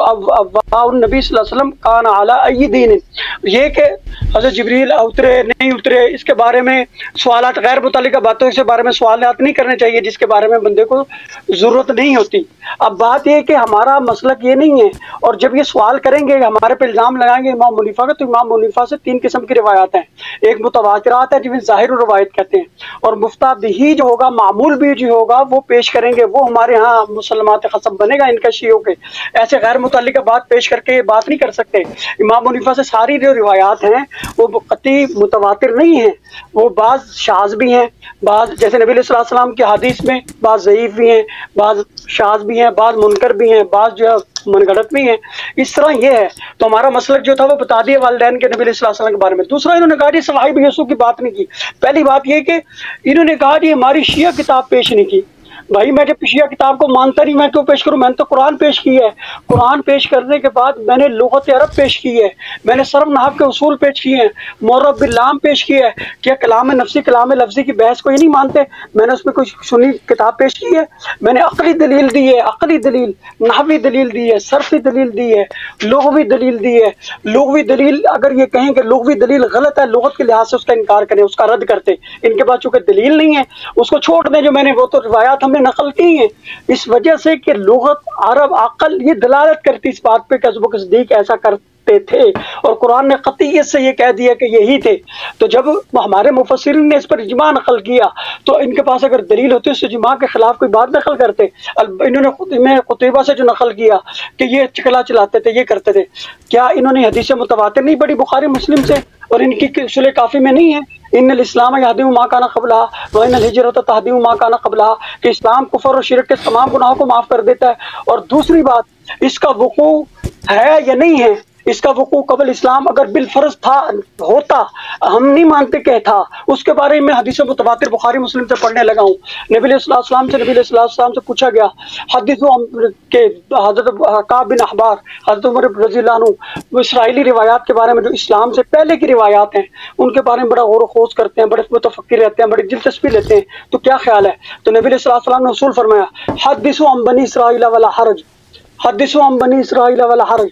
नबी सल्लल्लाहु अलैहि वसल्लम कान अला अय्यि दीन। ये कि हज़रत जिब्रील उतरे नहीं उतरे, इसके बारे में सवालात गैर मुतल्लिका बातों के बारे में सवालात नहीं करने चाहिए जिसके बारे में बंदे को ज़रूरत नहीं होती। अब बात यह कि हमारा मसलक ये नहीं है, और जब ये सवाल करेंगे हमारे पे इल्ज़ाम लगाएंगे इमाम मुनीफा का, तो इमाम मुनीफा से 3 किस्म की रिवायात हैं। एक मुतवातिरात है जिन्हें ज़ाहिर रिवायत कहते हैं, और मुफ्ता बिही जो होगा, मामूल भी जो होगा वो पेश करेंगे, वो हमारे यहाँ मुसलमात खसब बनेगा इनका शियों के। ऐसे गैर मुतल्लिका बात पेश करके बात नहीं कर सकते। इमाम मुनीफा से सारी जो रिवायात हैं वो कतई मुतवातिर नहीं है, वो बाज़ शाज़ भी हैं, बाज़ जैसे नबी सल्लल्लाहु अलैहि वसल्लम के हदीस में बाज़ ज़ईफ़ भी हैं, बाज़ शाज़ भी हैं, बाज़ मुनकर भी हैं, बाज़ जो है मनगढ़ंत भी हैं। इस तरह ये है। तो हमारा मसलक जो था वो बता दिया वालिदैन के नबी सल्लल्लाहु अलैहि वसल्लम के बारे में। दूसरा, इन्होंने कहा जी सवाहिब यूसुफ की बात नहीं की। पहली बात ये कि इन्होंने कहा जी हमारी शिया किताब पेश नहीं की। भाई मैं जब शिया किताब को मानता नहीं, मैं क्यों पेश करूं? मैंने तो कुरान पेश की है। कुरान पेश करने के बाद मैंने लुगत अरब पेश की है, मैंने सर्फ नहव के उसूल पेश किए हैं, मुअर्रब बिल्लाम पेश किया है। क्या कलाम नफ्सी कलाम लफ्जी की बहस को ही नहीं मानते? मैंने उसमें कोई सुनी किताब पेश की है। मैंने अकली दलील दी है, अकली दलील, नहवी दलील दी है, सर्फी दलील दी है, लुग़वी दलील दी है। लुग़वी दलील अगर ये कहें कि लुग़वी दलील गलत है, लुगत के लिहाज से उसका इनकार करें, उसका रद्द करते। इनके पास चूंकि दलील नहीं है उसको छोड़ दें। जो मैंने वो तो रिवायात हमने नकल की है, इस वजह से कि लुगत अरब अकल ये दलालत करती इस बात पे कस्ब कसदीक ऐसा करते थे, और कुरान ने कतईयत से ये कह दिया कि यही थे। तो जब हमारे मुफस्सिरीन ने इस पर इजमा नकल किया तो इनके पास अगर दलील होती उस इजमा के खिलाफ कोई बात नकल करते। इन्होंने खुद कुतैबा से जो नकल किया कि ये चकला चलाते थे, ये करते थे, क्या इन्होंने हदीस मुतवातिर नहीं पढ़ी बुखारी मुस्लिम से? और इनकी सुले काफ़ी में नहीं है इन्नल इस्लाम यहदीम मा काना क़ब्लहा व इन्नल हिजरत तहदीम मा काना क़ब्लहा, कि इस्लाम कुफ्र और शिरक के तमाम गुनाहों को माफ़ कर देता है। और दूसरी बात, इसका वक़ू है या नहीं है, इसका वक़ू कबल इस्लाम अगर बिलफर्ज था होता, हम नहीं मानते कि था, उसके बारे में हदीस मुतवातिर बुखारी मुस्लिम से पढ़ने लगा हूँ। नबी सल्लल्लाहु अलैहि वसल्लम से पूछा गया हदीसों के हज़रत काब बिन अहबार, हज़रत उमर रज़ियल्लाहु अन्हु, वो इसराइली रिवायात के बारे में जो इस्लाम से पहले की रिवायात हैं उनके बारे में बड़ा गौर व खोज करते हैं, बड़े मुतफ़क्किर रहते हैं, बड़ी दिलचस्पी लेते हैं। तो क्या ख्याल है? तो नबी सल्लल्लाहु अलैहि वसल्लम ने उसूल फरमाया हदीसु अन बनी इसराइल वला हरज, हदीसु अन बनी इसराइल वला हरज,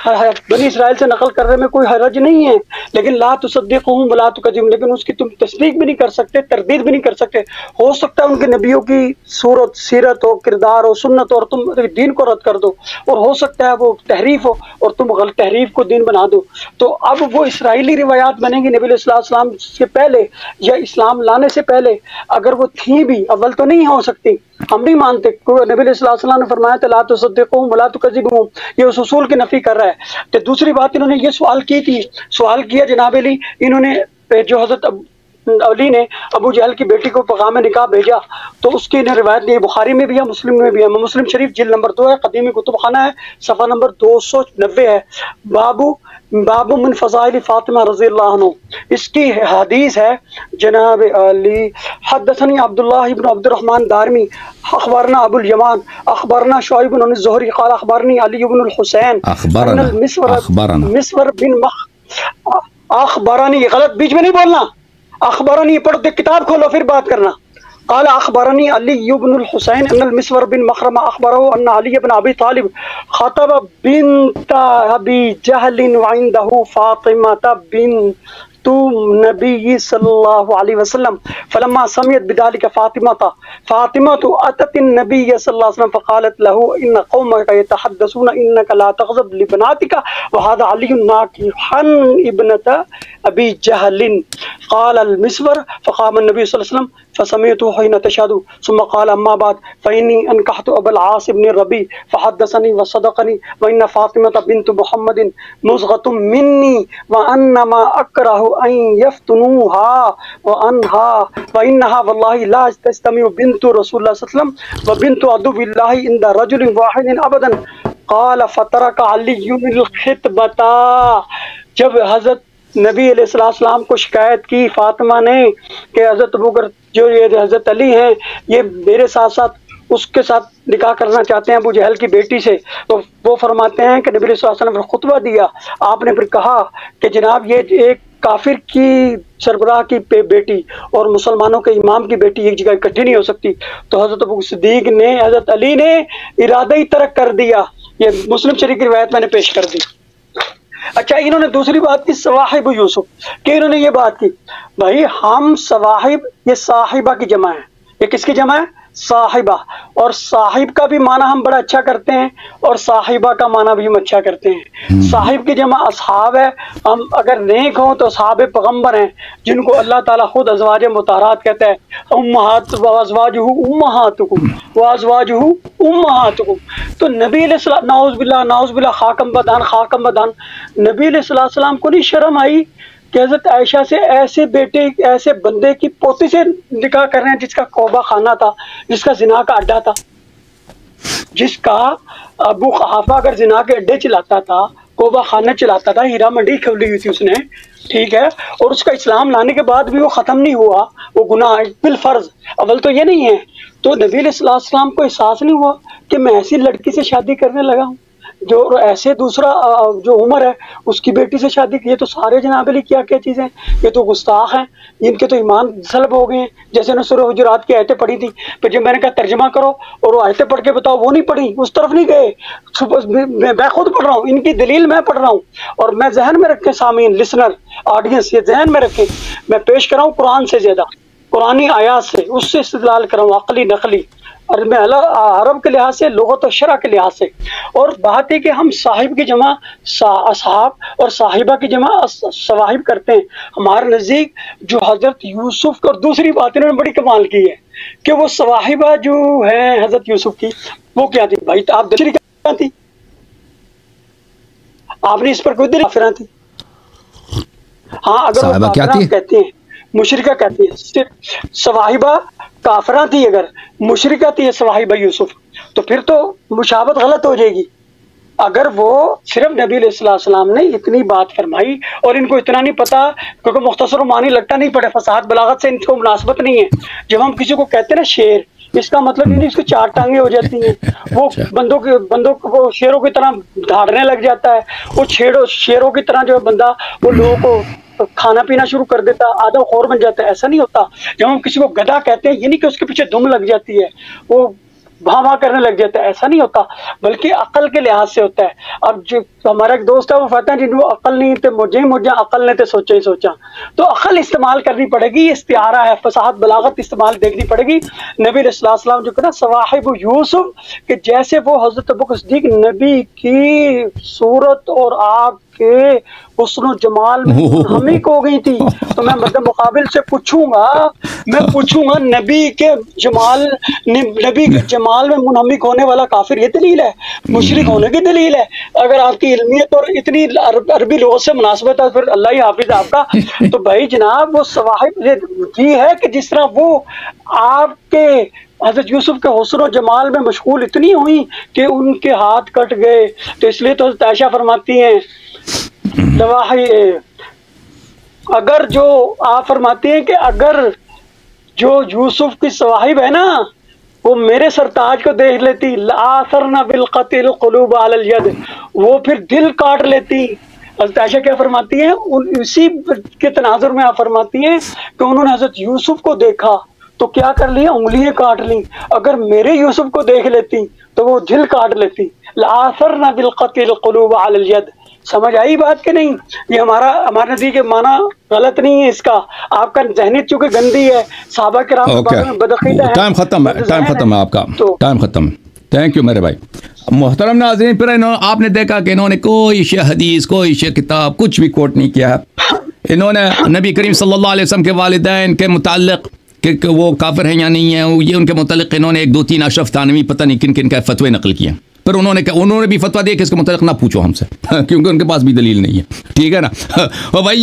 बनी इसराइल से नकल करने में कोई हरज नहीं है, लेकिन ला तुसद्दिक़ुहुम वला तुकज़्ज़िबुहुम, लेकिन उसकी तुम तस्दीक भी नहीं कर सकते, तरदीद भी नहीं कर सकते। हो सकता है उनके नबियों की सूरत, सीरत हो, किरदार हो, सुन्नत हो, और तुम दीन को रद्द कर दो, और हो सकता है वो तहरीफ हो और तुम गलत तहरीफ को दीन बना दो। तो अब वो इसराइली रिवायात बनेंगी नबी सल्लल्लाहु अलैहि वसल्लम से पहले या इस्लाम लाने से पहले, अगर वो थी भी, अव्वल तो नहीं हो सकती, हम नहीं मानते। नबी सल्लल्लाहु अलैहि वसल्लम ने फरमाया था ला तुसद्दिक़ुहुम वला तुकज़्ज़िबुहुम, ये उस उसूल की नफी कर रहा है। तो दूसरी बात, इन्होंने ये सवाल की थी, सवाल किया जनाब अली, इन्होंने जो हज़रत अली ने अबू जहल की बेटी को पैगाम निकाह भेजा, तो उसकी रिवायत नहीं, बुखारी में भी है, मुस्लिम में भी है। मुस्लिम शरीफ जिल्द नंबर 2 है, कदीमी कुतुब खाना है, सफ़ा नंबर 290 है। बाबू मिन फ़ज़ाइल फ़ातिमा रज़ियल्लाहु अन्हा, इसकी हदीस है जनाब अली हद्दसनी अब्दुल्लाह इब्न अब्दुर्रहमान दारमी अखबरना अबुल यमान अखबरना शुअयब बिन ज़ुहरी क़ाल अखबरनी अली इब्न अल हुसैन मिस्वर बिन अखबरनी, गलत बीच में नहीं बोलना, अखबरनी पढ़ दे, किताब खोलो फिर बात करना। क़ाल अखबरनी अली इब्न अल हुसैन अन्नल मिस्वर बिन मखरमा अखबरहु अन्ना अली इब्न अबी तालिब ख़तब बिन्त अबी जहल व इंदहु फ़ातिमा बिन्त नबी सल्लल्लाहु अलैहि वसल्लम फलम्मा समियत बिदालिका फ़ातिमा अतत नबी सल्लल्लाहु अलैहि वसल्लम फ़क़ालत लहु इन्न क़ौमका यतहद्दसून इन्नका ला तग़ज़ब लिबनातिका व हाज़ा अलियुन नाकिहन इब्नत अबी जहलिन। क़ाल अल मिस्वर फ़क़ाम नबी सल्लल्लाहु अलैहि वसल्लम फ़समिअतु हिन तशहदु सुम्मा क़ाल अम्मा बाद फ़इन्नी अनकहतु अबल आस इब्न रबी फ़हद्दसनी व सदक़नी व इन्न फ़ातिमा बिन्त मुहम्मदिन मुज़ग़तुम मिन्नी व अन्नमा अकरहु अन यफ्तनुहा व अनहा व इन्नहा वल्लाहि ला तस्तमिउ बिन्तु रसूलुल्लाह सल्लल्लाहु अलैहि वसल्लम व बिन्तु अदुव्विल्लाहि इंदा रजुलिन वाहिदिन अबदन। क़ाल फ़तरक अलीयुल ख़ितबता, जब हज़रत नबी अलैहिस्सलाम को शिकायत की फ़ातिमा ने कि हज़रत अबू बकर जो ये हज़रत अली हैं ये मेरे साथ साथ उसके साथ निकाह करना चाहते हैं अबू जहल की बेटी से, तो वो फरमाते हैं कि नबी सल्लल्लाहु अलैहि वसल्लम ने खुतबा दिया, आपने फिर कहा कि जनाब ये एक काफिर की सरबराह की बेटी और मुसलमानों के इमाम की बेटी एक जगह इकट्ठी नहीं हो सकती। तो हज़रत अबू सिद्दीक ने, हज़रत अली ने इरादा ही तर्क कर दिया। ये मुस्लिम शरीफ की रिवायत मैंने पेश कर दी। अच्छा, इन्होंने दूसरी बात की सवाहिब यूसुफ कि इन्होंने ये बात की, भाई हम सवाहिब, ये साहिबा की जमा है। ये किसकी जमा है? साहिबा। और साहिब का भी माना हम बड़ा अच्छा करते हैं और साहिबा का माना भी हम अच्छा करते हैं। साहिब की जमा असहाब है। हम अगर नेक हों तो असहाब पैगंबर हैं जिनको अल्लाह ताला खुद अज़वाज मुताहरात कहता है, उम्महात वअज़वाजुहु उम्महातुकुम वअज़वाजुहु उम्महातुकुम। तो नबी अलैहिस्सलाम, नाउज़ुबिल्लाह खाकम बदान, नबी अलैहिस्सलाम को नहीं शर्म आई कि हज़रत आयशा से ऐसे बेटे, ऐसे बंदे की पोती से निकाह कर रहे हैं जिसका कौबा खाना था, जिसका जिना का अड्डा था, जिसका अबू कहाफा अगर जिना के अड्डे चलाता था, कौबा खाना चलाता था, हीरा मंडी खोली हुई थी उसने, ठीक है, और उसका इस्लाम लाने के बाद भी वो ख़त्म नहीं हुआ, वो गुनाह बिल फर्ज अव्वल तो ये नहीं है। तो नबी अलैहिस्सलाम को एहसास नहीं हुआ कि मैं ऐसी लड़की से शादी करने लगा हूँ जो ऐसे दूसरा जो उमर है उसकी बेटी से शादी की। तो सारे जनाब अली क्या क्या चीज़ें, ये तो गुस्ताख हैं, इनके तो ईमान सलब हो गए हैं। जैसे उन्होंने सूरह हुजुरात की आयतें पढ़ी थी, फिर जब मैंने कहा तर्जमा करो और वो आयतें पढ़ के बताओ, वो नहीं पढ़ी, उस तरफ नहीं गए। मैं खुद पढ़ रहा हूँ, इनकी दलील मैं पढ़ रहा हूँ और मैं जहन में रखें सामीन, लिसनर, ऑडियंस, ये जहन में रखें, मैं पेश कर रहा हूँ कुरान से ज़्यादा, कुरानी आयात से, उससे इस्तेदलाल कर रहा हूँ, अक़ली नकली, और मैं अरब के लिहाज से, लुगत और शरअ के लिहाज से। और बात है कि हम साहिब की जमा असहाब और साहिबा की जमा सवाहिब करते हैं। हमारे नज़दीक जो हज़रत यूसुफ को, और दूसरी बात इन्होंने बड़ी कमाल की है कि वो सवाहिबा जो है हज़रत यूसुफ की, वो क्या थी भाई? तो आप दलील क्या थी? आपने इस पर कोई दलील? काफिरा थी। हाँ, अगर वो काफिरा कहते हैं, मुशरिका कहती है, सिर्फ सवाहिबा काफरा थी, अगर मुशरिका थी सवाहिबा यूसुफ, तो फिर तो मुशाबत गलत हो जाएगी। अगर वो सिर्फ नबी अलैहिस्सलाम ने इतनी बात फरमाई और इनको इतना नहीं पता, क्योंकि मुख्तसर मानी लगता नहीं पड़े, फसाहत बलागत से इनको मुनासबत नहीं है। जब हम किसी को कहते हैं ना शेर, इसका मतलब नहीं इसको चार टांगे हो जाती हैं, वो बंदों को शेरों की तरह धाड़ने लग जाता है, वो शेरों की तरह जो बंदा वो लोगों को खाना पीना शुरू कर देता, आदम खोर बन जाता है। ऐसा नहीं होता। जब हम किसी को गधा कहते हैं, ये नहीं कि उसके पीछे दुम लग जाती है, वो भां करने लग जाता है, ऐसा नहीं होता, बल्कि अकल के लिहाज से होता है। अब जो हमारा एक दोस्त है वो फरमाता है जिनको अकल नहीं थे मुझे अकल ने तो सोचा ही सोचा, तो अकल इस्तेमाल करनी पड़ेगी, इस्तिआरा है, फसाहत बलागत इस्तेमाल देखनी पड़ेगी। नबी अलैहिस्सलाम जो कहना सवाहिब यूसुफ कि जैसे वो हजरत अबू बकर सिद्दीक नबी की सूरत और आग के हुस्न जमाल में मुनहमिक हो गई थी, तो मैं मतलब मुकाबिल से पूछूंगा नबी के जमाल में मुनहमिक होने वाला काफिर, ये दलील है, मुशरिक होने की दलील है। अगर आपकी इल्मियत और इतनी अरबी लोगों से मुनासबत है, फिर अल्लाह ही हाफिज आपका। तो भाई जनाब वो सवाहिब ये है कि जिस तरह वो आपके हज़रत यूसुफ के हुस्न और जमाल में मशगूल इतनी हुई कि उनके हाथ कट गए, तो इसलिए तो हज़रत आयशा फरमाती हैं अगर जो आप फरमाती हैं कि अगर जो यूसुफ की सवाहिब है ना, वो मेरे सरताज को देख लेती, लासरना बिलक़तिल क़ुलूब अलल यद, वो फिर दिल काट लेती। हज़रत आयशा क्या फरमाती हैं, उसी के तनाजुर में आप फरमाती हैं कि उन्होंने हज़रत यूसुफ को देखा तो क्या कर लिया, उंगलियां काट ली। अगर मेरे यूसुफ को देख लेती तो वो दिल काट लेती। लासरना बिलक़तिल क़ुलूब अलल यद। समझ आई बात के नहीं? ये हमारे नज़दीक के माना गलत नहीं है इसका, आपका ज़हनीत चूंकि गंदी है, सहाबा किराम के बारे में बदअक़ीदा है। टाइम खत्म है आपका, टाइम खत्म। थैंक यू मेरे भाई। मोहतरम नाज़रीन, फिर आपने देखा कि इन्होंने कोई शे हदीस, कोई शे किताब, कुछ भी कोट नहीं किया। इन्होंने नबी करीम सल्लल्लाहु अलैहि वसल्लम के वालिदैन के मुताल्लिक़ कि वो काफिर हैं या नहीं है, ये उनके मुताल्लिक़ इन्होंने 1-2-3 अशरफ थानवी पता नहीं किन किन का फतवे नकल किए। पर उन्होंने भी फतवा दिया कि इसके मुताल्लिक़ ना पूछो हमसे क्योंकि उनके पास भी दलील नहीं है, ठीक है ना। और भाई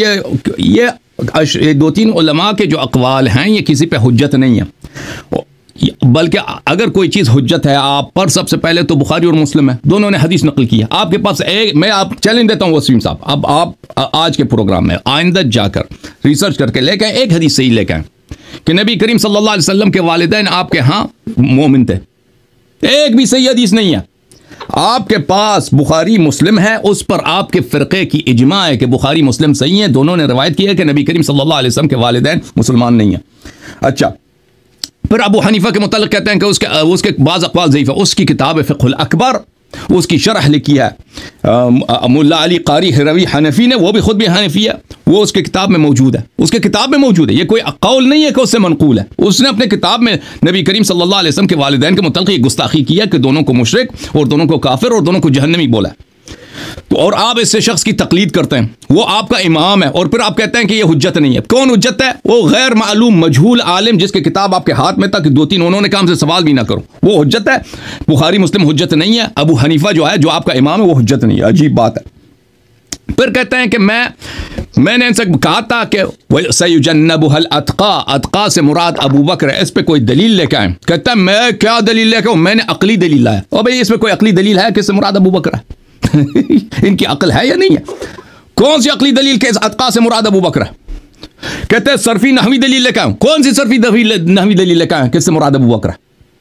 ये 2-3 उलमा के जो अक़वाल हैं ये किसी पे हुज्जत नहीं है। बल्कि अगर कोई चीज़ हुज्जत है आप पर, सबसे पहले तो बुखारी और मुस्लिम है, दोनों ने हदीस नकल की है। आपके पास एक, मैं आप चैलेंज देता हूँ वसीम साहब, अब आप आज के प्रोग्राम में आइंदा जाकर रिसर्च करके लेके आए, एक हदीस सही लेके आए कि नबी करीम सल्लल्लाहु अलैहि वसल्लम के वालिदैन आपके यहाँ मोमिन थे। एक भी सही हदीस नहीं है। आपके पास बुखारी मुस्लिम है, उस पर आपके फ़िरक़े की इजमा है कि बुखारी मुस्लिम सही है, दोनों ने रवायत की है कि नबी करीम सल्लल्लाहु अलैहि वसल्लम के वालिदैन मुसलमान नहीं है। अच्छा, फिर अबू हनीफा के मुतालिक कहते हैं कि उसके बाज़ अक़वाल ज़ईफ़ है। उसकी किताब है फ़िक़्हुल अकबर, उसकी शरह लिखी है मुल्ला अली क़ारी हिरवी हनफी ने, वो भी खुद भी हनफी है, वो उसके किताब में मौजूद है, उसके किताब में मौजूद है। ये कोई कौल नहीं है कि उससे मनक़ूल है। उसने अपने किताब में नबी करीम सल्लल्लाहु अलैहि वसल्लम के वालिदैन के मुतालिक ये गुस्ताखी किया कि दोनों को मुशरिक और दोनों को काफिर और दोनों को जहन्नमी बोला। तो और आप इससे शख्स की तकलीद करते हैं, वो आपका इमाम है, और फिर आप कहते हैं कि ये हुज्जत नहीं है। कौन हुज्जत है? वो गैर मालूम मजहूल आलिम जिसकी किताब आपके हाथ में तक 2-3 उन्होंने काम से सवाल भी ना करो, वो हुज्जत है। बुखारी मुस्लिम हुज्जत नहीं है। अबू हनीफा जो है, जो आपका इमाम है, वो हुज्जत नहीं है। अजीब बात है। फिर कहते हैं कि मैंने इनसे कहा था कि सयुजन्नबुहल अतक़ा, अतक़ा से मुराद अबू बकर है, इस पर कोई दलील लेके आए। कहता है मैं क्या दलील लेके आऊं? मैंने अकली दलील लाया। और भाई इसमें कोई अकली दलील है किससे मुराद अबू बकर है? इनकी अकल है या नहीं है? कौन सी अकली दलील के अतक़ा से मुराद अबू बकर है? कहते हैं सरफी नहवी दलील लेके आऊं। कौन सी सरफी नहवी दलील लेके आए किससे मुराद अबू बकर है?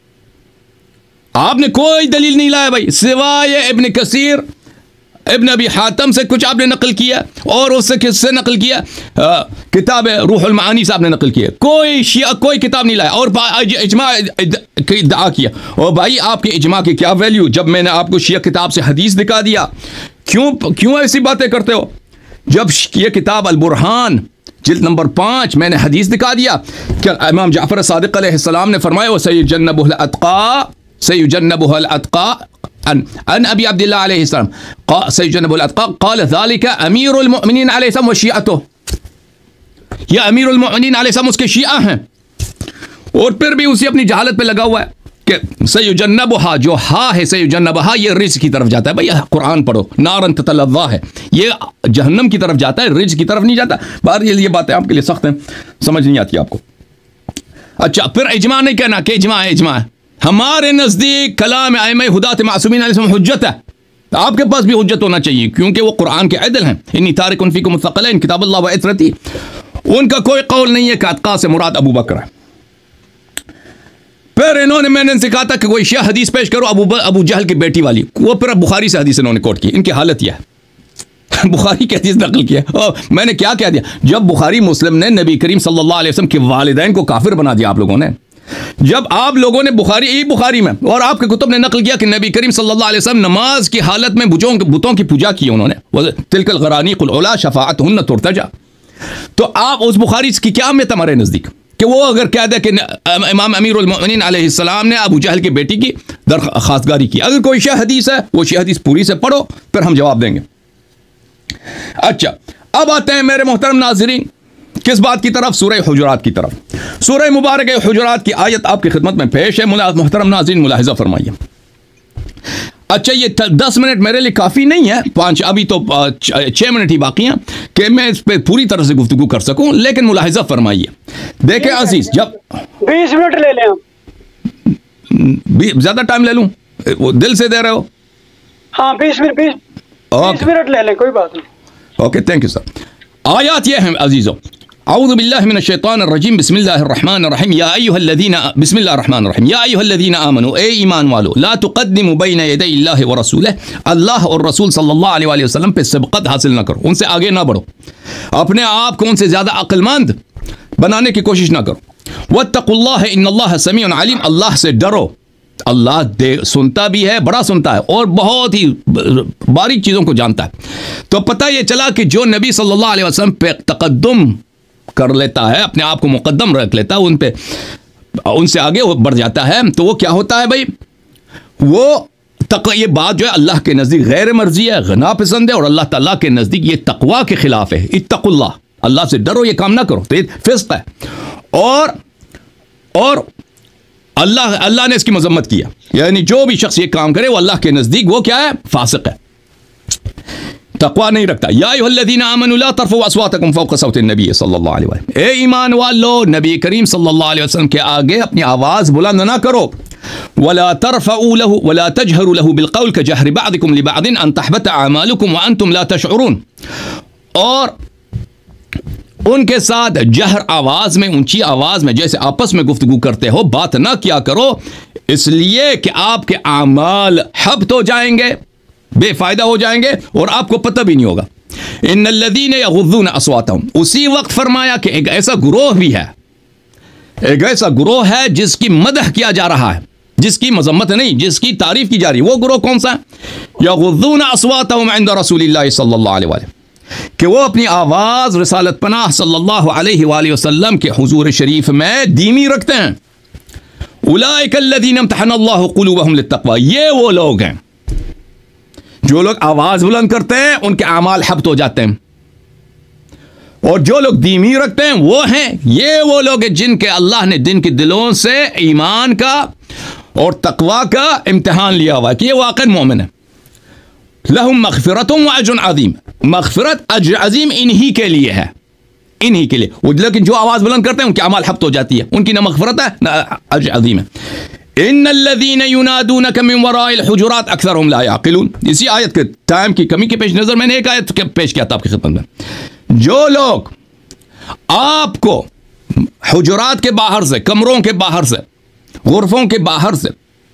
आपने कोई दलील नहीं लाया भाई, सिवाय इब्न कसीर, इब्न अबी हातम से कुछ आपने नकल किया, और उससे किससे नकल किया? किताब रूहुल मानी से आपने नकल किया। कोई शिया कोई किताब नहीं लाया, और इजमा की इद्दा किया। और भाई आपके इजमा की क्या वैल्यू, जब मैंने आपको शिया किताब से हदीस दिखा दिया? क्यों ऐसी बातें करते हो? जब ये किताब अल बुरहान जिल्द नंबर 5 मैंने हदीस दिखा दिया कि इमाम जाफर सादिक अलैहिस्सलाम ने फरमाया वो सयुजन्नबुहुल अतक़ा, सयुजन्नबुहुल अतक़ा अन अबी अब्दुल्लाह अलैहिस्सलाम सयुजन्नबुहुल अतक़ा क़ाल ज़ालिका अमीरुल मुमिनीन अलैहिस्सलाम व शिअतुहु। यह अमीरुल मुमिनीन अलैहिस्सलाम उसके शिया हैं, और फिर भी उसी अपनी जहालत पे लगा हुआ है कि सयुजन्नबुहा, जो हा है सयुजन्नबुहा, ये रिज़्क़ की तरफ जाता है। भाई कुरान पढ़ो, नारन ततलज़्ज़ा है, ये जहन्नम की तरफ जाता है, रिज़्क़ की तरफ नहीं जाता। बाहर ये बातें आपके लिए सख्त हैं, समझ नहीं आती आपको। अच्छा, फिर इजमा नहीं कहना कि इजमा है, इजमा है। हमारे नज़दीक कलाम आइम्मा हुदात मासूमीन अलैहिस्सलाम हुज्जत है। आपके पास भी हुज्जत होना चाहिए, क्योंकि वो कुरान के अदल हैं। इन्नी तारिकुन फ़ीकुम मुस्तक़िलन किताबुल्लाह व इतरती। उनका कोई कौल नहीं है कि अतक़ा से मुराद अबू बकर है। फिर मैंने इनसे कहा था कि कोई शिया हदीस पेश करो अबू जहल की बेटी वाली, वो फिर बुखारी से हदीस इन्होंने कोट की। इनकी हालत यह है, बुखारी की हदीस नकल किया। और मैंने क्या कह दिया? जब बुखारी मुस्लिम ने नबी करीम सल्लल्लाहु अलैहि वसल्लम के वालिदैन को काफिर बना दिया आप लोगों ने, जब आप लोगों ने बुखारी में और आपके कुतुब ने नकल किया कि नबी करीम सल्लल्लाहु अलैहि वसल्लम नमाज की हालत में बुतों की पूजा की उन्होंने, तिलकल गरानीकुल उला शफाअतहुन्ना तुर्तजा। तो आप उस बुखारी की क्या अहमियत हमारे नज़दीक कि वो अगर कह दे कि इमाम अमीरुल मोमिनीन अलैहिस्सलाम ने अबू जहल की बेटी की दरख्वास्तगारी की। अगर कोई शिया हदीस है, वो शिया हदीस पूरी से पढ़ो, फिर हम जवाब देंगे। अच्छा, अब आते हैं मेरे मोहतरम नाज़रीन किस बात की तरफ? सूरह हुजुरात की तरफ। सूरह मुबारक हुजुरात की आयत आपकी खिदमत में पेश है। मोहतरम नाज़रीन मुलाहिज़ा फरमाइए। अच्छा, ये 10 मिनट मेरे लिए काफ़ी नहीं है, 5 अभी तो 6 मिनट ही बाकी हैं कि मैं इस पर पूरी तरह से गुफ्तगू कर सकूं, लेकिन मुलाहिज़ा फरमाइए। देखें अजीज, जब 20 मिनट ले लें, ज़्यादा टाइम ले लूं? वो दिल से दे रहे हो? हाँ, 20 मिनट ले लें, कोई बात नहीं। Okay, thank you sir. आयात ये हैं अजीज़ों, अऊज़ु बिल्लाहि मिनश शैतानिर रजीम, बिस्मिल्लाहिर रहमानिर रहीम, या अय्युहल्लज़ीना बिस्मिल्लाहिर रहमानिर रहीम, या अय्युहल्लज़ीना आमनू, ए ईमान वालो, ला तुक़द्दिमू बैना यदै इल्लाहि व रसूलिहि, अल्लाह और रसूल सल्लल्लाहु अलैहि वसल्लम पे सबक़त हासिल ना करो, उनसे आगे ना बढ़ो, अपने आप को उनसे ज़्यादा अक्लमंद बनाने की कोशिश ना करो। वत्तक़ुल्लाह इन्नल्लाह समीउन अलीम, अल्लाह से डरो, अल्लाह सुनता भी है, बड़ा सुनता है, और बहुत ही बारीक चीज़ों को जानता है। तो पता ये चला कि जो नबी सल्लल्लाहु अलैहि वसल्लम पे तक़द्दुम कर लेता है, अपने आप को मुक़द्दम रख लेता है, उनसे आगे वो बढ़ जाता है, तो वो क्या होता है भाई? वो ये बात जो है अल्लाह के नज़दीक गैर मर्जी है, नापसंद है, और अल्लाह ताला के नज़दीक ये तक़वा के खिलाफ है। इत्तक़ुल्लाह, अल्लाह से डरो, ये काम ना करो, तो ये फिस्क है। और अल्लाह ने इसकी मजम्मत किया, यानी जो भी शख्स ये काम करे वो अल्लाह के नज़दीक वो क्या है? फासिक है। तकवा नहीं रखता। या अय्युहल्लज़ीना आमनू ला तरफ़ऊ अस्वातकुम फ़ौक़ सौति नबी सल्लल्लाहु अलैहि वसल्लम, ए ईमान वालो नबी करीम सल्लल्लाहु अलैहि वसल्लम के आगे अपनी आवाज़ बुलंद ना करो। वला तरफ़ऊ लहू वला तजहरू लहू बिलक़ौल कजहरि बअदिकुम लिबअदिन अन तहबत अअमालुकुम व अंतुम ला तशउरून, और उनके साथ जहर आवाज़ में, ऊंची आवाज़ में जैसे आपस में गुफ्तगू करते हो बात ना किया करो, इसलिए कि आपके आमाल हब्त हो जाएंगे, बेफायदा हो जाएंगे और आपको पता भी नहीं होगा। इन्नल्लज़ीना यग़ुज़्ज़ूना अस्वातहुम, उसी वक्त फरमाया कि एक ऐसा गुरोह भी है, एक ऐसा गुरोह है जिसकी मदह किया जा रहा है, जिसकी मजम्मत नहीं, जिसकी तारीफ की जा रही है। वो गुरोह कौन सा है? यग़ुज़्ज़ूना अस्वातहुम इंद रसूलिल्लाहि सल्लल्लाहु अलैहि वसल्लम, कि वो अपनी आवाज़ रिसालत पनाह सल्लल्लाहु अलैहि वसल्लम के हुजूर शरीफ में धीमी रखते हैं। उलाइकल्लज़ीना इम्तहनल्लाहु क़ुलूबहुम लित्तक़वा, ये वो लोग हैं जो लोग आवाज़ बुलंद करते हैं उनके आमाल हब्त हो जाते हैं, और जो लोग धीमी रखते हैं वो हैं, ये वो लोग हैं जिनके अल्लाह ने जिनके दिलों से ईमान का और तकवा का इम्तिहान लिया हुआ है कि ये वाक़ई मोमिन है। लहुम मग़फ़िरतुम व अज्रुन अज़ीम, मग़फ़िरत अज्र अज़ीम इन्हीं के लिए है, इन्हीं के लिए। लेकिन जो आवाज़ बुलंद करते हैं उनकी आमाल हब्त हो जाती है, उनकी ना मग़फ़िरत है ना अज्र अज़ीम है। इन्नल्लज़ीना युनादूनका मिन वराइल हुजुरात अक्सरुहुम ला याक़िलून, इसी आयत के टाइम की कमी के पेश नज़र मैंने एक आयत पेश किया था आपकी खिदमत में। जो लोग आपको हुजुरात के बाहर से, कमरों के बाहर से, गुरफों के बाहर से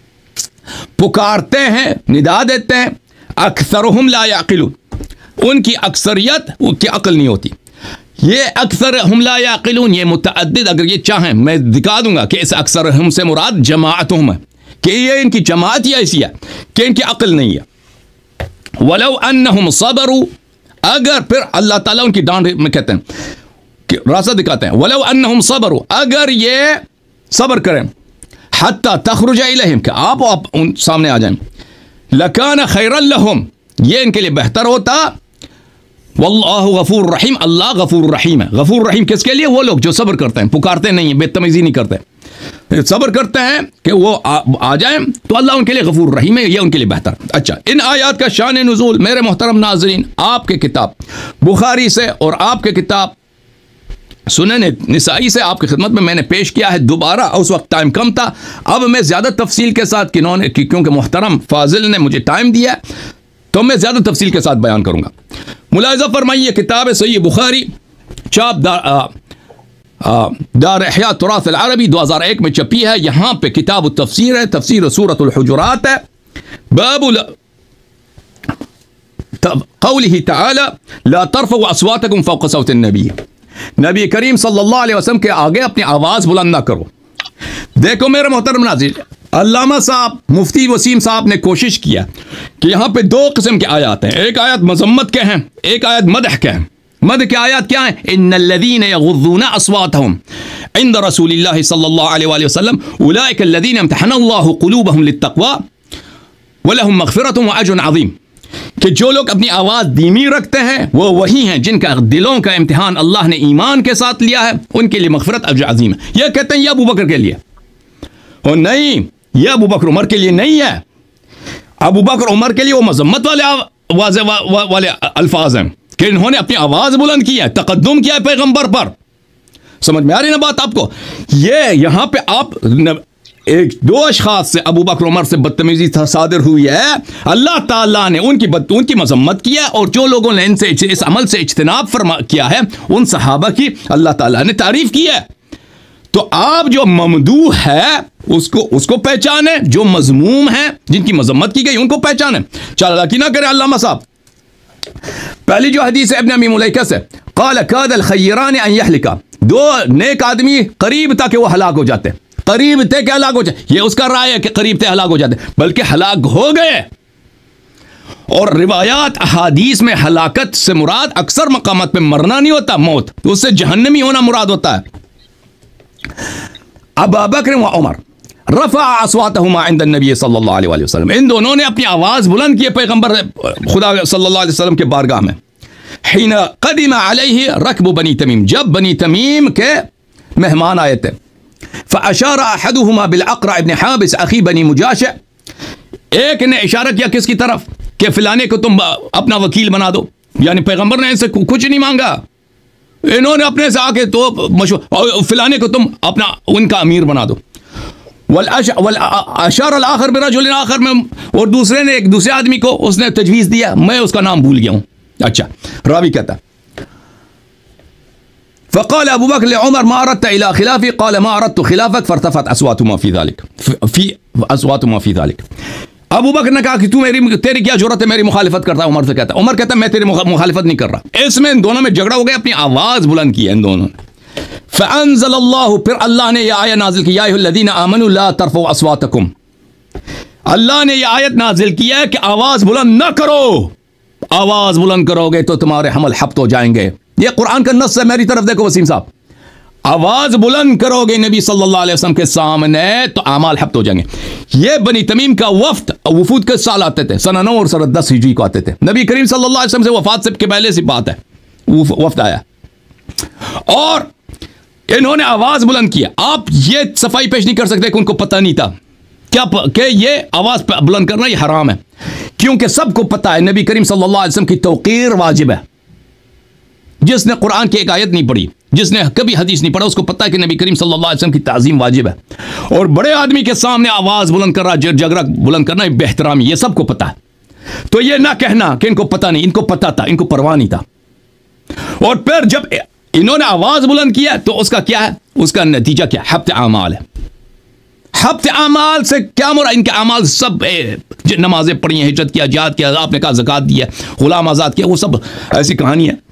पुकारते हैं, निदा देते हैं, अक्सरुहुम ला याक़िलून, उनकी अक्सरियत, उनकी अक्ल नहीं होती। ये अक्सर हम ला याक़िलून, ये मुतअद्दिद, अगर ये चाहें मैं दिखा दूंगा कि इस अक्सर हम से मुराद जमाअतुहुम है, कि ये इनकी जमात ही ऐसी है कि इनकी अक्ल नहीं है। वलौ अन्नहुम सबरू, अगर फिर अल्लाह ताला उनकी डांट में कहते हैं कि रास्ता दिखाते हैं, वलौ अन्नहुम सबरू, अगर ये सब्र करें, हत्ता तखरुज इलैहिम, कि आप उन सामने आ जाएं, लकान खैरन लहुम, ये इनके लिए बेहतर होता। वल्लाहु गफूर रहीम, अल्लाह गफूर रहीम है। गफूर रहीम किसके लिए? वो लोग जो सब्र करते हैं, पुकारते नहीं है, बेतमीजी नहीं करते, सब्र करते हैं कि वो आ जाएं, तो अल्लाह उनके लिए गफूर रहीम है, ये उनके लिए बेहतर। अच्छा, इन आयात का शान नुज़ूल मेरे मोहतरम नाज़रीन, आपके किताब बुखारी से और आपके किताब सुनन निसाई से आपकी खिदमत में मैंने पेश किया है दोबारा। उस वक्त टाइम कम था, अब मैं ज़्यादा तफसील के साथ, क्योंकि मोहतरम फाजिल ने मुझे टाइम दिया तो मैं ज़्यादा तफसील के साथ बयान करूँगा। मुलाहिज़ा फरमाइए, किताब सही बुखारी, चाप दार इहया तुराथ अल अरबी 2001 में छपी है। यहाँ पे किताब तफसीर है, तफसीर सूरतुल हुजुरात है। बाबुल क़ौलिही तआला ला तरफ़ऊ अस्वातकुम फ़ौक़ सौति नबी, नबी करीम सल्लल्लाहु अलैहि वसल्लम के आगे अपनी आवाज़ बुलंद ना करो। देखो मेरे मोहतरम नाज़रीन, अल्लामा साहब मुफ्ती वसीम साहब ने कोशिश किया कि यहाँ पे दो किस्म के आयात हैं, एक आयत मजम्मत के हैं, एक आयत मदह के हैं। मदह के आयत क्या है? इन्नल्लज़ीना यग़ुज़्ज़ूना अस्वातहुम इंद रसूलिल्लाहि सल्लल्लाहु अलैहि वसल्लम उलाइकल्लज़ीना इम्तहनल्लाहु क़ुलूबहुम लित्तक़वा व लहुम मग़फ़िरतुन व अज्रुन अज़ीम, कि जो लोग अपनी आवाज़ धीमी रखते हैं वो वही हैं जिनका दिलों का इम्तिहान अल्लाह ने ईमान के साथ लिया है, उनके लिए मग़फ़िरत अज्र अज़ीम है। यह कहते हैं ये अबू बकर के लिए, और नहीं, यह अबू बकर उमर के लिए नहीं है। अबू बकर उमर के लिए वो मजम्मत वाले अल्फाज हैं कि इन्होंने अपनी आवाज़ बुलंद की है, तक़द्दुम किया है पैगंबर पर। समझ में आ रही ना बात आपको? ये यहाँ पे आप एक दो अशखास से, अबू बकर उमर से बदतमीजी सादिर हुई है, अल्लाह ताला ने उनकी मजम्मत किया, और जो लोगों ने इनसे इस अमल से इज्तिनाब फरमा किया है उन सहाबा की अल्लाह ताला ने तारीफ की है। तो आप जो ममदूह है उसको पहचाने, जो मजमूम है जिनकी मजम्मत की गई उनको पहचाने। चालाकी ना करें अल्लामा साहब। पहली जो हदीस है इब्न अबी मुलैका से, क़ाल कादल खय्यरान अन यहलिका, दो नेक आदमी करीब था कि वो हलाक हो जाते, करीब थे कि हलाक हो जाए। ये उसका राय है कि करीब थे हलाक हो जाते, बल्कि हलाक हो गए। और रिवायात अहादीस में हलाकत से मुराद अक्सर मकामात पे मरना नहीं होता, मौत, उससे जहन्नमी होना मुराद होता है। अबू बकर व उमर रफ़ा अस्वातहुमा इंद नबी सल्लल्लाहु अलैहि वसल्लम, इन दोनों ने अपनी आवाज़ बुलंद की पैगंबर खुदा सल्लल्लाहु अलैहि वसल्लम के बारगाह में। हिन क़दिम अलैहि रकब बनी तमीम, जब बनी तमीम के मेहमान आए थे। फ़अशार अहदुहुमा बिल अक़रा इब्न हाबिस अख़ी बनी मुजाशिअ, एक ने इशारा किया किसकी तरफ कि फ़िलाने को तुम अपना वकील बना दो, यानी पैगंबर ने इनसे कुछ नहीं मांगा, इन्होंने अपने से आके तो मशहूर फिलाने को तुम अपना उनका अमीर बना दो। अशार आखिर मेरा जुल आखिर में, और दूसरे ने एक दूसरे आदमी को उसने तजवीज़ दिया, मैं उसका नाम भूल गया हूं। अच्छा, रावी कहता फ़क़ाल अबू बकर उमर मा अरदत इला खिलाफ़ी क़ाल मा अरदतु खिलाफ़क फ़र्तफ़त अस्वातुहुमा फ़ी ज़ालिक। अबू बकर ने कहा कि तेरी क्या जरूरत है मेरी मुखालिफत करता है। उमर से कहता, उमर कहता मैं तेरी मुखालिफत नहीं कर रहा। इसमें इन दोनों में झगड़ा हो गया, अपनी आवाज़ बुलंद की इन दोनों ने। फ़अंज़लल्लाहु, फिर अल्लाह ने यह आयत नाजिल की, या अय्युहल्लज़ीना आमनू ला तरफ़ऊ अस्वातकुम। अल्लाह ने यह आयत नाजिल किया है कि आवाज़ बुलंद न करो, आवाज़ बुलंद करोगे तो तुम्हारे हमल हफ्त हो जाएंगे। यह कुरान का नस्स है, मेरी तरफ देखो वसीम साहब। आवाज़ बुलंद करोगे नबी सल्लल्लाहु अलैहि वसल्लम के सामने तो आमाल हफ्त हो जाएंगे। ये बनी तमीम का वफूद के साल आते थे, सन 9 और सन 10 हिजरी को आते थे। नबी करीम सल्लल्लाहु अलैहि वसल्लम से वफात से के पहले से बात है, वफ्द आया और इन्होंने आवाज़ बुलंद किया। आप ये सफाई पेश नहीं कर सकते कि उनको पता नहीं था क्या कि ये आवाज़ बुलंद करना ये हराम है, क्योंकि सबको पता है नबी करीम सल्लल्लाहु अलैहि वसल्लम की तौक़ीर वाजिब है। जिसने कुरान की एक आयत नहीं पढ़ी, जिसने कभी हदीस नहीं पढ़ा, उसको पता है कि नबी करीम सल्लल्लाहु अलैहि वसल्लम की ताज़ीम वाजिब है। और बड़े आदमी के सामने आवाज़ बुलंद करना, झगड़ा बुलंद करना बेहतरामी, ये सबको पता है। तो ये ना कहना कि इनको पता नहीं, इनको पता था, इनको परवाह नहीं था। और फिर जब इन्होंने आवाज़ बुलंद किया तो उसका क्या है, उसका नतीजा क्या, हफ्त आमाल है। हफ्त आमाल से क्या मुराद, इनके आमाल सब नमाजें पढ़ी हैं, हिजरत किया, जिहाद किया, आपने कहा ज़कात दिया, गुलाम आज़ाद किया, वो सब ऐसी कहानी है।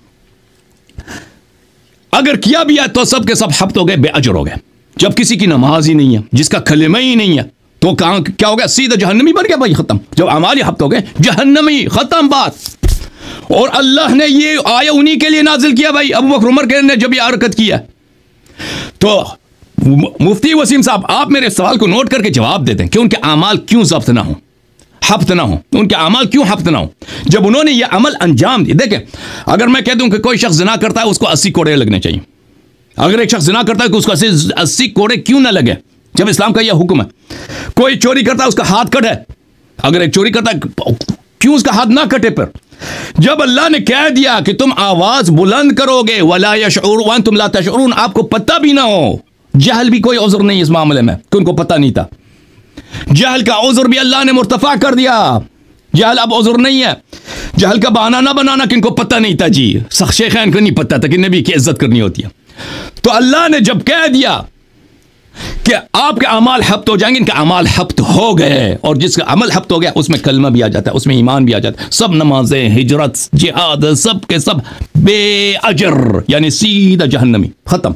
अगर किया भी है तो सब के सब हफ्त हो गए, बेअजर हो गए। जब किसी की नमाज ही नहीं है, जिसका कलेमा ही नहीं है, तो कहाँ क्या हो गया, सीधा जहन्नमी बन गया भाई, खत्म। जब अमाल ही हफ्त हो गए, जहन्नमी, खत्म बात। और अल्लाह ने ये आया उन्हीं के लिए नाजिल किया भाई, अबू बकर उमर ने जब ये हरकत किया। तो मुफ्ती वसीम साहब, आप मेरे सवाल को नोट करके जवाब देते हैं कि उनके अमाल क्यों जब्त ना हो, हफ्त ना हो, उनके अमाल क्यों हफ्त ना हो, जब उन्होंने ये अमल अंजाम दिए। देखें, अगर मैं कह दूं कि कोई शख्स ज़िना करता है उसको 80 कोड़े लगने चाहिए, अगर एक शख्स ज़िना करता है तो उसको 80 कोड़े क्यों ना लगे, जब इस्लाम का यह हुक्म है। कोई चोरी करता है उसका हाथ कट है, अगर एक चोरी करता है क्यों उसका हाथ ना कटे। पर जब अल्लाह ने कह दिया कि तुम आवाज बुलंद करोगे, वला यशऊर व अंतुम ला तशऊरून, आपको पता भी ना हो, जहल भी कोई उज़्र नहीं इस मामले में कि उनको पता नहीं था। जहल का उज़्र भी अल्लाह ने मुर्तफा कर दिया, जहल अब उज़्र नहीं है। जहल का बहाना ना बनाना कि इनको पता नहीं था जी, शेखैन को नहीं पता था कि नबी की इज्जत करनी होती है। तो अल्लाह ने जब कह दिया कि आपके अमाल हफ्त हो जाएंगे, इनके अमाल हफ्त हो गए, और जिसका अमल हफ्त हो गया उसमें कलमा भी आ जाता है, उसमें ईमान भी आ जाता है, सब नमाजें, हिजरत, जिहाद, सब के सब बेअजर, यानी सीधा जहन्नमी, खत्म।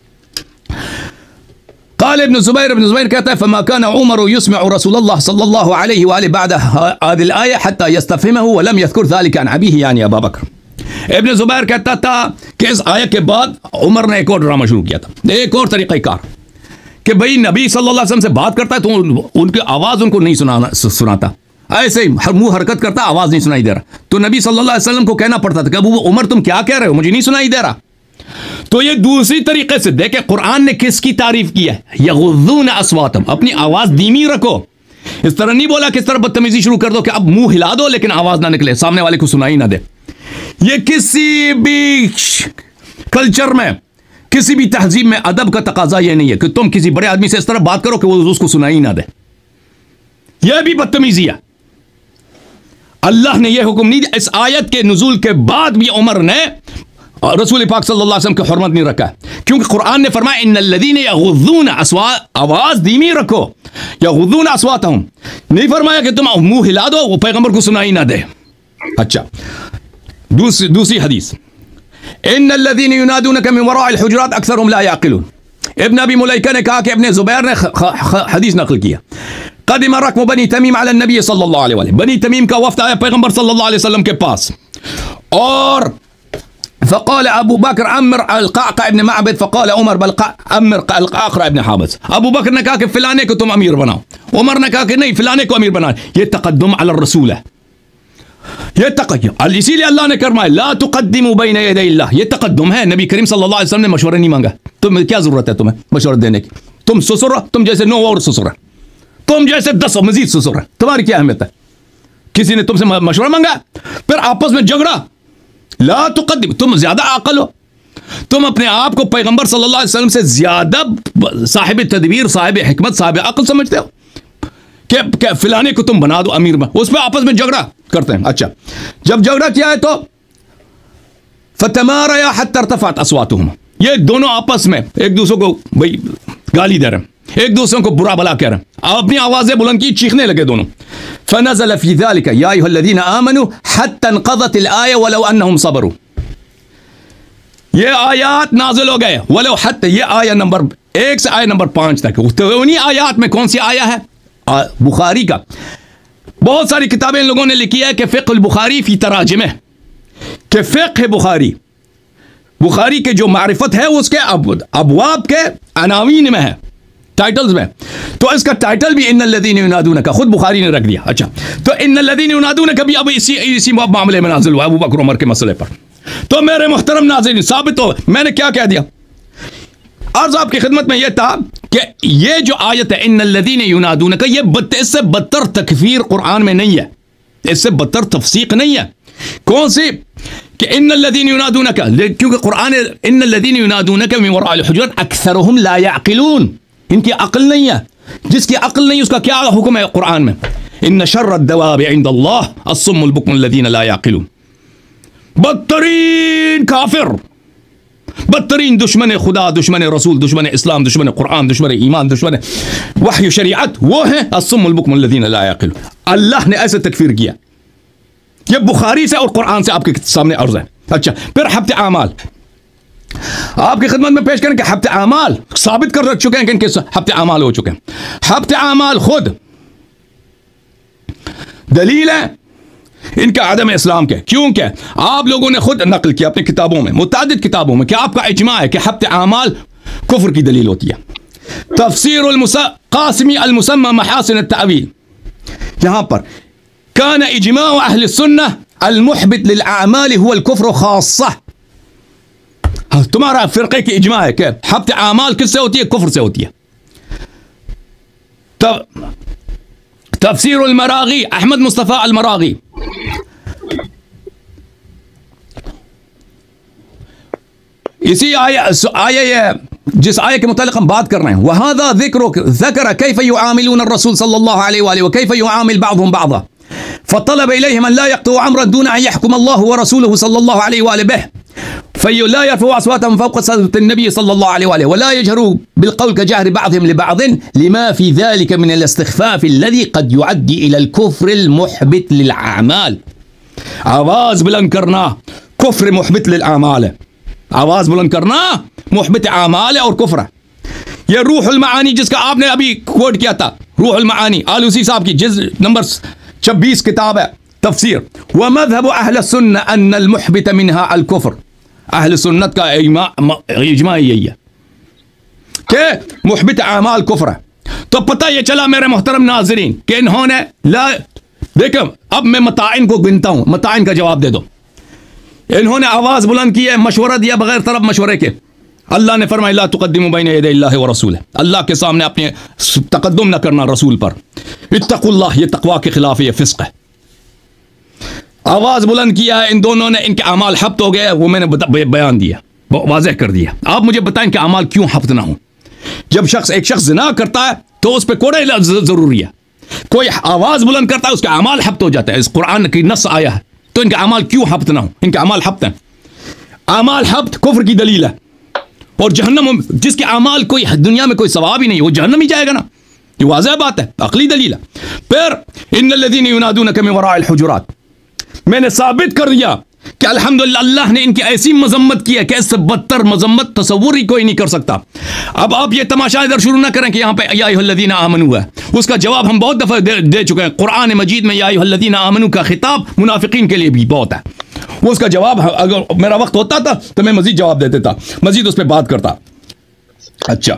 क़ाल इब्न ज़ुबैर कहता है फमा कान उमर युस्मिउ रसूलल्लाह सल्लल्लाहु अलैहि व बाद हादिल आया हत्ता यस्तफ़हिमहु व लम यज़कुर ज़ालिका अन अबीही यानी अबू बकर। इब्न ज़ुबैर कहता था कि इस आयत के बाद उमर ने एक और ड्रामा शुरू किया था, एक और तरीक़ाकार कि भाई नबी सल्लल्लाहु अलैहि वसल्लम से बात करता है तो उनकी आवाज़ उनको नहीं सुनाता, ऐसे ही मुंह हरकत करता, आवाज़ नहीं सुनाई दे रहा, तो नबी सल्लल्लाहु अलैहि वसल्लम को कहना पड़ता था कि अबू उमर तुम क्या कह रहे हो, मुझे नहीं सुनाई दे रहा। तो ये दूसरी तरीके से देखे कुरान ने किसकी तारीफ की है, यग़ुज़्ज़ून अस्वातहुम, अपनी आवाज़ धीमी रखो। इस तरह नहीं बोला कि इस तरह बदतमीजी शुरू कर दो कि अब मुंह हिला दो लेकिन आवाज़ ना निकले, सामने वाले को सुनाई ना दे। ये किसी भी कल्चर में, किसी भी तहजीब में अदब का तकाजा ये नहीं है कि तुम किसी बड़े आदमी से इस तरह बात करो कि वो उसको सुनाई ना दे, यह भी बदतमीजी है। अल्लाह ने यह हुक्म नहीं दिया। इस आयत के नुज़ूल के बाद भी उमर ने रसूल पाक सल्लल्लाहु अलैहि वसल्लम की हुर्मत नहीं रखा, क्योंकि कुरान ने फरमाया इन्नल्लज़ीना यग़ुज़्ज़ून अस्वात, आवाज धीमी रखो, यग़ुज़्ज़ून अस्वातहुम, नहीं फरमाया कि तुम मुंह हिला दो वो पैगंबर को सुनाई ना दे। अच्छा, दूसरी हदीस, इन्नल्लज़ीना युनादूनका मिन वराइल हुजुरात अक्सरुहुम ला याक़िलून। इब्न अबी मुलैका ने कहा कि इब्न ज़ुबैर ने हदीस नकल किया, क़दिम रक्ब बनी तमीम अला नबी सल्लल्लाहु अलैहि वसल्लम, बनी तमीम का वफ़द आया पैगंबर सल्लल्लाहु अलैहि वसल्लम के पास, और फ़क़ाल अबू बकर अमर अल-क़अक़अ इब्न मअबद, फ़क़ाल उमर बल अमर अल-क़अक़अ इब्न हाबिस। अबू बकर ने कहा कि फिलाने को तुम अमीर बनाओ, उमर ने कहा कि नहीं फिलाने को अमीर बनाओ। ये तक़द्दुम अला रसूल है, ये तक़द्दुम, इसीलिए अल्लाह ने फरमाया ला तुक़द्दिमू बैन यदै अल्लाह, ये तक़द्दुम है। नबी करीम सल्लल्लाहु अलैहि वसल्लम ने मशवरा नहीं मांगा, तुम्हें क्या जरूरत है तुम्हें मशवरा देने की, तुम ससुर, तुम जैसे 9 और ससुर, तुम जैसे 10 मजीद ससुर, तुम्हारी क्या अहमियत है। किसी ने तुमसे मशवरा मांगा, फिर आपस में झगड़ा, ला तुक़द्दिम, तुम ज्यादा अक़ल हो, तुम अपने आप को पैगंबर सल्लल्लाहु अलैहि वसल्लम से ज्यादा साहिब तदबीर, साहिब हिकमत, साहिब अक़ल समझते हो कि फिलाने को तुम बना दो अमीर में। उस पर आपस में झगड़ा करते हैं। अच्छा, जब झगड़ा किया है तो फतमारया हत्ता इरतफ़अत अस्वातुहुम, ये दोनों आपस में एक दूसरे को भाई गाली दे रहे हैं, एक दूसरे को बुरा भला कह रहे हैं, अपनी आवाजें बुलंद की, चीखने लगे दोनों। फनज़ल फ़ी ज़ालिका या अय्युहल्लज़ीना आमनू हत्ता इनक़ज़तिल आया वलौ अन्नहुम सबरू, ये आयात नाज़िल हो गए वलौ हत्ता, ये आया नंबर 1 से आया नंबर 5 तक। तो उन्हीं आयात में कौन सी आया है? बुखारी का, बहुत सारी किताबें इन लोगों ने लिखी है कि फ़िक़्ह बुखारी फ़ी तराजिमे, कि फ़िक़्ह बुखारी के जो मारिफत है उसके अबवाब के अनावीन में है, टाइटल्स में। तो इसका टाइटल भी इन्नल्लज़ीना युनादूनका खुद बुखारी ने रख दिया। अच्छा, तो इन्नल्लज़ीना युनादूनका भी अब इसी मामले में नाज़िल हुआ, अबू बकर उमर के मसले पर। तो मेरे मुहतरम नाज़रीन, साबित हो, मैंने क्या कह दिया? अर्ज़ आपकी खिदमत में यह था कि ये जो आयत है इन्नल्लज़ीना युनादूनका, ये इससे बदतर तकफीर कुरान में नहीं है, इससे बदतर तफसीक नहीं है। कौन सी? कि इन्नल्लज़ीना युनादूनका, क्योंकि कुरान इन्नल्लज़ीना युनादूनका मिन वराइल हुजुरात अक्सरुहुम ला यअक़िलून, इनकी अक्ल नहीं है। जिसकी अक्ल नहीं उसका क्या हुक्म है कुरान में? इन्न शर्रद्दवाबि इंदल्लाह अस्सुम्मुल बुक्मुल्लज़ीना ला यअक़िलून, बदतरीन काफिर, बदतरीन दुश्मन खुदा, दुश्मन रसूल, दुश्मन इस्लाम, दुश्मन कुरान, दुश्मन ईमान, दुश्मन वही शरीयत, वो है अस्सुम्मुल बुक्मुल्लज़ीना ला यअक़िलून। अल्लाह ने ऐसे तकफीर किया। ये बुखारी से और कुरान से आपके सामने अर्ज है। अच्छा, फिर हफ्ते आमाल आपकी खिदमत में पेश करें कि हफ्ते आमाल साबित कर रख चुके हैं कि इनके हफ्ते आमाल हो चुके हैं। हफ्ते आमाल खुद दलील है इनका आदम इस्लाम के, क्योंकि आप लोगों ने खुद नकल किया अपनी किताबों में, मुतादिद किताबों में, कि आपका इजमा है कि हफ्ते आमाल कुफ्र की दलील होती है। तफसीरुल क़ासिमी अल मुसम्मा महासिन अत-तावील, यहां पर कान इजमा अहल सुन्नह अल मुहबित लिल आमाल हुवा अल कुफ्र खास्सा, तुम्हारा फिरके की इजमा है कि हफ्ते आमाल किससे होती है? कुफ्र से होती है। तफसीरुल मरागी अहमद मुस्तफ़ा अल मरागी, इसी आया जिस आया के मुतालिक हम बात कर रहे हैं, वहादा ज़िक्र कैफ़ युआमिलून रसूल सल्लल्लाहु अलैहि व कैफ़ युआमिल बाज़ुहुम बाज़ा फ़तलब इलैहिम अन ला यक़तउ अम्रन दून अन यहकुम अल्लाहु व रसूलुहु सल्लल्लाहु अलैहि व बिहि फ़ला यरफ़उ अस्वातहुम फ़ौक़ सौति नबी सल्लल्लाहु अलैहि व ला यजहरू बिलक़ौल कजहरि बअज़िहिम लिबअज़िन लिमा फ़ी ज़ालिका मिन अल-इस्तिख़फ़ाफ़ अल्लज़ी क़द युअद्दी इला अल-कुफ़्र अल-मुहबित लिल-अअमाल। आवाज़ बुलंद करना कुफ्र मुहबित लिल-अअमाल है, आवाज़ बुलंद करना मुहबित अमाल है और कुफ्र है। यह रूहुल मानी जिसका आपने अभी कोट किया था, रूहुल मानी आलूसी साहब की जिस नंबर 26 किताब है तफसीर, व मज़हब अहल सुन्नह अन अल मुहबित मिनहा अल कुफ्र, अहल सुन्नत का इजमा यही है कि मुहबित अमाल कुफ्र है। तो पता यह चला मेरे मोहतरम नाज़रीन कि इन्होंने देखो, अब मैं मताइन को गिनता हूं, मताइन का जवाब दे दो। इन्होंने आवाज बुलंद की है, मशवरा दिया बगैर तरफ मशवरे के। अल्लाह ने फरमाया ला तुक़द्दिमू बैन यदै अल्लाह व रसूल, अल्लाह के सामने अपने तक़द्दुम न करना रसूल पर। इत्तक़ुल्लाह, ये तक़वा के खिलाफ है, ये फिस्क है। आवाज बुलंद किया है इन दोनों ने, इनके अमाल हफ्त हो गए, वो मैंने बयान दिया, वाज़ेह कर दिया। आप मुझे बताएं कि अमाल क्यों हफ्त ना हो? जब एक शख्स ज़िना करता है तो उस पर कोड़ा इलाज जरूरी है। कोई आवाज बुलंद करता है उसका अमाल हफ्त हो जाता है। इस कुरान की नस आया है, तो इनका अमाल क्यों हफ्त ना हो? इनके अमाल हफ्त हैं। अमाल हफ्त कुफ्र की दलील है, और जहन्नम, जिसके अमाल कोई दुनिया में कोई सवाब ही नहीं, वो जहन्नम ही जाएगा ना, ये वाज़ेह बात है, अक़ली दलील है। फिर इन्नल्लज़ीना युनादूनका मिन वराइल हुजुरात, मैंने साबित कर दिया कि अल्हम्दुलिल्लाह अल्लाह ने इनकी ऐसी मजम्मत की है कि इससे बदतर मजम्मत तसव्वुर ही कोई नहीं कर सकता। अब आप ये तमाशा इधर शुरू ना करें कि यहाँ पे या अय्युहल्लज़ीना आमनू है, उसका जवाब हम बहुत दफ़ा दे चुके हैं। कुरान मजीद में या अय्युहल्लज़ीना आमनू का खिताब मुनाफिकीन के लिए भी बहुत है। वो उसका जवाब, अगर मेरा वक्त होता था तो मैं मजीद जवाब दे देता, मजीद उस पर बात करता। अच्छा,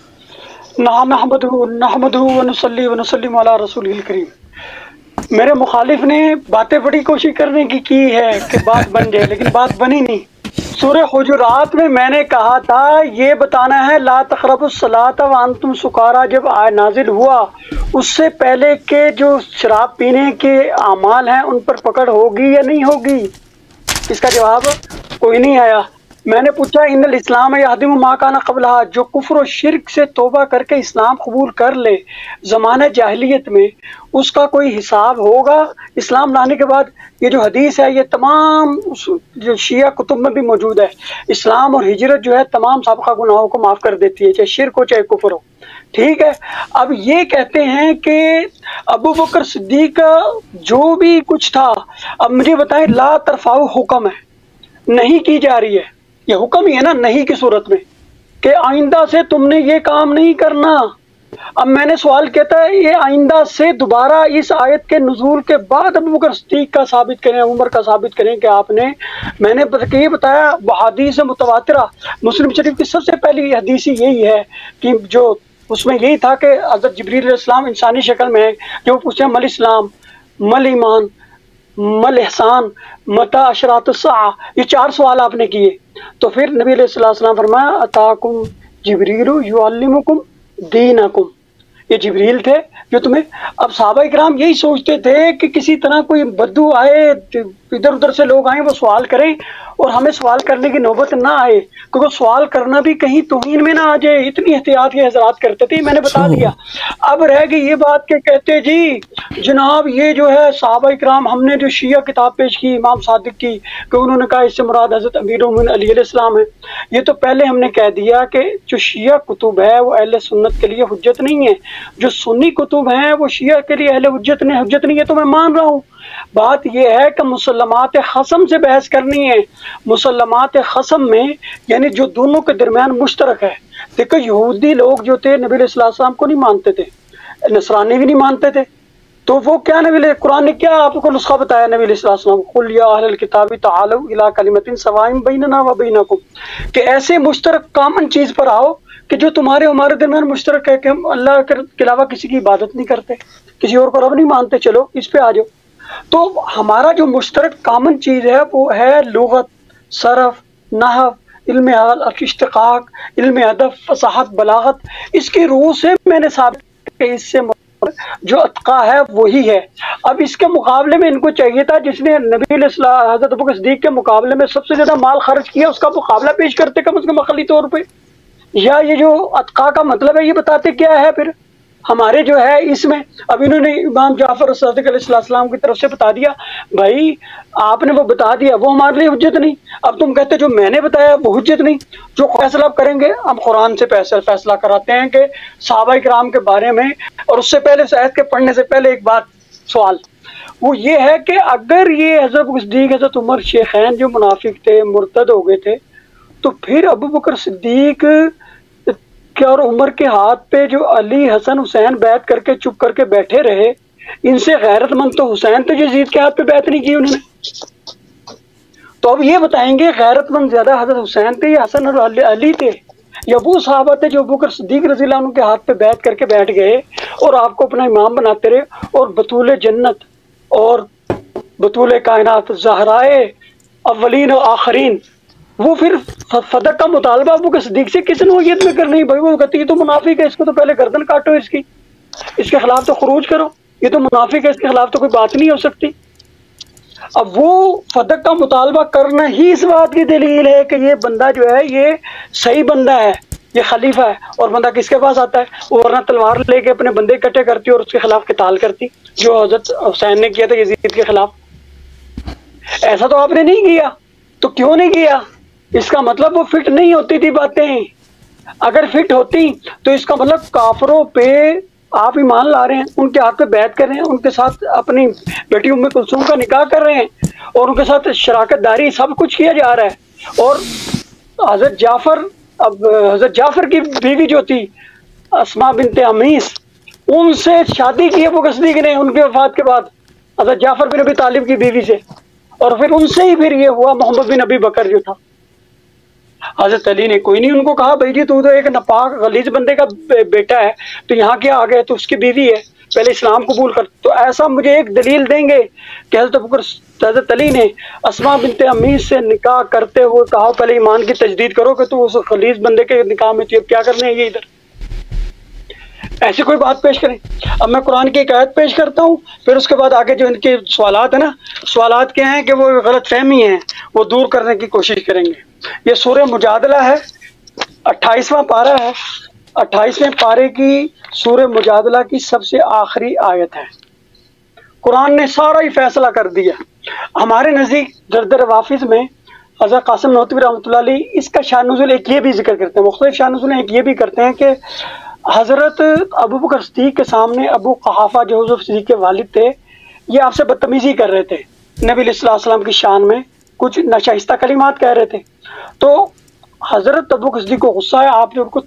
नहमदुहु व नुसल्ली व नुसल्लिमु अला रसूलिल करीम। मेरे मुखालिफ ने बातें बड़ी कोशिश करने की है कि बात बन जाए, लेकिन बात बनी नहीं। सूरह हुजुरात में मैंने कहा था ये बताना है ला तक़रबुस सलात व अंतुम सुकारा, जब आय नाजिल हुआ उससे पहले के जो शराब पीने के अमाल हैं उन पर पकड़ होगी या नहीं होगी? इसका जवाब कोई नहीं आया। मैंने पूछा इन्नल इस्लाम यहदिमु मा काना क़ब्लहा, जो कुफ्र और शिर्क से तौबा करके इस्लाम कबूल कर ले ज़माने जाहिलियत में, उसका कोई हिसाब होगा इस्लाम लाने के बाद? ये जो हदीस है ये तमाम जो शिया कुतुब में भी मौजूद है। इस्लाम और हिजरत जो है तमाम साबिक़ा गुनाहों को माफ़ कर देती है, चाहे शिर्क हो चाहे कुफ्र हो। ठीक है, अब ये कहते हैं कि अबू बकर सिद्दीक का जो भी कुछ था, अब मुझे बताएं, ला तरफाउ हुक्म है, नहीं की जा रही है, ये हुक्म ही है ना नहीं की सूरत में, कि आइंदा से तुमने ये काम नहीं करना। अब मैंने सवाल किया था, ये आइंदा से दोबारा इस आयत के नुज़ूल के बाद अबू बकर सिद्दीक का साबित करें, उमर का साबित करें कि आपने, मैंने ये बताया हदीस मुतवातिरा, मुस्लिम शरीफ की सबसे पहली हदीस यही है कि जो उसमें यही था कि हज़रत जिब्रील अलैहिस्सलाम इंसानी शक्ल में है, कि वो पूछते हैं मल इस्लाम, मल ईमान, मल एहसान, मता अशरातुस्सा, ये 4 सवाल आपने किए। तो फिर नबी अलैहिस्सलाम फरमाया अताकुम जिब्रीलु युअल्लिमुकुम दीनकुम, ये जिब्रील थे जो तुम्हें, अब सहाबा इकराम यही सोचते थे कि किसी तरह कोई बद्दू आए, इधर उधर से लोग आए, वो सवाल करें और हमें सवाल करने की नौबत ना आए, क्योंकि सवाल करना भी कहीं तौहीन में ना आ जाए, इतनी एहतियात के हजरात करते थे, मैंने बता दिया। अब रह गई ये बात के कहते जी जनाब ये जो है सहाबा इकराम, हमने जो शिया किताब पेश की इमाम सादिक की, कि उन्होंने कहा इससे मुराद हज़रत अमीरुल मोमिनीन अली अलैहिस्सलाम है। ये तो पहले हमने कह दिया कि जो शिया कुतुब है वो अहले सुन्नत के लिए हुज्जत नहीं है, जो सुन्नी कुतुब हैं वो शिया के लिए अहले हुज्जत नहीं है, तो मैं मान रहा हूँ। बात यह है कि मुसल्लमात खसम से बहस करनी है। मुसल्लमात खसम में यानी जो दोनों के दरमियान मुश्तरक है। देखो यहूदी लोग जो थे नबी अलैहि सलाम को नहीं मानते थे, नसरानी भी नहीं मानते थे, तो वो क्या नबी, कुरान ने क्या आपको नुस्खा बताया नबी अलैहि सलाम, कुल या अहलल किताबी तालू इला कलिमतिन सवाइन बैनना व बैनकुम, कि ऐसे मुश्तरक कॉमन चीज पर आओ कि जो तुम्हारे हमारे दरमियान मुश्तरक है, कि हम अल्लाह के अलावा किसी की इबादत नहीं करते, किसी और को रब नहीं मानते, चलो इस पे आ जाओ। तो हमारा जो मुश्तरक कॉमन चीज़ है वो है लुगत, सरफ, नहव, इल्म इश्तिकाक, इल्म अदब, फसाहत, बलागत। इसकी रूह से मैंने साबित किया इससे जो अतका है वही है। अब इसके मुकाबले में इनको चाहिए था जिसने नबी हज़रत अबू बकर सिद्दीक के मुकाबले में सबसे ज़्यादा माल खर्च किया, उसका मुकाबला पेश करते कम से कम अक़ली तौर पर, या ये जो अतका का मतलब है ये बताते क्या है फिर हमारे जो है इसमें। अब इन्होंने इमाम जाफर सादिक अलैहिस्सलाम की तरफ से बता दिया, भाई आपने वो बता दिया वो हमारे लिए हुज्जत नहीं। अब तुम कहते जो मैंने बताया वो हुज्जत नहीं, जो फैसला आप करेंगे हम कुरान से फैसला कराते हैं कि सहाबा इकराम के बारे में। और उससे पहले आयत के पढ़ने से पहले एक बात सवाल वो ये है कि अगर ये हज़रत अबू बकर सिद्दीक, हज़रत उमर शेखैन जो मुनाफिक थे, मुर्तद हो गए थे, तो फिर अबू बकर सिद्दीक क्या और उमर के हाथ पे जो अली, हसन, हुसैन बैत करके चुप करके बैठे रहे, इनसे गैरतमंद तो हुसैन थे, यजीद के हाथ पे बैत नहीं की उन्होंने। तो अब ये बताएंगे गैरतमंद ज्यादा हजरत हुसैन थे या हसन और अली थे, या वो सहाबा थे जो अबू बकर सिद्दीक रज़ियल्लाहु अन्हु के हाथ पे बैत करके बैठ गए और आपको अपना इमाम बनाते रहे, और बतूल जन्नत और बतूल कायनात, ज़हराए अव्वलीन और आखरीन, वो फिर फदक का मुतालबा अबू बकर सिद्दीक से किस नौयत में करनी? भाई वो कहती है तो मुनाफिक है, इसको तो पहले गर्दन काटो, इसकी इसके खिलाफ तो खरूज करो, ये तो मुनाफिक है, इसके खिलाफ तो कोई बात नहीं हो सकती। अब वो फदक का मुतालबा करना ही इस बात की दलील है कि ये बंदा जो है ये सही बंदा है, ये खलीफा है। और बंदा किसके पास आता है? वो वरना तलवार लेके अपने बंदे इकट्ठे करती और उसके खिलाफ क़िताल करती, जो हज़रत हुसैन ने किया था यजीद के खिलाफ। ऐसा तो आपने नहीं किया, तो क्यों नहीं किया? इसका मतलब वो फिट नहीं होती थी बातें। अगर फिट होती तो इसका मतलब काफरों पे आप ईमान ला रहे हैं, उनके हाथ पे बैत कर रहे हैं, उनके साथ अपनी बेटी उम्मे कुलसूम का निकाह कर रहे हैं और उनके साथ शराकत दारी सब कुछ किया जा रहा है। और हज़रत जाफर, अब हज़रत जाफर की बीवी जो थी अस्मा बिनते अमीस, उनसे शादी की अबू बकर सिद्दीक ने उनके वफात के बाद, हज़रत जाफर बिन अबी तालिब की बीवी से, और फिर उनसे ही फिर ये हुआ मोहम्मद बिन अबी बकर जो था। हजरत अली ने कोई नहीं उनको कहा भाई जी तू तो एक नापाक गलीज बंदे का बेटा है, तो यहाँ क्या आ गया, तो उसकी बीवी है, पहले इस्लाम कबूल कर। तो ऐसा मुझे एक दलील देंगे कि हजरत अली ने अस्मा बिनते अमीस से निकाह करते हुए कहा पहले ईमान की तजदीद करो कि तू उस गलीज बंदे के निकाह में क्या करने है ये इधर। ऐसी कोई बात पेश करें। अब मैं कुरान की एक आयत पेश करता हूँ, फिर उसके बाद आगे जो इनके सवालात है ना, सवालात क्या हैं कि वो गलत फहमी है, वो दूर करने की कोशिश करेंगे। ये सूरह मुजादला है, 28वां पारा है। 28वें पारे की सूरह मुजादला की सबसे आखिरी आयत है। कुरान ने सारा ही फैसला कर दिया। हमारे नज़दीक दरदर वाफिज में हज़रत कासिम नौतवी रहमतुल्लाह अलैह इसका शानुज़ुल एक ये भी जिक्र करते हैं, मुख्तलिफ शानुज़ुल एक ये भी करते हैं कि हज़रत अबू बकर सिद्दीक़ के सामने अबू क़हाफ़ा जो हुज़ूर सिद्दीक़ के वालिद थे, ये आपसे बदतमीज़ी कर रहे थे, नबी सल्लल्लाहु अलैहि वसल्लम की शान में कुछ नाशाइस्ता कलिमात कह रहे थे। तो हज़रत अबू बकर सिद्दीक़ को गुस्सा है, आपने उनको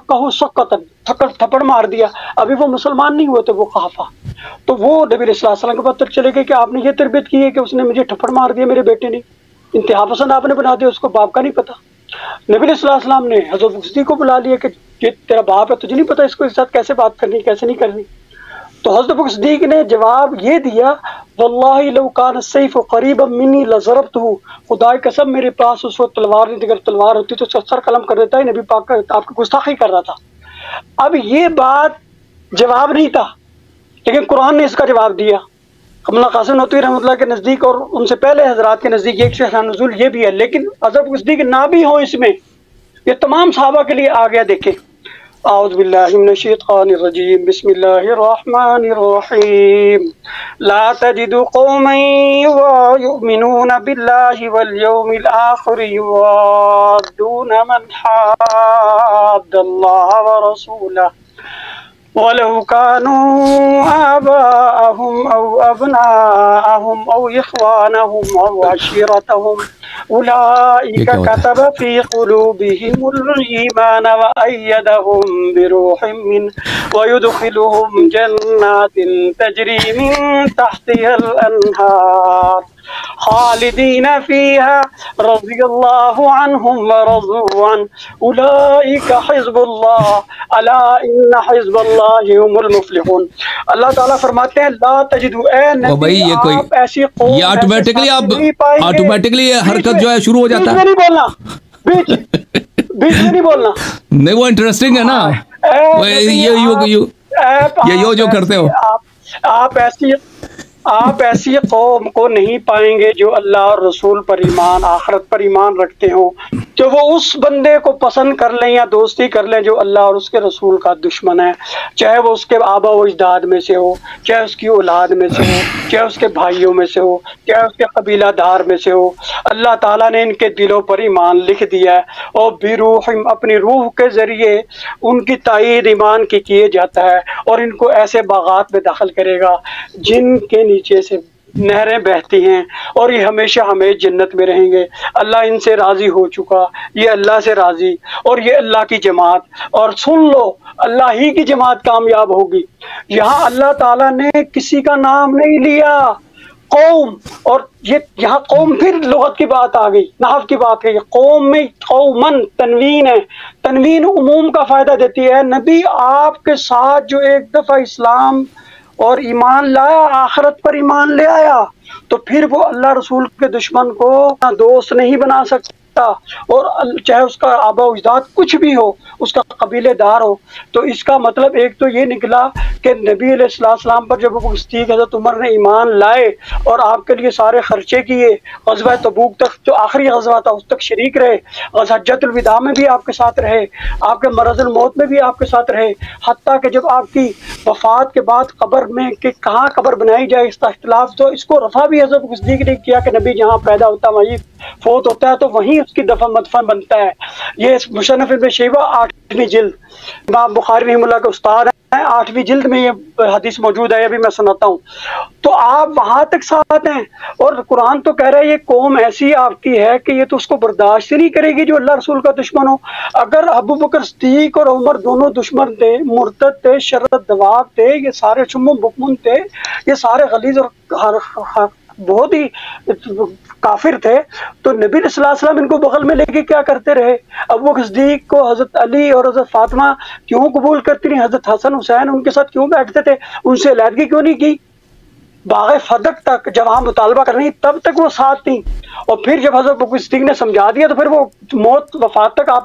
थप्पड़ मार दिया। अभी वो मुसलमान नहीं हुए थे वो क़हाफ़ा, तो वो नबी सल्लल्लाहु अलैहि वसल्लम के पास तक चले गए कि आपने ये तरबियत की है कि उसने मुझे थप्पड़ मार दिया, मेरे बेटे ने, इंतहा पसंद आपने बना दिया, उसको बाप का नहीं पता। नबी सल्लल्लाहु अलैहि वसल्लम ने हज़रत अबू बकर सिद्दीक़ को बुला लिया कि ये तेरा बाप है, तुझे नहीं पता इसको साथ कैसे बात करनी कैसे नहीं करनी। तो हज़रत अबू बकर सिद्दीक़ ने जवाब ये दिया, वल्लाहि लौ कान सैफ़ु क़रीबन मिन्नी लज़रबतहु, खुदा की कसम मेरे पास उस वक्त तलवार नहीं थी, अगर तलवार होती तो उसका सर कलम कर देता है, नबी पाक का आपकी गुस्ताखी कर रहा था। अब ये बात जवाब नहीं था, लेकिन कुरान ने इसका जवाब दिया। मौलाना कासिम नौतवी रहमतुल्लाह के नज़दीक और उनसे पहले हजरात के नज़दीक एक से नुज़ूल ये भी है, लेकिन हज़रत अबू बकर सिद्दीक़ ना भी हो इसमें, ये तमाम सहाबा के लिए आ गया। देखें, औज़ु बिल्लाहि मिनश शैतानिर रजीम, बिस्मिल्लाहिर रहमानिर रहीम, ला तजिदु कौमन युमिनूना बिल्लाहि वल यौमिल आखिर युवाद्दूना मन हाद्दल्लाह व रसूलहु वलौ कानू आबाअहुम औ अबनाअहुम औ इख्वानहुम औ अशीरतहुम उलाइका कतब फी क़ुलूबिहिमुल ईमान व अय्यदहुम बिरूहिम मिन व युदखिलुहुम जन्नातिन तजरी मिन तहतिहल अन्हार खालिदीन फीहा रज़ियल्लाहु अन्हुम व रज़ू अन्हु उलाइका हिज़्बुल्लाह अला इन्ना हिज़्बल्लाहि हुमुल मुफ़्लिहून। अल्लाह ताला फरमाते हैं, ला तजिदु, ए नबी ये आप कोई ऐसी कौम, ये ऑटोमेटिकली हरकत जो है शुरू हो जाता है। नहीं बोलना, बीच में नहीं बोलना। नहीं, वो इंटरेस्टिंग है ना, ये जो करते हो आप ऐसी कौम को नहीं पाएंगे जो अल्लाह और रसूल पर ईमान, आखिरत पर ईमान रखते हो, तो वो उस बंदे को पसंद कर लें या दोस्ती कर लें जो अल्लाह और उसके रसूल का दुश्मन है, चाहे वो उसके आबा व अजदाद में से हो, चाहे उसकी औलाद में से हो, चाहे उसके भाइयों में से हो, चाहे उसके कबीलादार में से हो। अल्लाह ताला ने इनके दिलों पर ईमान लिख दिया है और बिरूहिम, अपनी रूह के ज़रिए उनकी तायीद ईमान की किए जाता है, और इनको ऐसे बागात में दाखिल करेगा जिनके नीचे से नहरें बहती हैं, और ये हमेशा हमें जन्नत में रहेंगे। अल्लाह इनसे राज़ी हो चुका, ये अल्लाह से राज़ी, और ये अल्लाह की जमात, और सुन लो अल्लाह ही की जमात कामयाब होगी। यहाँ अल्लाह ताला ने किसी का नाम नहीं लिया, कौम, और ये यहाँ कौम फिर लुगत की बात आ गई, नहव की बात है। कौम में कौमन तनवीन है, तनवीन उमूम का फ़ायदा देती है। नबी आपके साथ जो एक दफ़ा इस्लाम और ईमान लाया, आखिरत पर ईमान ले आया, तो फिर वो अल्लाह रसूल के दुश्मन को दोस्त नहीं बना सकता, और चाहे उसका आबा अजदाद कुछ भी हो, उसका कबीलेदार हो। तो इसका मतलब एक तो ये निकला कि नबी अलैहिस्सलाम पर जब अबू सिद्दीक़ हज़रत उमर ने ईमान लाए और आपके लिए सारे खर्चे किए, ग़ज़वा तबूक तक जो आखिरी ग़ज़वा था उस तक शरीक रहे, हज्जतुल विदा में भी आपके साथ रहे, आपके मरज़ुल मौत में भी आपके साथ रहे, हत्ता कि जब आपकी वफ़ात के बाद कब्र में कि कहाँ कब्र बनाई जाए इसका इख्तिलाफ, तो इसको रफ़ा भी हज़रत अबू सिद्दीक़ ने किया कि नबी जहाँ पैदा होता है वहीं फोत होता है, तो वहीं उसकी दफन मदफन बनता है। ये मुसन्नफ़ इब्न शैबा 8वीं जिल्द, इमाम बुखारी रहमतुल्लाह के उस्ताद हैं, 8वीं जिल्द में ये हदीस मौजूद है, अभी मैं सुनाता हूँ। तो आप वहाँ तक साथ हैं, और कुरान तो कह रहा है ये कौम ऐसी आपकी है कि ये तो उसको बर्दाश्त नहीं करेगी जो अल्लाह रसूल का दुश्मन हो। अगर अबू बकर सिद्दीक़ और उमर दोनों दुश्मन थे, मुर्तद थे, शर्रत दवाब थे, ये सारे शुम्म बुकमुन थे, ये सारे गलीज़ और बहुत ही काफिर थे, तो नबी सल्लल्लाहु अलैहि वसल्लम इनको बगल में लेके क्या करते रहे? अबू बकर सिद्दीक़ को हज़रत अली और हज़रत फातिमा क्यों कबूल करती नहीं? हज़रत हसन हुसैन उनके साथ क्यों बैठते थे? उनसे अलहदगी क्यों नहीं की? बाग़े फदक तक जब वहाँ मुतालबा करनी तब तक वो साथ थी, और फिर जब हज़रत अबू बकर सिद्दीक़ ने समझा दिया तो फिर वो मौत वफात तक आपने उस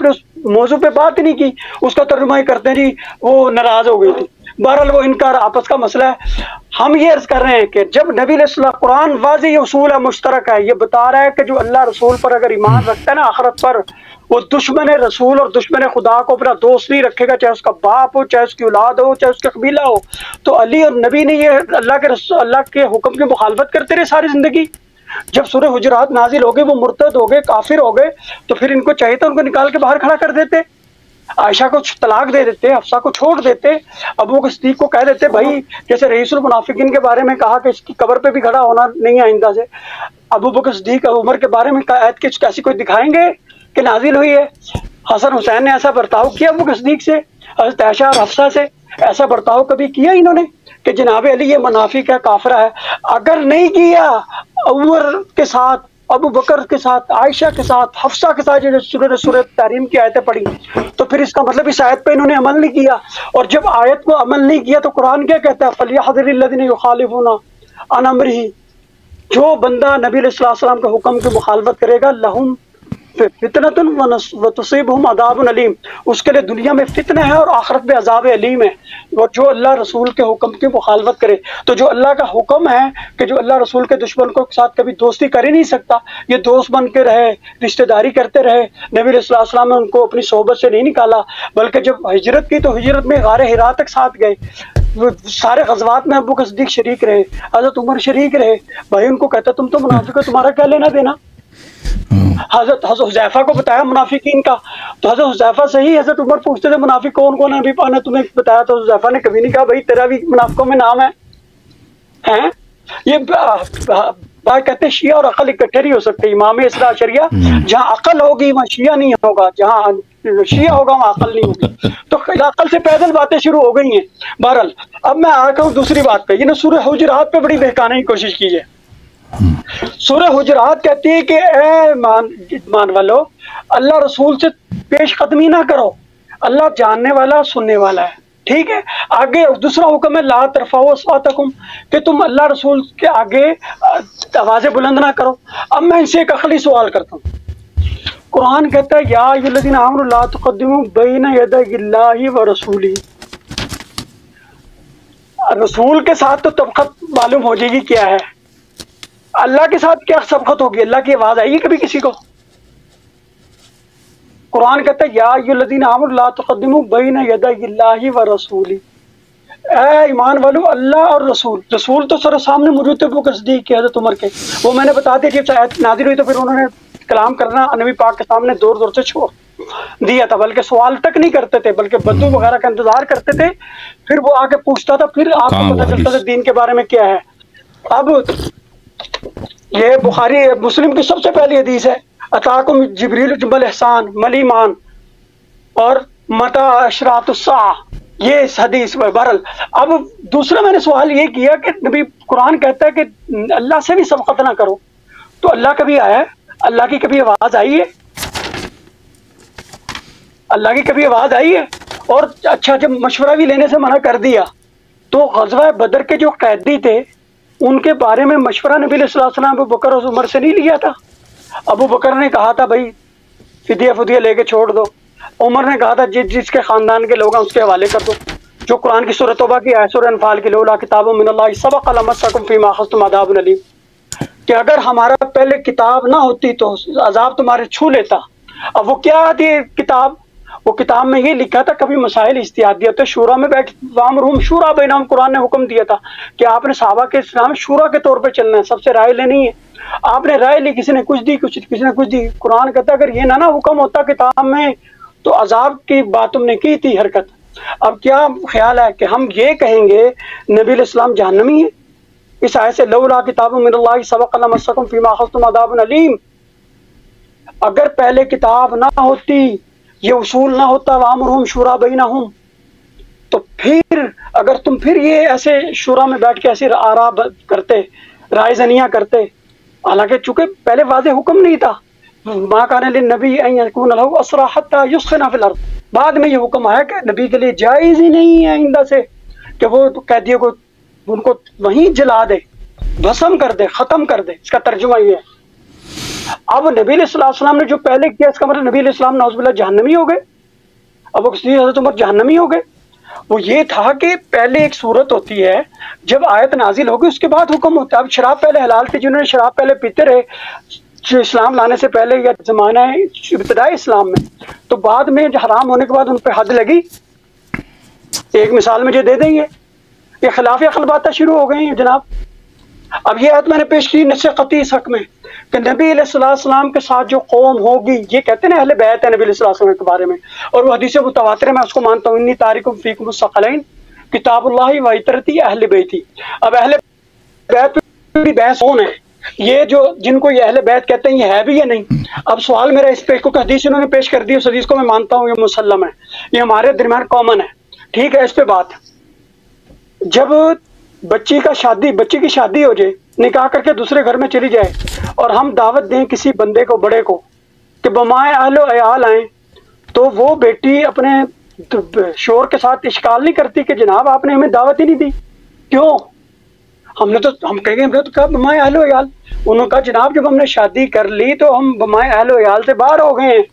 मौजू पे बात ही नहीं की, उसका तर्जुमा ही करते जी वो नाराज हो गई थी। बहरहाल वो इनकार आपस का मसला है। हम ये अर्ज कर रहे हैं कि जब नबी अलैहिस्सलाम, कुरान वाज़ेह उसूल है, मुश्तरक है, ये बता रहा है कि जो अल्लाह रसूल पर अगर ईमान रखता है ना आखिरत पर, वो दुश्मन रसूल और दुश्मन खुदा को अपना दोस्त नहीं रखेगा, चाहे उसका बाप हो, चाहे उसकी औलाद हो, चाहे उसका कबीला हो। तो अली और नबी ने ये अल्लाह के हुक्म की मुखालफत करते रहे सारी जिंदगी। जब सूरह हुजरात नाजिल हो गई, वो मुर्तद हो गए, काफिर हो गए, तो फिर इनको चाहिए था उनको निकाल के बाहर खड़ा कर देते, आयशा को तलाक दे देते, हफ्सा को छोड़ देते, अबू बकर सिद्दीक को कह देते भाई, जैसे रईसुल मुनाफिकीन के बारे में कहा कि इसकी कब्र पे भी खड़ा होना नहीं आइंदा से, अबू बकर सिद्दीक उमर के बारे में आयत की कैसी कोई दिखाएंगे कि नाजिल हुई है। हसन हुसैन ने ऐसा बर्ताव किया अबू बकर सिद्दीक से, हज़रत आयशा और हफ्सा से ऐसा बर्ताव कभी किया इन्होंने कि जनाब अली ये मुनाफिक है, काफिरा है? अगर नहीं किया, उमर के साथ, अबू बकर के साथ, आयशा के साथ, हफ्सा के साथ जो सूरह तहरीम की आयतें पढ़ी, तो फिर इसका मतलब इस आयत पे इन्होंने अमल नहीं किया। और जब आयत को अमल नहीं किया तो कुरान क्या कहता है, फलियहज़रिल्लज़ीना युखालिफूना अन अम्रिही, जो बंदा नबी अलैहि सल्लम के हुक्म की मुखालफत करेगा, लहुम फितनतुन व तुसीबहुम अज़ाबुन अलीम, उसके लिए दुनिया में फितना है और आखिरत में अज़ाब अलीम है। वो जो अल्लाह रसूल के हुक्म की मुखालफत करे, तो जो अल्लाह का हुक्म है कि जो अल्लाह रसूल के दुश्मन को साथ कभी दोस्ती कर ही नहीं सकता, ये दोस्त बन के रहे, रिश्तेदारी करते रहे। नबी अलैहि सल्लम ने उनको अपनी सोहबत से नहीं निकाला, बल्कि जब हिजरत की तो हिजरत में गारे हिरा तक साथ गए, वो सारे गज़वात में अबू बकर सिद्दीक शरीक रहे, हज़रत उमर शरीक रहे। भाई उनको कहता तुम तो मुनाफिक हो, तुम्हारा क्या लेना देना। हज़रत हुज़ैफा को बताया मुनाफिकीन का, तो हज़रत हुज़ैफा से ही हज़रत उमर पूछते थे मुनाफिक कौन कौन है, अभी पाने तुम्हें बताया, तो हुज़ैफा ने कभी नहीं कहा भाई तेरा भी मुनाफिकों में नाम है, हैं? ये बात कहते हैं शिया और अकल इकट्ठे नहीं हो सकते। इमाम इसरा शरिया, जहाँ अकल होगी वहाँ शिया नहीं होगा, जहाँ शिया होगा वहाँ अकल नहीं होगी। तो अकल से पैदल बातें शुरू हो गई हैं। बहरहाल अब मैं आता हूँ दूसरी बात पे। इन्होंने सूरह हुजरात पे बड़ी बहकाने की कोशिश की है। सूरह हुजरात कहती है कि ए मान वालो, अल्लाह रसूल से पेश कदमी ना करो, अल्लाह जानने वाला सुनने वाला है, ठीक है। आगे दूसरा हुक्म है ला तरफाओ अस्वातकुम, कि तुम अल्लाह रसूल के आगे आवाजें बुलंद ना करो। अब मैं इनसे एक अखली सवाल करता हूँ। कुरान कहता है या अय्युहल्लज़ीना आमनू ला तुक़द्दिमू बैना यदैहिल्लाहि व रसूली। रसूल के साथ तो तबक़त मालूम हो जाएगी क्या है, अल्लाह के साथ क्या सबकत होगी, अल्लाह की आवाज आएगी कभी किसी को? कुरान कहता है या अय्युहल्लज़ीना आमनू ला तुक़द्दिमू बैना यदैहिल्लाहि व रसूली। ए ईमान वालों, अल्लाह और रसूल, रसूल तो सर सामने मौजूद थे, अबू बकर सिद्दीक के, हज़रत उमर के, वो मैंने बता दिया जब आयत नाज़िल हुई तो फिर उन्होंने कलाम करना नबी पाक के सामने जोर जोर से छोड़ दिया था, बल्कि सवाल तक नहीं करते थे, बल्कि बद्दू वगैरह का इंतजार करते थे, फिर वो आके पूछता था, फिर आपको पता चलता था दीन के बारे में क्या है। अब ये बुखारी मुस्लिम की सबसे पहली हदीस है, अताकुम जिब्रील जुबल एहसान मलीमान और मता अशरातुस्सा, ये इस हदीस में। बहरहाल अब दूसरा मैंने सवाल ये किया कि नबी कुरान कहता है कि अल्लाह से भी सबकत ना करो, तो अल्लाह कभी आया है? अल्लाह की कभी आवाज आई है? अल्लाह की कभी आवाज आई है? और अच्छा, जब मशवरा भी लेने से मना कर दिया तो ग़ज़वा बदर के जो कैदी थे उनके बारे में मशवरा नबी सल्लल्लाहु अलैहि वसल्लम अबू बकर और उमर से नहीं लिया था। अबू बकर ने कहा था भाई फिदिया लेके छोड़ दो, उमर ने कहा था जिसके खानदान के लोग हैं उसके हवाले कर दो। जो कुरान की सूरह तौबा की आयत सूरह अनफाल की लौला किताबुम मिनल्लाहि सबक़ लमस्सकुम फीमा अख़ज़्तुम अज़ाबुन अलीम, कि अगर हमारा पहले किताब ना होती तो अजाब तुम्हारे छू लेता। अब वो क्या थी किताब? वो किताब में ये लिखा था कभी मसाइल इज्तिहादियत तो शूरा में बैठ वामरूम शूरा बैनहुम, कुरान ने हुक्म दिया था कि आपने सहाबा के इस्लाम शूरा के तौर पे चलना है, सबसे राय लेनी है। आपने राय ली, किसी ने कुछ दी, किसी ने कुछ दी। कुरान कहता अगर ये ना हुक्म होता किताब में तो अजाब की बात तुमने की थी हरकत। अब क्या ख्याल है कि हम ये कहेंगे नबी इस्लाम जहन्नमी है इस आयत से, लौला किताबुम मिनल्लाहि सबक़ लमस्सकुम फीमा अख़ज़्तुम अज़ाबुन अलीम। अगर पहले किताब ना होती, ये उसूल ना होता वामरुहुम शूरा बैनहुम, तो फिर अगर तुम फिर ये ऐसे शूरा में बैठ के ऐसे आरा करते, राय जनिया करते, हालांकि चूंकि पहले वाज़े हुक्म नहीं था, मा कान लिन्नबी अन यकून लहु असरा हत्ता युस्खिना फिल अर्द, बाद में ये हुक्म आया कि नबी के लिए जायज़ ही नहीं है आइंदा से कि वो कैदियों को उनको वहीं जला दे, भस्म कर दे, खत्म कर दे। इसका तर्जुमा ये है। अब नबी सल्लल्लाहु अलैहि वसल्लम ने जो पहले किया इसका मतलब नबी अलैहि सल्लम नाउज़ुबिल्लाह जहन्नमी हो गए। अबू बकर सिद्दीक हज़रत उमर जहन्नमी हो गए। वो ये था कि पहले एक सूरत होती है, जब आयत नाजिल होगी उसके बाद हुक्म होता है। अब शराब पहले हलाल थी, जिन्होंने शराब पहले पीते रहे जो इस्लाम लाने से पहले या जमाना इब्तिदाई इस्लाम में, तो बाद में हराम होने के बाद उन पर हद लगी। एक मिसाल मुझे दे देंगे, ये खिलाफ अक़ल बातें शुरू हो गई हैं जनाब। अब ये आयत मैंने पेश की नस्से क़ती इस हक़ में कि नबी अलैहिस्सलाम के साथ जो कौम होगी, ये कहते हैं ना अहले बैत है नबी अलैहिस्सलाम के बारे में, और वो हदीस मुतवातिर है, मैं उसको मानता हूँ। इन्नी तारिकुम फीकुम सक़लैन किताबुल्लाहि व इतरती अहले बैती। अब अहले बैत भी बहस कौन है, ये जो जिनको ये अहले बैत कहते हैं, ये है भी या नहीं। अब सवाल मेरा इस पे, क्योंकि हदीस इन्होंने पेश कर दी, उस हदीस को मैं मानता हूँ, ये मुसल्लम है, ये हमारे दरमियान कॉमन है, ठीक है। इस पे बात, जब बच्ची की शादी हो जाए, निकाह करके दूसरे घर में चली जाए, और हम दावत दें किसी बंदे को, बड़े को, कि बमाए अहलो अयाल आए, तो वो बेटी अपने शोर के साथ इश्काल नहीं करती कि जनाब आपने हमें दावत ही नहीं दी, क्यों? हम कहेंगे हमने तो कहा बमाए अहलो अयाल। उन्होंने कहा जनाब जब हमने शादी कर ली तो हम बमाए अहलो अयाल से बाहर हो गए हैं,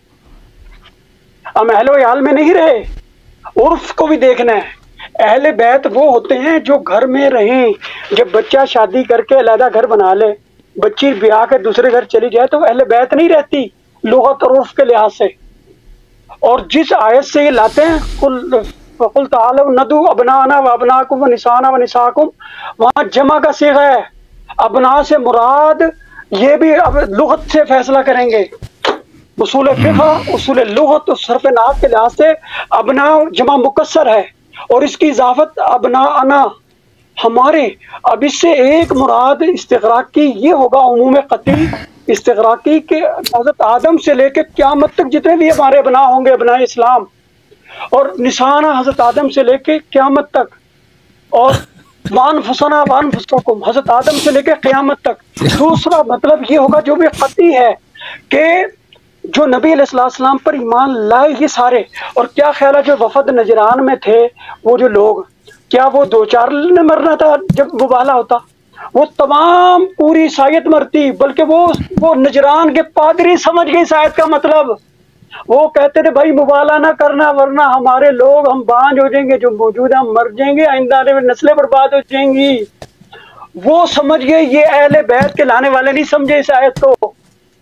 हम अहलो अयाल में नहीं रहे। उर्फ को भी देखना है। अहले बैत वो होते हैं जो घर में रहें। जब बच्चा शादी करके अलग घर बना ले, बच्ची ब्याह के दूसरे घर चली जाए, तो अहले बैत नहीं रहती लुगत और उर्फ के लिहाज से। और जिस आयत से ये लाते हैं कुल तालू नदू अबनाना व अबनाकुम व निसाना व निसाकुम, वहाँ जमा का सीगा है। अबना से मुराद ये भी अब लुगत से फैसला करेंगे, उसूल फिक़्ह, उसूल लुगत, सरफ नाहव के लिहाज से अबना जमा मुकस्सर है, और इसकी इजाफत अबना अना हमारे। अब इससे एक मुराद इस्तिग़राक़ी ये होगा, उमूम क़तई इस्तिग़राक़ी के हज़रत आदम से लेकर क़यामत तक जितने भी हमारे अबना होंगे, अबना इस्लाम, और निशाना हज़रत आदम से लेकर क़यामत तक, और वान फसना वान फसकुम हज़रत आदम से लेकर क़यामत तक। दूसरा मतलब ये होगा जो भी क़तई है कि जो नबी अलैहिस्सलाम पर ईमान लाए ये सारे। और क्या ख्याल है जो वफद नजरान में थे वो जो लोग, क्या वो 2-4 ने मरना था जब मुबाला होता? वो तमाम पूरी ईसाईयत मरती, बल्कि वो नजरान के पादरी समझ गए इस आयत का मतलब। वो कहते थे भाई मुबाला ना करना वरना हमारे लोग हम बांझ हो जाएंगे, जो मौजूद हम मर जाएंगे, आइंदा आने में नस्लें बर्बाद हो जाएंगी। वो समझ गए, ये अहले बैत के लाने वाले नहीं समझे इस आयत को।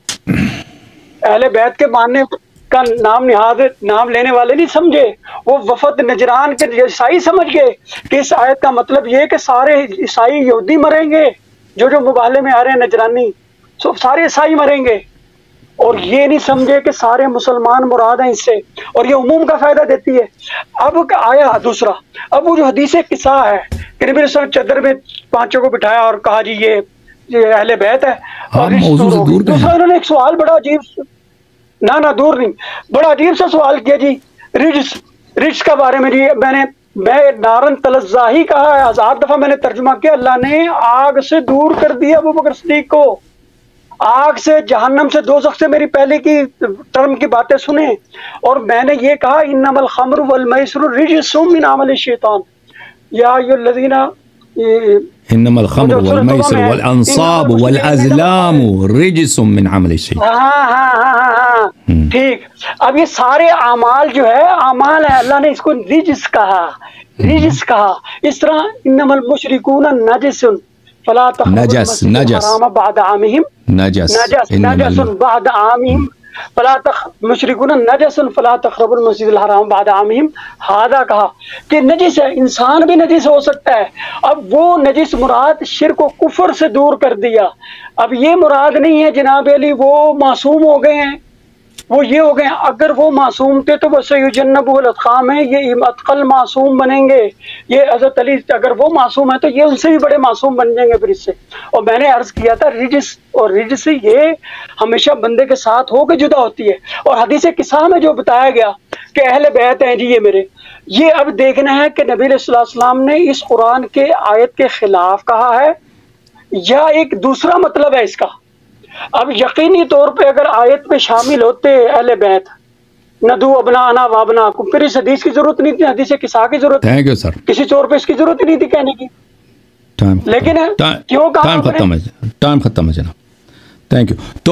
अहले बैत के मानने का नाम लेने वाले नहीं समझे, वो वफद नजरान के ईसाई समझ गए कि इस आयत का मतलब ये कि सारे ईसाई यहूदी मरेंगे, जो मुबाले में आ रहे हैं नजरानी, तो सारे ईसाई मरेंगे। और ये नहीं समझे कि सारे मुसलमान मुराद हैं इससे, और ये उमूम का फायदा देती है। अब आया दूसरा, अब वो जो हदीस किस्सा है कि नबी सल्लल्लाहु चदर में 5 को बिठाया और कहा जी ये अहले बैत है, और दूसरा उन्होंने एक सवाल बड़ा अजीब, ना दूर नहीं, बड़ा अजीब सा सवाल किया जी रिज्स का बारे में। जी मैं नारन तलज़्ज़ाही कहा है, 1000 दफा मैंने तर्जुमा किया। अल्लाह ने आग से दूर कर दिया अबू बकर सिद्दीक को, आग से, जहन्नम से, दोज़ख से। मेरी पहले की टर्म की बातें सुने, और मैंने ये कहा इन्नमल खम्रु वल मैसरु रिज्सुम मिन अमल शैतान या अय्युहल्लज़ीना इन्नमल खम्रु वल मैसरु वल अंसाब वल अज़लाम रिज्सुम मिन अमल शैतान। हाँ, ठीक। अब ये सारे अमाल जो है, अमाल है, अल्लाह ने इसको रिज्स कहा। इस तरह इन्नमल मुशरिकून नजसुन फला तक़रबुल हराम बाद आमिहिम नजसुन बाद आमिहिम मुशरिकून नजसुन फला तक़रबुल मस्जिदल हराम बाद आमिहिम। हादा कहा कि नजिस है, इंसान भी नजिस हो सकता है। अब वो नजिस मुराद शिर्क व कुफ्र से दूर कर दिया। अब ये मुराद नहीं है जनाब अली वो मासूम हो गए हैं, वो ये हो गए। अगर वो मासूम थे तो वह युजन्नबुल अत्क़ाम है, ये अत्क़ल मासूम बनेंगे। ये हज़रत अली अगर वो मासूम है तो ये उनसे भी बड़े मासूम बन जाएंगे फिर इससे। और मैंने अर्ज़ किया था रिज्स और रिज्स ये हमेशा बंदे के साथ होकर जुदा होती है। और हदीस किस्सा में जो बताया गया कि अहले बैत हैं जी ये मेरे, ये अब देखना है कि नबी सल्लल्लाहु अलैहि वसल्लम ने इस कुरान के आयत के खिलाफ कहा है या एक दूसरा मतलब है इसका। अब यकीनी तौर पे अगर आयत में शामिल होते अहले बैत नदू अबना अना वाबना को, फिर इस हदीस की जरूरत नहीं थी, हदीस किस्सा की जरूरत। Thank you sir. किसी तौर पे इसकी जरूरत ही नहीं थी कहने की। लेकिन क्यों कहा? टाइम खत्म है जनाब, थैंक यू। तो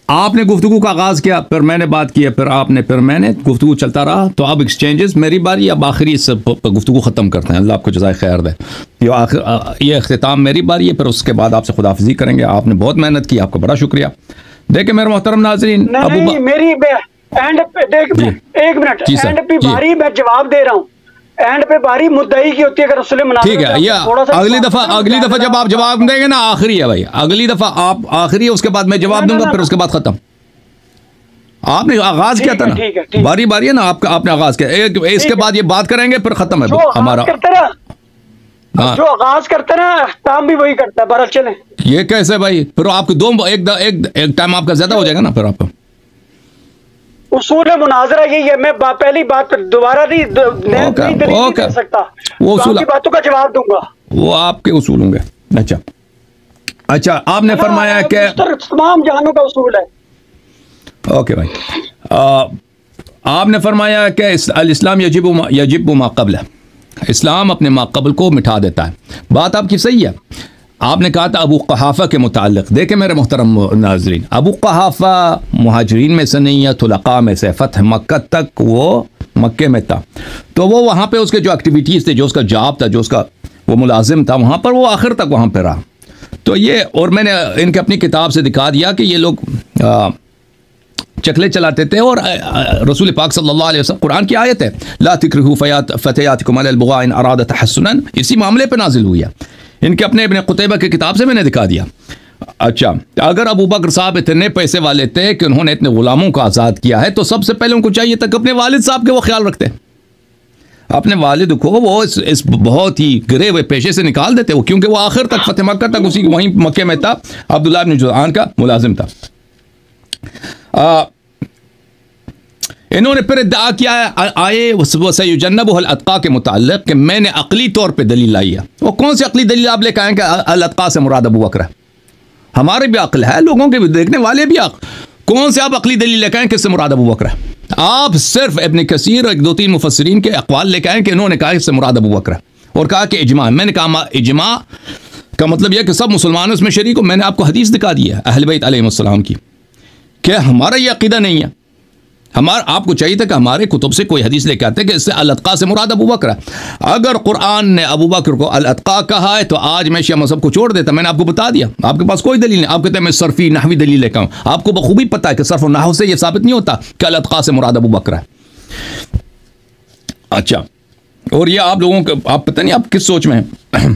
आपने गुफ्तगू का आगाज़ किया, फिर मैंने बात की, फिर आपने, फिर मैंने, गुफ्तगू चलता रहा। तो अब एक्सचेंजेस मेरी बारी, अब आखिरी इस गुफ्तगू ख़त्म करते हैं। अल्लाह आपको जज़ाए खैर दे। ये अख्तिताम मेरी बारी है, फिर उसके बाद आपसे खुदाफिजी करेंगे। आपने बहुत मेहनत की, आपका बड़ा शुक्रिया। देखिए मेरे मोहतरम नाज़रीन, मेरी एंड पे देख, एक मिनट, एंड पे बारी मैं जवाब दे रहा हूँ। एंड पे बारी मुद्दई की होती है, अगर उसने मना, ठीक है। या अगली दफा जब आप जवाब देंगे ना, आखिरी है भाई, अगली दफा आप आखिरी है, उसके बाद मैं जवाब दूंगा, फिर उसके बाद खत्म। आपने आगाज किया था ना, बारी बारी है ना आपका, आपने आगाज किया, इसके बाद ये बात करेंगे, फिर खत्म है हमारा। जो आगाज करते ना, काम भी वही करता है। बरल चले, ये कैसे भाई? फिर आपको एक टाइम आपका ज्यादा हो जाएगा ना, फिर आपका उसूल मुनाजरा यही है। मैं पहली बात दोबारा नहीं कर सकता, वो उसूल की बातों का जवाब दूंगा, वो आपके उसूल होंगे। अच्छा, आपने फरमाया कि तमाम जहानों का उसूल है। ओके भाई, आपने फरमाया कि इस्लाम यजिब मा क़ब्ल, इस्लाम अपने मा क़ब्ल को मिटा देता है। बात आपकी सही है। आपने कहा था अबू क़हाफ़ा के मुताल्लिक़, देखे मेरे मोहतरम नाज़रीन, अबू क़हाफ़ा मुहाजिरीन में से नहीं है, तुलक़ा में से, फ़तह मक्का तक वो मक्के में था। तो वो वहाँ पे उसके जो एक्टिविटीज़ थे, जो उसका जॉब था, जो उसका वो मुलाजिम था वहाँ पर, वो आखिर तक वहाँ पर रहा। तो ये, और मैंने इनके अपनी किताब से दिखा दिया कि ये लोग चकले चलाते थे, और रसूल पाक सल्लल्लाहु अलैहि वसल्लम, कुरान की आयत है, ला तिक्रिहू फ़तयातिकुम अलल बुग़ा इन अरादा तहस्सुनन, इसी मामले पर नाजिल हुई है। इनके अपने इब्न क़ुतैबा की किताब से मैंने दिखा दिया। अच्छा, अगर अबू बकर साहब इतने पैसे वाले थे कि उन्होंने इतने गुलामों को आज़ाद किया है, तो सबसे पहले उनको चाहिए था कि अपने वालिद साहब के वो ख्याल रखते, अपने वालिद को वो इस बहुत ही गिरे हुए पेशे से निकाल देते, वो क्योंकि वो आखिर तक फ़तह मक्का तक उसी वहीं मक्के में था, अब्दुल्लाह इब्न जुज़आन का मुलाजिम था। इन्होंने फिर इद्दा किया आए वसयुजन्नबुहुल अत्क़ा के मुताल्लिक़ कि मैंने अक़ली तौर पे दलील लाई है। वो कौन सी अक़ली दलील आप लेकर आएँ कि अल अत्क़ा से मुराद अबू बकर है? हमारे भी अक़ल है, लोगों के भी, देखने वाले भी अक़ल। कौन से आप अक़ली दलील लेकर आएँ किससे मुराद अबू बकर है? आप सिर्फ इब्न कसीर और 2-3 मुफस्सिरीन के अक़वाल लेकर आएँ कि इन्होंने कहा इससे मुराद अबू बकर है, और कहा कि इजमा है। मैंने कहा इजमा का मतलब यह कि सब मुसलमान उसमें शरीक हो। मैंने आपको हदीस दिखा दी है अहले बैत अलैहिमुस्सलाम की, क्या हमारा ये अक़ीदा नहीं है? आपको चाहिए था कि हमारे कुतुब से कोई हदीस लेके आते कि इससे अल-अत्क़ा से मुराद अबू बकर है। अगर कुरान ने अबू बकर को अल-अत्क़ा कहा है तो आज मैं शिया मज़हब को छोड़ देता। मैंने आपको बता दिया, आपके पास कोई दलील नहीं। आप कहते हैं मैं सर्फ़ी नहवी दलील लेकर आऊँ। आपको बखूबी पता है कि सर्फ़ और नहव से यह साबित नहीं होता कि अल-अत्क़ा से मुराद अबू बकर है। अच्छा, और ये आप लोगों को, आप पता नहीं आप किस सोच में हैं।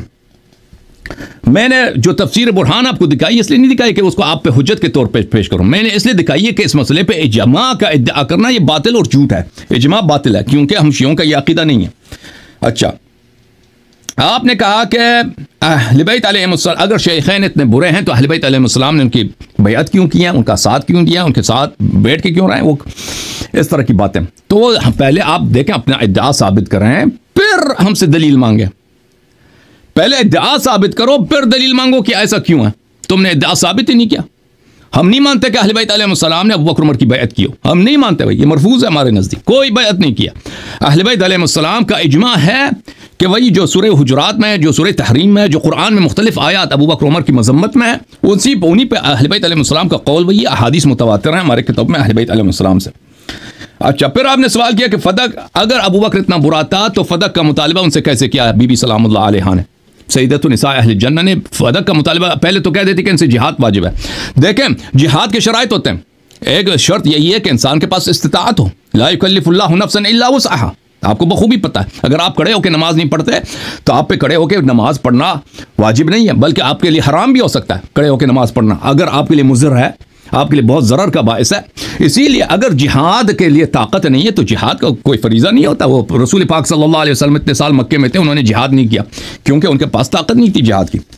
मैंने जो तफसीर बुरहान आपको दिखाई, इसलिए नहीं दिखाई कि उसको आप पे हुज्जत के तौर पे पेश करूं। मैंने इसलिए दिखाई है कि इस मसले पे इजमा का इद्दा करना ये बातिल और झूठ है। इजमा बातिल है क्योंकि हम शियों का ये अकीदा नहीं है। अच्छा, आपने कहा कि अहले बैत अलैहिमुस्सलाम, अगर शेखैन इतने बुरे हैं तो अहले बैत अलैहिमुस्सलाम ने उनकी बैअत क्यों किया, उनका साथ क्यों दिया, उनके साथ बैठ के क्यों रहे, वो इस तरह की बातें। तो पहले आप देखें, अपना इद्दा साबित करें, फिर हमसे दलील मांगे। पहले इद्दा साबित करो, फिर दलील मांगो कि ऐसा क्यों है। तुमने इद्दा साबित ही नहीं किया। हम नहीं मानते कि अहले बैत अलैहिमुस्सलाम ने अबू बकर उमर की बैअत की हो, हम नहीं मानते भाई, ये मरफूज है हमारे नज़दीक, कोई बैअत नहीं किया। अहले बैत अलैहिमुस्सलाम का इजमा है कि वही जो सूरह हुजुरात में है, जो सूरह तहरीम में है, जो कुरान में मुख्तलिफ आयात अबू बकर उमर की मजम्मत में है, उन्हीं पे अहले बैत अलैहिमुस्सलाम का कौल वही, अहादीस मुतवातिर है हमारे किताब में अहले बैत अलैहिमुस्सलाम से। अच्छा, फिर आपने सवाल किया कि फदक, अगर अबू बकर इतना बुरा था तो फदक का मुतालबा उनसे कैसे किया बीबी सलामुल्लाह अलैहा ने, सैयदतुन निसा अहले जन्नह ने फदक का मुतालबा। पहले तो कह देती कि इनसे जिहाद वाजिब है। देखें, जिहाद के शराइत होते हैं। एक शर्त यही है कि इंसान के पास इस्तिताअत हो, ला युकल्लिफुल्लाहु नफ्सन इल्ला वुसअहा। आपको बखूबी पता है, अगर आप खड़े होकर नमाज नहीं पढ़ते तो आप पे खड़े होकर नमाज पढ़ना वाजिब नहीं है, बल्कि आपके लिए हराम भी हो सकता है खड़े होकर नमाज पढ़ना, अगर आपके लिए मुज़र है, आपके लिए बहुत ज़रर का बाइस है। इसीलिए अगर जिहाद के लिए ताकत नहीं है तो जिहाद का कोई फरीज़ा नहीं होता। वो रसूल पाक सल्लल्लाहु अलैहि वसल्लम इतने साल मक्के में थे, उन्होंने जिहाद नहीं किया क्योंकि उनके पास ताकत नहीं थी जिहाद की।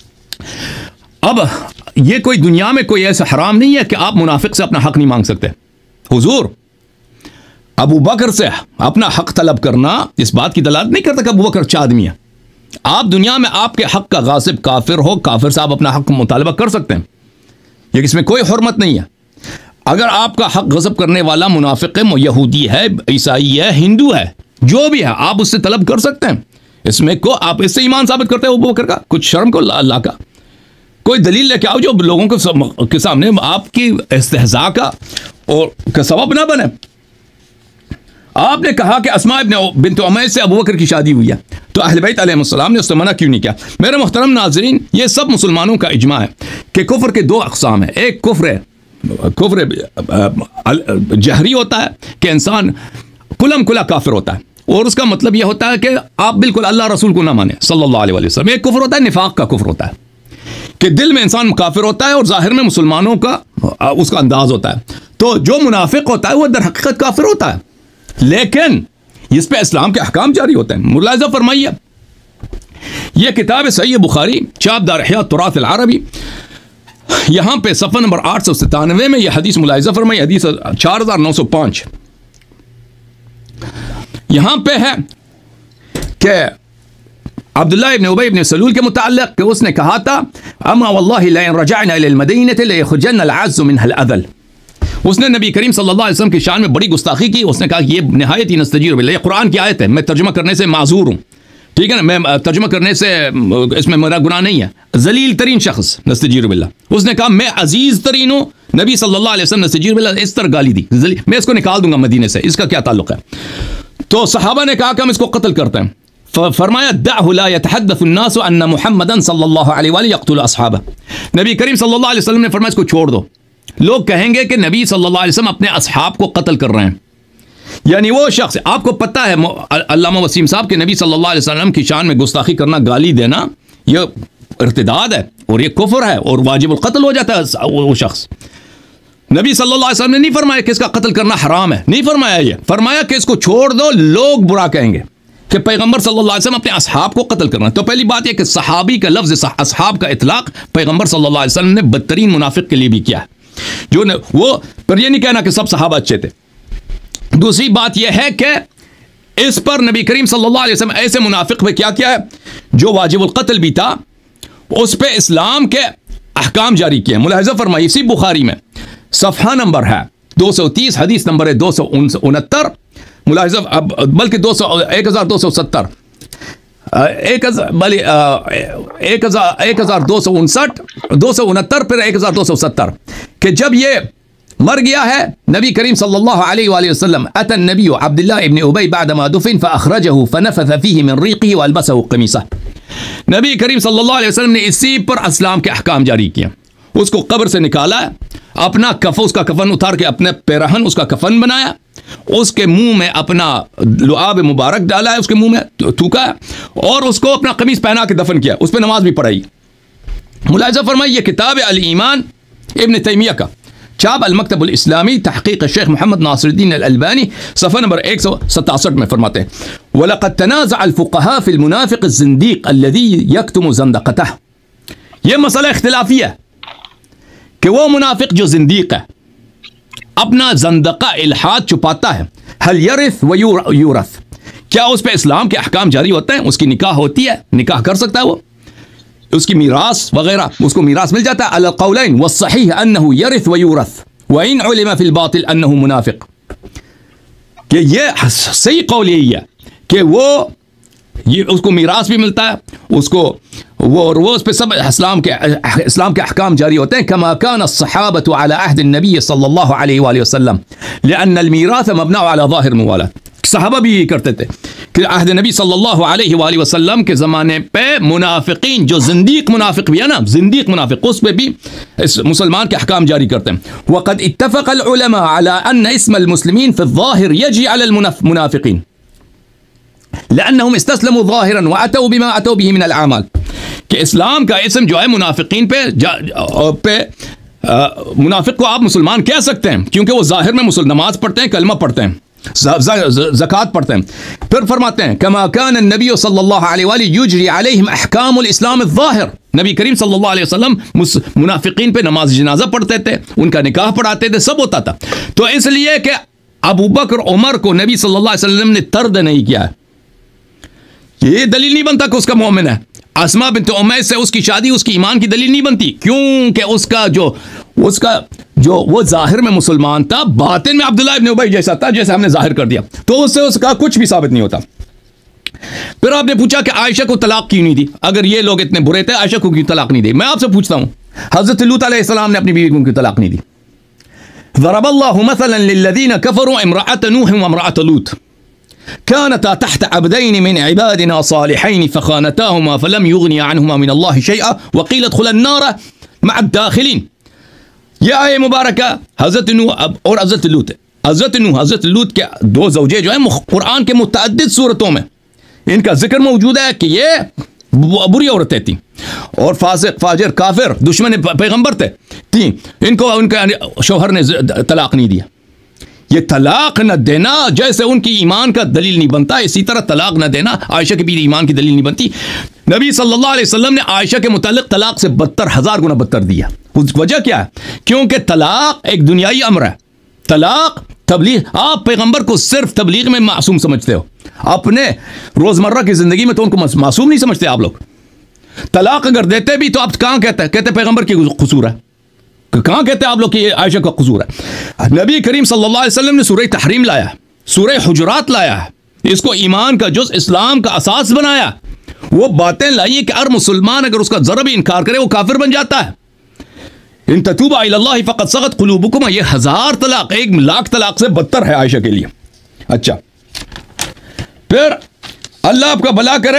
अब ये कोई दुनिया में कोई ऐसा हराम नहीं है कि आप मुनाफिक से अपना हक नहीं मांग सकते। हुजूर, अबू बकर से अपना हक तलब करना इस बात की दलालत नहीं करता कि अबू बकर अच्छा आदमी है। आप दुनिया में आपके हक का गासिब काफिर हो, काफिर से आप अपना हक मुतालबा कर सकते हैं, ये इसमें कोई हुर्मत नहीं है। अगर आपका हक गज़ब करने वाला मुनाफिक है, यहूदी है, ईसाई है, हिंदू है, जो भी है, आप उससे तलब कर सकते हैं। इसमें को आप इससे ईमान साबित करते हो अबू बकर का, कुछ शर्म को अल्लाह का। कोई दलील लेके आओ जो लोगों के सामने आपकी इस्तेहज़ा का और का सबब ना बने। आपने कहा कि अस्मा बिन्त उमैस से अबू बकर की शादी हुई है, तो अहले बैत अलैहिस्सलाम ने उससे मना क्यों नहीं किया? मेरे मोहतरम नाज़रीन, ये सब मुसलमानों का इजमा है कि कुफ्र के दो अक़साम है। एक कुफ्र जहरी होता है कि इंसान कुलम कुला काफिर होता है, और उसका मतलब यह होता है कि आप बिल्कुल अल्लाह रसूल को ना माने सल्लल्लाहु अलैहि वसल्लम। एक कुफ्र होता है निफाक का कुफ्र होता है कि दिल में इंसान काफिर होता है और जाहिर में मुसलमानों का उसका अंदाज होता है। तो जो मुनाफिक होता है वो दर हकीकत काफिर होता है, लेकिन इस पे इस्लाम के अहकाम जारी होते हैं। मुलाहिज़ा फरमाइए, यह किताब सहीह बुखारी चाप दार इह्या तुराथ अल अरबी, यहां पे सफ़ा नंबर 897 में यह हदीस मुलाहिज़ा फरमाइए, हदीस 4905। यहां पे है कि अब्दुल्लाह इब्न उबई इब्न सलूल के मुताल्लिक़ कि उसने कहा था, अमा वल्लाहि लइन रजअना इलल मदीनति लयखरुजन्न अल-अज़्ज़ु मिनहा अल-अज़ल। उसने नबी करीम सल्लल्लाहु अलैहि वसल्लम की शान में बड़ी गुस्ताखी की। उसने कहा कि ये निहायत ही नस्तजीर बिल्लाह, ये कुरान की आयत है, मैं तर्जुमा करने से माजूर हूँ, ठीक है ना, मैं तर्जुमा करने से इसमें मेरा गुनाह नहीं है। जलील तरीन शख्स नस्तजीर बिल्लाह, उसने कहा मैं अजीज तरीन हूँ, नबी सल्लल्लाहु अलैहि वसल्लम नस्तजीर बिल्लाह इस तरह गाली दी, मैं इसको निकाल दूंगा मदीने से, इसका क्या ताल्लुक है? तो सहाबा ने कहा कि हम इसको कत्ल करते हैं। फरमाया दअहु ला यतहद्दसु अन्नासु अन्ना मुहम्मदन सल्लल्लाहु अलैहि व यक़्तुलु अस्हाबा। नबी करीम सल्लल्लाहु अलैहि वसल्लम ने फरमाया इसको छोड़ दो, लोग कहेंगे कि नबी सल्लल्लाहु अलैहि वसल्लम अपने अस्हाब को कत्ल कर रहे हैं। यानी वो शख्स, आपको पता है अल्लामा वसीम साहब के नबी सल्लल्लाहु अलैहि वसल्लम की शान में गुस्ताखी करना, गाली देना, ये इर्तिदाद है और ये कुफ्र है और वाजिबुल कत्ल हो जाता है वो शख्स। नबी सल्लल्लाहु अलैहि वसल्लम ने नहीं फरमाया कि इसका कत्ल करना हराम है, नहीं फरमाया ये, फरमाया कि इसको छोड़ दो, लोग बुरा कहेंगे कि पैगंबर सल्लल्लाहु अलैहि वसल्लम अपने असहाब को कत्ल करना। तो पहली बात यह कि सहाबी का लफ्ज़ असहाब का इतलाक पैगंबर सल्लल्लाहु अलैहि वसल्लम ने बदतरीन मुनाफिक के लिए भी किया है, जो वो पर यह नहीं कहना कि सब सहाबा अच्छे थे। दूसरी बात यह है कि इस पर नबी करीम सल्लल्लाहु अलैहि वसल्लम ऐसे मुनाफिक पे क्या किया है जो वाजिबुल कत्ल भी था, उस पे इस्लाम के अहकाम जारी किए। मुलाहिज़ा फरमाइए, इसी बुखारी में सफ़हा नंबर है 230, हदीस नंबर है 269, मुलाहिज़ा बल्कि 1270 1259 269 फिर 1270 कि जब ये मर गया है नबी करीम सल्लल्लाहु अलैहि वसल्लम अतन नबी अब्दुल्लाह इब्न उबई बअदमा दुफिन फअखरजहु फनफथ फीहि मिन रीक़िही वअल्बसहु क़मीसा। नबी करीम सल्लल्लाहु अलैहि वसल्लम ने इसी पर इस्लाम के अहकाम जारी किए। उसको कब्र से निकाला, अपना उसका कफन उतार के अपने पैरहन उसका कफन बनाया, उसके मुंह में अपना लुआब मुबारक डाला है, उसके मुंह में थूका और उसको अपना कमीज पहना के दफन किया, उस पर नमाज भी पढ़ाई। मुलाहिज़ा फरमाइए, किताब अल ईमान इब्न तैमिया का चाप अल मकतबुल इस्लामी तहक़ीक़ शेख मोहम्मद नासिरुद्दीन अल अलबानी सफ़ा नंबर 167 में फरमाते हैं, वलक़द तनाज़अ अल फ़ुक़हा फ़िल मुनाफ़िक़ ज़िंदीक़ अल्लज़ी यक्तुमु ज़ंदक़तह। यह मसला इख्तिलाफ़ी है कि वो मुनाफिक जो जिंदीक है, अपना ज़ंदक़ा इल्हाद छुपाता है, हल यरिथ व यूरथ, क्या उस पर इस्लाम के अहकाम जारी होते हैं? उसकी निकाह होती है, निकाह कर सकता है वो, उसकी मीरास वगैरह, उसको मीरास मिल जाता है। अल क़ौलैन व सहीह अन्नहु यरिथ व यूरथ व इन उलिमा फ़िल बातिल अन्नहु मुनाफिक, कि ये सही कौल यही है कि वो ये उसको मीरास भी मिलता है, उसको वो उस पे सब इस्लाम के अहकाम जारी होते हैं। कमा कान अस्सहाबतु अला अहद नबी सल्लल्लाहु अलैहि वसल्लम लिअन्न अल-मीराथ मबनी अला ज़ाहिर मुवालात। सहाबा भी यही करते थे कि अहद नबी सल्लल्लाहु अलैहि वसल्लम के ज़माने पे मुनाफिकीन, जो जिंदीक मुनाफिक भी है ना, जिंदीक मुनाफिक, उस पे भी इस मुसलमान के अहकाम जारी करते हैं। वक़द इत्तफ़क़ अल-उलमा अला अन्न इस्म अल-मुस्लिमीन फ़ी ज़ाहिर यजी अला अल-मुनाफिकीन लअन्नहुम इस्तस्लमू ज़ाहिरन व अतौ बिमा अतौ बिही मिन अल-अमाल, कि इस्लाम का इसम जो है मुनाफिकीन पे मुनाफिक को आप मुसलमान कह सकते हैं क्योंकि वो ज़ाहिर में नमाज पढ़ते हैं, कलमा पढ़ते हैं, ज़कात पढ़ते हैं। फिर फरमाते हैं कमा कान नबी सल्लल्लाहु अलैहि वसल्लम युजरी अलैहिम अहकामुल इस्लाम अज़-ज़ाहिर, नबी करीम सल्लल्लाहु अलैहि वसल्लम मुनाफिकीन पे नमाज जनाजा पढ़ते थे, उनका निकाह पढ़ाते थे, सब होता था। तो इसलिए कि अबू बकर उमर को नबी सल्लल्लाहु अलैहि वसल्लम ने तर्द नहीं किया, ये दलील नहीं बनता कि उसका मोमिन है। अस्मा बिन्त उमैस से उसकी शादी उसकी ईमान की दलील नहीं बनती, क्योंकि उसका जो वो जाहिर में मुसलमान था, बातिन में अब्दुल्लाह इब्न उबई जैसा था, जैसे हमने जाहिर कर दिया, तो उससे उसका कुछ भी साबित नहीं होता। फिर आपने पूछा कि आयशा को तलाक क्यों नहीं दी, अगर ये लोग इतने बुरे थे आयशा को क्यों तलाक नहीं दी। मैं आपसे पूछता हूं, हजरत लूत अलैहिस्सलाम ने अपनी बीवी को क्यों तलाक नहीं दी? ज़रबल्लाहु मसलन लिल्लज़ीना कफ़रू इम्रअत नूह व इम्रअत लूत कानता तहत अब्दैन मिन इबादिना सालिहैन फ़ख़ानताहुमा फ़लम युग़निया अन्हुमा मिन अल्लाहि शैअन व क़ील उदख़ुला अन्नार मअ अद्दाख़िलीन। यह आयत मुबारक हजरत नूह और हजरत लूत है। हजरत लूत के दो ज़ौजे जो है कुरान के मुतअद्दिद सूरतों में इनका जिक्र मौजूद है कि ये बुरी औरतें थी और फासिक फाजिर काफिर दुश्मन पैगंबर थी, इनको उनके शौहर ने तलाक नहीं दिया। ये तलाक न देना जैसे उनकी ईमान का दलील नहीं बनता, इसी तरह तलाक न देना आयशा के भी ईमान की दलील नहीं बनती। नबी सल्लल्लाहु अलैहि वसल्लम ने आयशा के मुतालिक तलाक से बदतर 1000 गुना बदतर दिया। उस वजह क्या है? क्योंकि तलाक एक दुनियाई अमर है। तलाक तबलीग, आप पैगंबर को सिर्फ तबलीग में मासूम समझते हो, अपने रोजमर्रा की जिंदगी में तो उनको मासूम नहीं समझते आप लोग। तलाक अगर देते भी तो आप कहां कहते पैगंबर की कसूर है, कहां कहते आप लोग कि आयशा का कसूर है? नबी करीम सल्लल्लाहु अलैहि वसल्लम ने सूरह तहरीम लाया, सूरह हुजुरात लाया है, इसको ईमान का जुज़ इस्लाम का असास बनाया। वो बातें लाई कि हर मुसलमान अगर उसका जरा भी इनकार करे वो काफिर बन जाता है। इन ततूबा इलल्लाहि फ़क़द सग़त क़ुलूबुकुम, ये 1000 तलाक 1,00,000 तलाक से बदतर है आयशा के लिए। अच्छा, फिर अल्लाह आपका भला करे,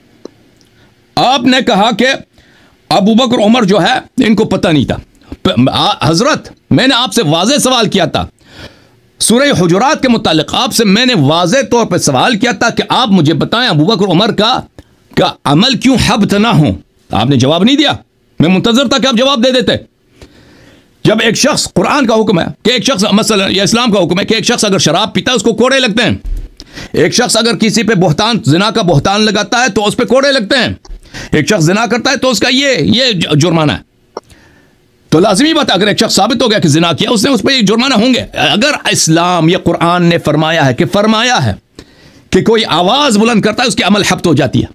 आपने कहा कि अबू बकर उमर जो है इनको पता नहीं था। हजरत, मैंने आपसे वाज़ेह सवाल किया था सूरह हुजुरात के मुतालिक, आपसे मैंने वाज़ेह तौर पर सवाल किया था कि आप मुझे बताएं अबू बकर उमर का अमल क्यों हब्त ना हो। आपने जवाब नहीं दिया, मैं मुंतजर था कि आप जवाब दे देते। जब एक शख्स, कुरान का हुक्म है कि एक शख्स, मसलन या इस्लाम का हुक्म है कि एक शख्स अगर शराब पीता है उसको कोड़े लगते हैं, एक शख्स अगर किसी पे बोहतान, जिना का बोहतान लगाता है तो उस पे कोड़े लगते हैं, एक शख्स जिना करता है तो उसका ये जुर्माना है। तो लाजमी बात है, अगर एक शख्स साबित हो गया कि जिना किया उसने, उस पर जुर्माना होंगे। अगर इस्लाम या कुरान ने फरमाया है कि कोई आवाज बुलंद करता है उसकी अमल हब्त हो जाती है,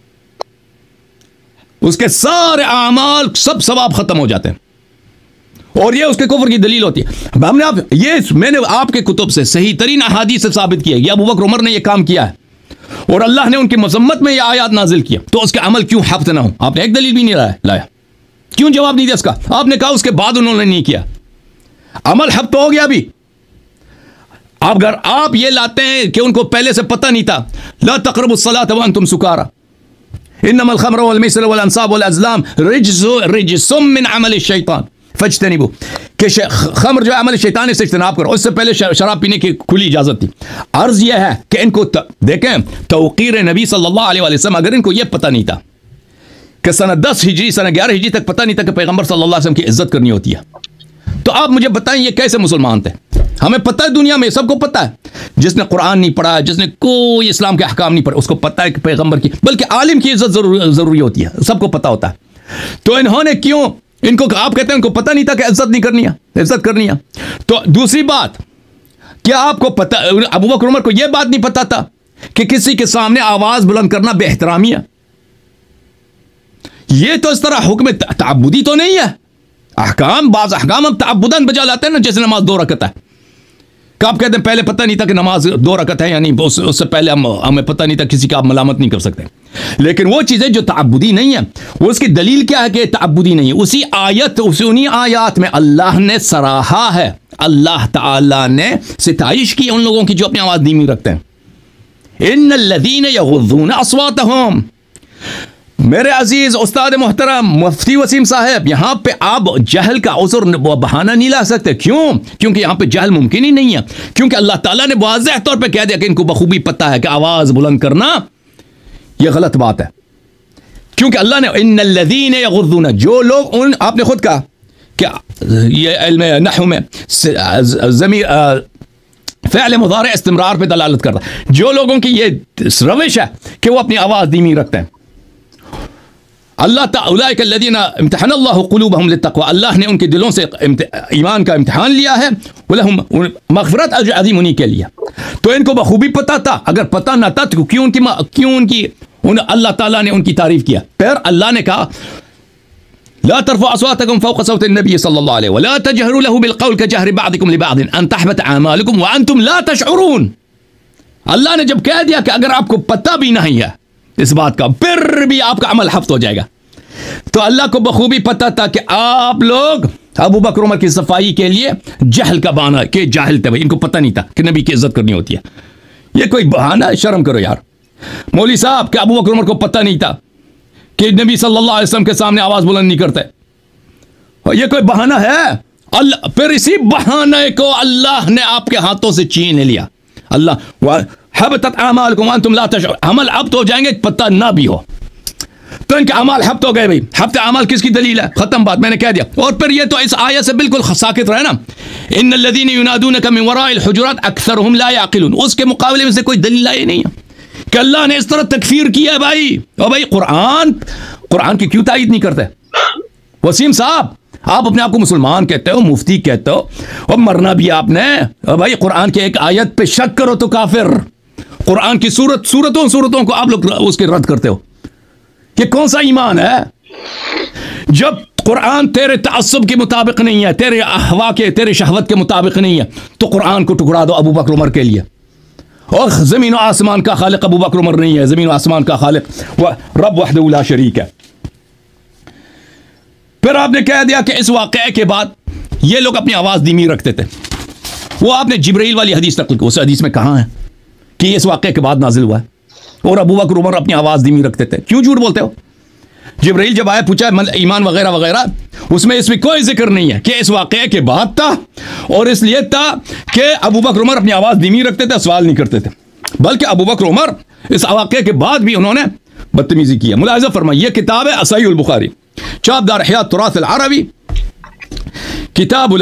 उसके सारे आमाल सब सवाब खत्म हो जाते हैं, और ये उसके कुफ्र की दलील होती है। मैंने आपके कुतुब से सही तरीन अहादीस से साबित किया कि अबू बकर उमर ने यह काम किया है और अल्लाह ने उनकी मजम्मत में यह आयात नाजिल किया, तो उसके अमल क्यों हब्त ना हो? आपने एक दलील भी नहीं लाया, क्यों जवाब नहीं दिया इसका? आपने कहा उसके बाद उन्होंने नहीं किया, अमल हब्त हो गया। अभी अगर आप ये लाते हैं कि उनको पहले से पता नहीं था, ला तक़रबुस सलात व अंतुम सुकारा इन्नमल खम्र वल मैसिर वल अंसाब वल अज़लाम रिज्सुम मिन अमल शैतान फज्तनिबू, कि खम्र जो अमल शैतान से इज्तनाब करो। उससे पहले शराब पीने की खुली इजाजत थी। अर्ज यह है कि इनको देखें, तौक़ीर नबी सल्लल्लाहु अलैहि वसल्लम, अगर इनको यह पता नहीं था कि सन 10 हिजरी सन 11 हिजरी तक पता नहीं था कि पैगंबर सल्लल्लाहु अलैहि वसल्लम की इज्जत करनी होती है, तो आप मुझे बताएं ये कैसे मुसलमान थे? हमें पता है, दुनिया में सबको पता है, जिसने कुरान नहीं पढ़ा, जिसने कोई इस्लाम के अहकाम नहीं पढ़े, उसको पता है कि पैगंबर की, बल्कि आलिम की इज्जत जरूरी होती है, सबको पता होता है। तो इन्होंने क्यों, इनको आप कहते हैं इनको पता नहीं था कि इज्जत नहीं करनी है, इज्जत करनी है। तो दूसरी बात, क्या आपको पता, अबू बकर उमर को यह बात नहीं पता था कि किसी के सामने आवाज बुलंद करना बेहतरामी है? यह तो इस तरह हुक्म तअब्बुदी तो नहीं है। अहकाम, बाज़ अहकाम हम तअब्बुदन बजा लाते हैं ना, जैसे नमाज 2 रकत है, आप कहते हैं पहले पता नहीं था कि नमाज 2 रकत है, यानी उससे पहले हमें पता नहीं था, किसी का आप मलामत नहीं कर सकते। लेकिन वो चीजें जो तअब्बुदी नहीं है, वो उसकी दलील क्या है कि तअब्बुदी नहीं है? उन्हीं आयत में अल्लाह ने सराहा है, अल्लाह ताला ने सिताइश की उन लोगों की जो अपनी आवाज धीमी रखते हैं। इन्नल्लज़ीना यग़ुज़्ज़ूना अस्वातहुम, मेरे अजीज उस्ताद मोहतरम मुफ्ती वसीम साहब, यहां पे आप जहल का उज़र बहाना नहीं ला सकते। क्यों? क्योंकि यहां पे जहल मुमकिन ही नहीं है, क्योंकि अल्लाह ताला ने वाज़ेह तौर पे कह दिया कि इनको बखूबी पता है कि आवाज बुलंद करना यह गलत बात है। क्योंकि अल्लाह ने इन्नल्लज़ीना यग़ुज़्ज़ूना, जो लोग, उन आपने खुद कहा क्या ये इल्म नहव में ज़मीर फ़िअल मुज़ारिअ इस्तिमरार पे दलालत करता है, जो लोगों की ये रविश है कि वो अपनी आवाज धीमी रखते हैं। अल्लाह उलाइका अल्लज़ीना इम्तहनल्लाहु क़ुलूबहुम लित्तक़वा, अल्लाह ने उनके दिलों से ईमान का इम्तिहान लिया है, वलहुम मग़फ़िरत अज्र अज़ीम उन्हीं के लिए। तो इनको बखूबी पता था, अगर पता ना था तो क्यों अल्लाह ताला ने उनकी तारीफ किया? फिर अल्लाह ने कहा ला तरफ़उ अस्वातकुम फ़ौक़ सौति नबी सल्लल्लाहु अलैहि व ला तजहरू लहु बिलक़ौल कजहरि बअदिकुम लिबअदिन अन तहबत अमालुकुम व अंतुम ला तशऊरून। अल्लाह ने जब कह दिया कि अगर आपको पता भी नहीं है इस बात का, फिर भी आपका अमल हफ्त हो जाएगा। तो अल्लाह को बखूबी पता था कि आप लोग अबू बकर उमर की सफाई के लिए जहल का बहाना के जाहिल थे भाई, इनको पता नहीं था कि नबी की इज्जत करनी होती है। ये कोई बहाना है? शर्म करो यार। मौली साहब कि अबू बकर उमर को पता नहीं था कि नबी सल्लल्लाहु अलैहि वसल्लम के सामने आवाज बुलंद नहीं करते, और ये कोई बहाना है? अल्लाह, फिर इसी बहाने को अल्लाह ने आपके हाथों से छीन लिया। अल्लाह हबतत आमालकुम अंतुम ला तशऊरून, अमल अब तो हो जाएंगे पता ना भी हो। तो इनके अमाल हफ्त हो गए भाई। हफ्ते अमाल किसकी दलील है? खत्म बात, मैंने कह दिया। और फिर ये तो इस आयत से बिल्कुल साकित रहे ना, इन्नल्लज़ीना युनादूनका मिन वराइल हुजुरात अक्सरुहुम ला याक़िलून, उसके मुकाबले में से कोई दलील आई नहीं है कि अल्लाह ने इस तरह तकफीर किया है भाई। और भाई कुरान की क्यों तायीद नहीं करते? वसीम साहब, आप अपने आप को मुसलमान कहते हो, मुफ्ती कहते हो, और मरना भी आपने। और भाई कुरान के एक आयत पे शक करो तो काफिर। कुरान की सूरतों को आप लोग उसके रद्द करते हो। ये कौन सा ईमान है? जब कुरान तेरे तअस्सुब के मुताबिक नहीं है, तेरे अहवा के, तेरे शहवत के मुताबिक नहीं है, तो कुरान को टुकरा दो अबू बकर उमर के लिए। और जमीन और आसमान का खालिक अबू बकर उमर नहीं है, जमीन और आसमान का खालिक रब वहदहू ला शरीक है। फिर आपने कह दिया कि इस वाक़े के बाद ये लोग अपनी आवाज धीमी रखते थे। वो आपने जिब्रील वाली हदीस नकल की, उस हदीस में कहां है कि इस वाक़े के बाद नाजिल हुआ है और अबू बकर उमर अपनी आवाज धीमी रखते थे? क्यों झूठ बोलते हो? जिब्रील जब आया पूछा ईमान वगैरह वगैरह, उसमें इसमें कोई जिक्र नहीं है कि इस वाक़े के बाद था, और इसलिए था कि अबू बकर उमर अपनी आवाज धीमी रखते थे, सवाल नहीं करते थे। बल्कि अबू बकर उमर इस वाक़े के बाद भी उन्होंने बदतमीजी किया। मुलाहिज़ा फरमाइए, यह किताब है सहीह अल बुखारी, चापदार हयात तुराथ अल अरबी, किताबुल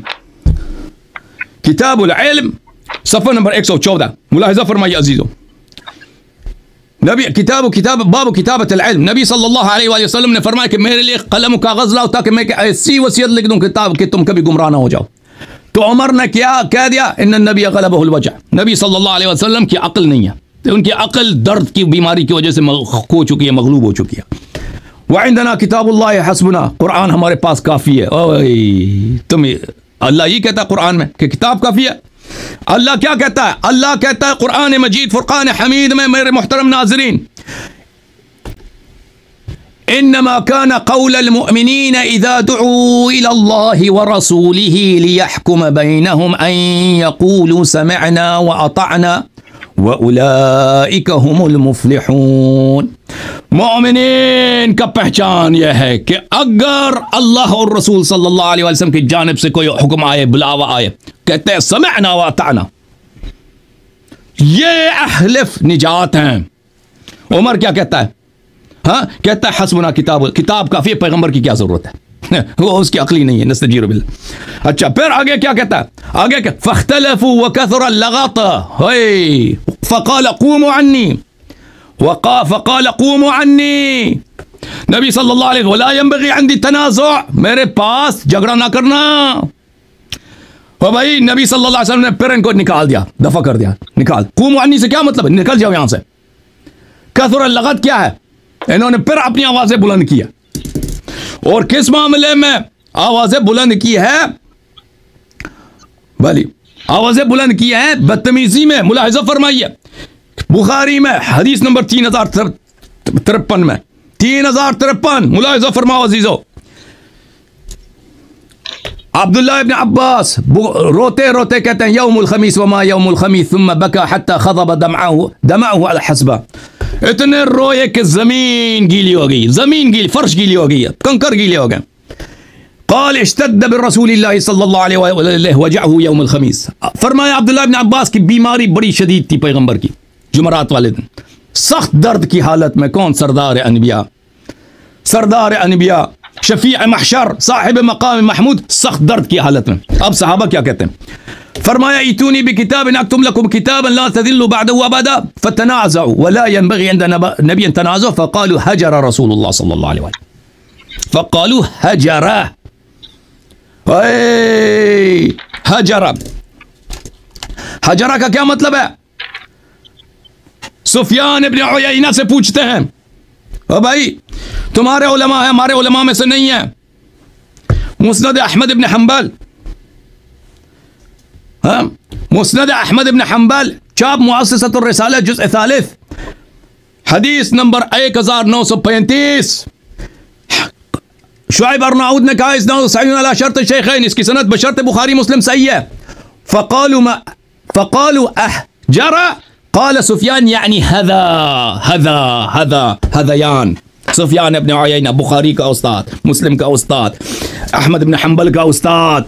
इल्म, सफ़ा नंबर 114। मुलाहिज़ा फरमाइए अजीजों, नबी बाबू किताबत इल्म, नबी सल्लल्लाहु अलैहि वसल्लम ने फरमाया कि मेरे लिए कलम कागज लाओ ताकि मैं ऐसी वसीयत लिख दूं किताब कि तुम कभी गुमराह ना हो जाओ। तो उमर ने क्या कह दिया? इन्न नबी गलबहुल वजह, नबी सल्लल्लाहु अलैहि वसल्लम की अक्ल नहीं है, तो उनकी अक्ल दर्द की बीमारी की वजह से खो चुकी है, मगलूब हो चुकी है। व इंदना किताबुल्लाह हस्बुना, कुरान हमारे पास काफ़ी है। ओए तुम, अल्लाह ही कहता है कुरान में कि किताब काफ़ी है। अल्लाह क्या कहता है? अल्लाह कहता है कुरान मजीद फुरकान हमीद में, मेरे मुहतरम नाज़रीन, इन्नमा कान क़ौलल मुअमिनीन इज़ा दुऊ इलल्लाहि व रसूलिही लियहकुम बैनहुम अन यक़ूलू समिअना व अतअना व उलाइका हुमुल मुफ्लिहून। मोमिनीन का पहचान यह है कि अगर अल्लाह और रसूल सल्लल्लाहु अलैहि वसल्लम की जानिब से कोई हुक्म आए, बुलावा आए, कहते हैं समिअना व अतअना, ये अहलिफ निजात हैं। उमर क्या कहता है? हाँ, कहता है हस्बुना किताब काफी, पैगंबर की क्या जरूरत है? वो उसकी अक्ली नहीं है, नस्तजीर बिल्लाह। अच्छा, फिर आगे क्या कहता है? आगे क्या? फख्तलफू व कथरा लगत फक़ाल क़ूमू अन्नी फक़ाल क़ूमू अन्नी, नबी सल्लल्लाहु अलैहि वला यंबग़ी इंदी तनाज़ु, मेरे पास झगड़ा ना करना। और भाई नबी सल्लल्लाहु अलैहि वसल्लम ने फिर इनको निकाल दिया, दफा कर दिया, निकाल। क़ूमू अन्नी से क्या मतलब है? निकल जाओ यहां से। कथरा लगत क्या है? इन्होंने फिर अपनी आवाजें बुलंद किया, और किस मामले में आवाजें बुलंद की है? भली आवाजें बुलंद की है बदतमीजी में। मुलाहिज़ा फरमाइए, बुखारी में हदीस नंबर 3053 में, 3053, मुलाहिज़ा फरमाओ अजीजों, अब्दुल्लाह इब्न अब्बास रोते रोते कहते हैं यौमुल खमीस वमा यौमुल खमीस सुम्मा बका हत्ता खज़ब दमअहु अल हस्बा, इतने रोए कि जमीन गीली हो गई, जमीन गीली, फर्श गीली हो गई, कंकर गीले हो गए। क़ाल इश्तद्द बिरसूलिल्लाह सल्लल्लाहु अलैहि वजहहु यौमुल खमीस, फरमाया अब्दुल्लाह इब्न अब्बास की बीमारी बड़ी शदीद थी पैगंबर की, जुमरात वाले दिन सख्त दर्द की हालत में। कौन? सरदार अनबिया, शफी महशर, साहिब मकाम महमूद, सख्त दर्द की हालत में। अब सहाबा क्या कहते हैं? फरमाया इतूनी बिकिताबिन अक्तुब लकुम किताबन ला तदिल्लु बअदहु अबदा फतनाज़उ वला यनबग़ी इंद नबिय्यिन तनाज़ु फ़क़ालू हजर रसूलुल्लाह सल्लल्लाहु अलैहि वसल्लम, फ़क़ालू हजरा, हजरा का क्या मतलब है? सुफियान इब्न उयैना से पूछते हैं, ओ भाई तुम्हारे उलमा है, हमारे उलमा में से नहीं है। मुस्नद अहमद इब्न हंबल, मुस्नद अहमद इब्न हंबल, चाप मुअस्ससतुर रिसाला जुज़ 3, हदीस नंबर 1935, शुआइब अर्नाउद ने कहा इसना सहीह अला शर्त शेखैन, इसकी सनद बशर्त बुखारी मुस्लिम सही है। फ़क़ालू अहजरा क़ाल सुफियान यानी हदा हदा हदा हदयान। सुफियान इब्न उयैना बुखारी का उस्ताद, मुस्लिम का उस्ताद, अहमद इब्न हंबल का उस्ताद।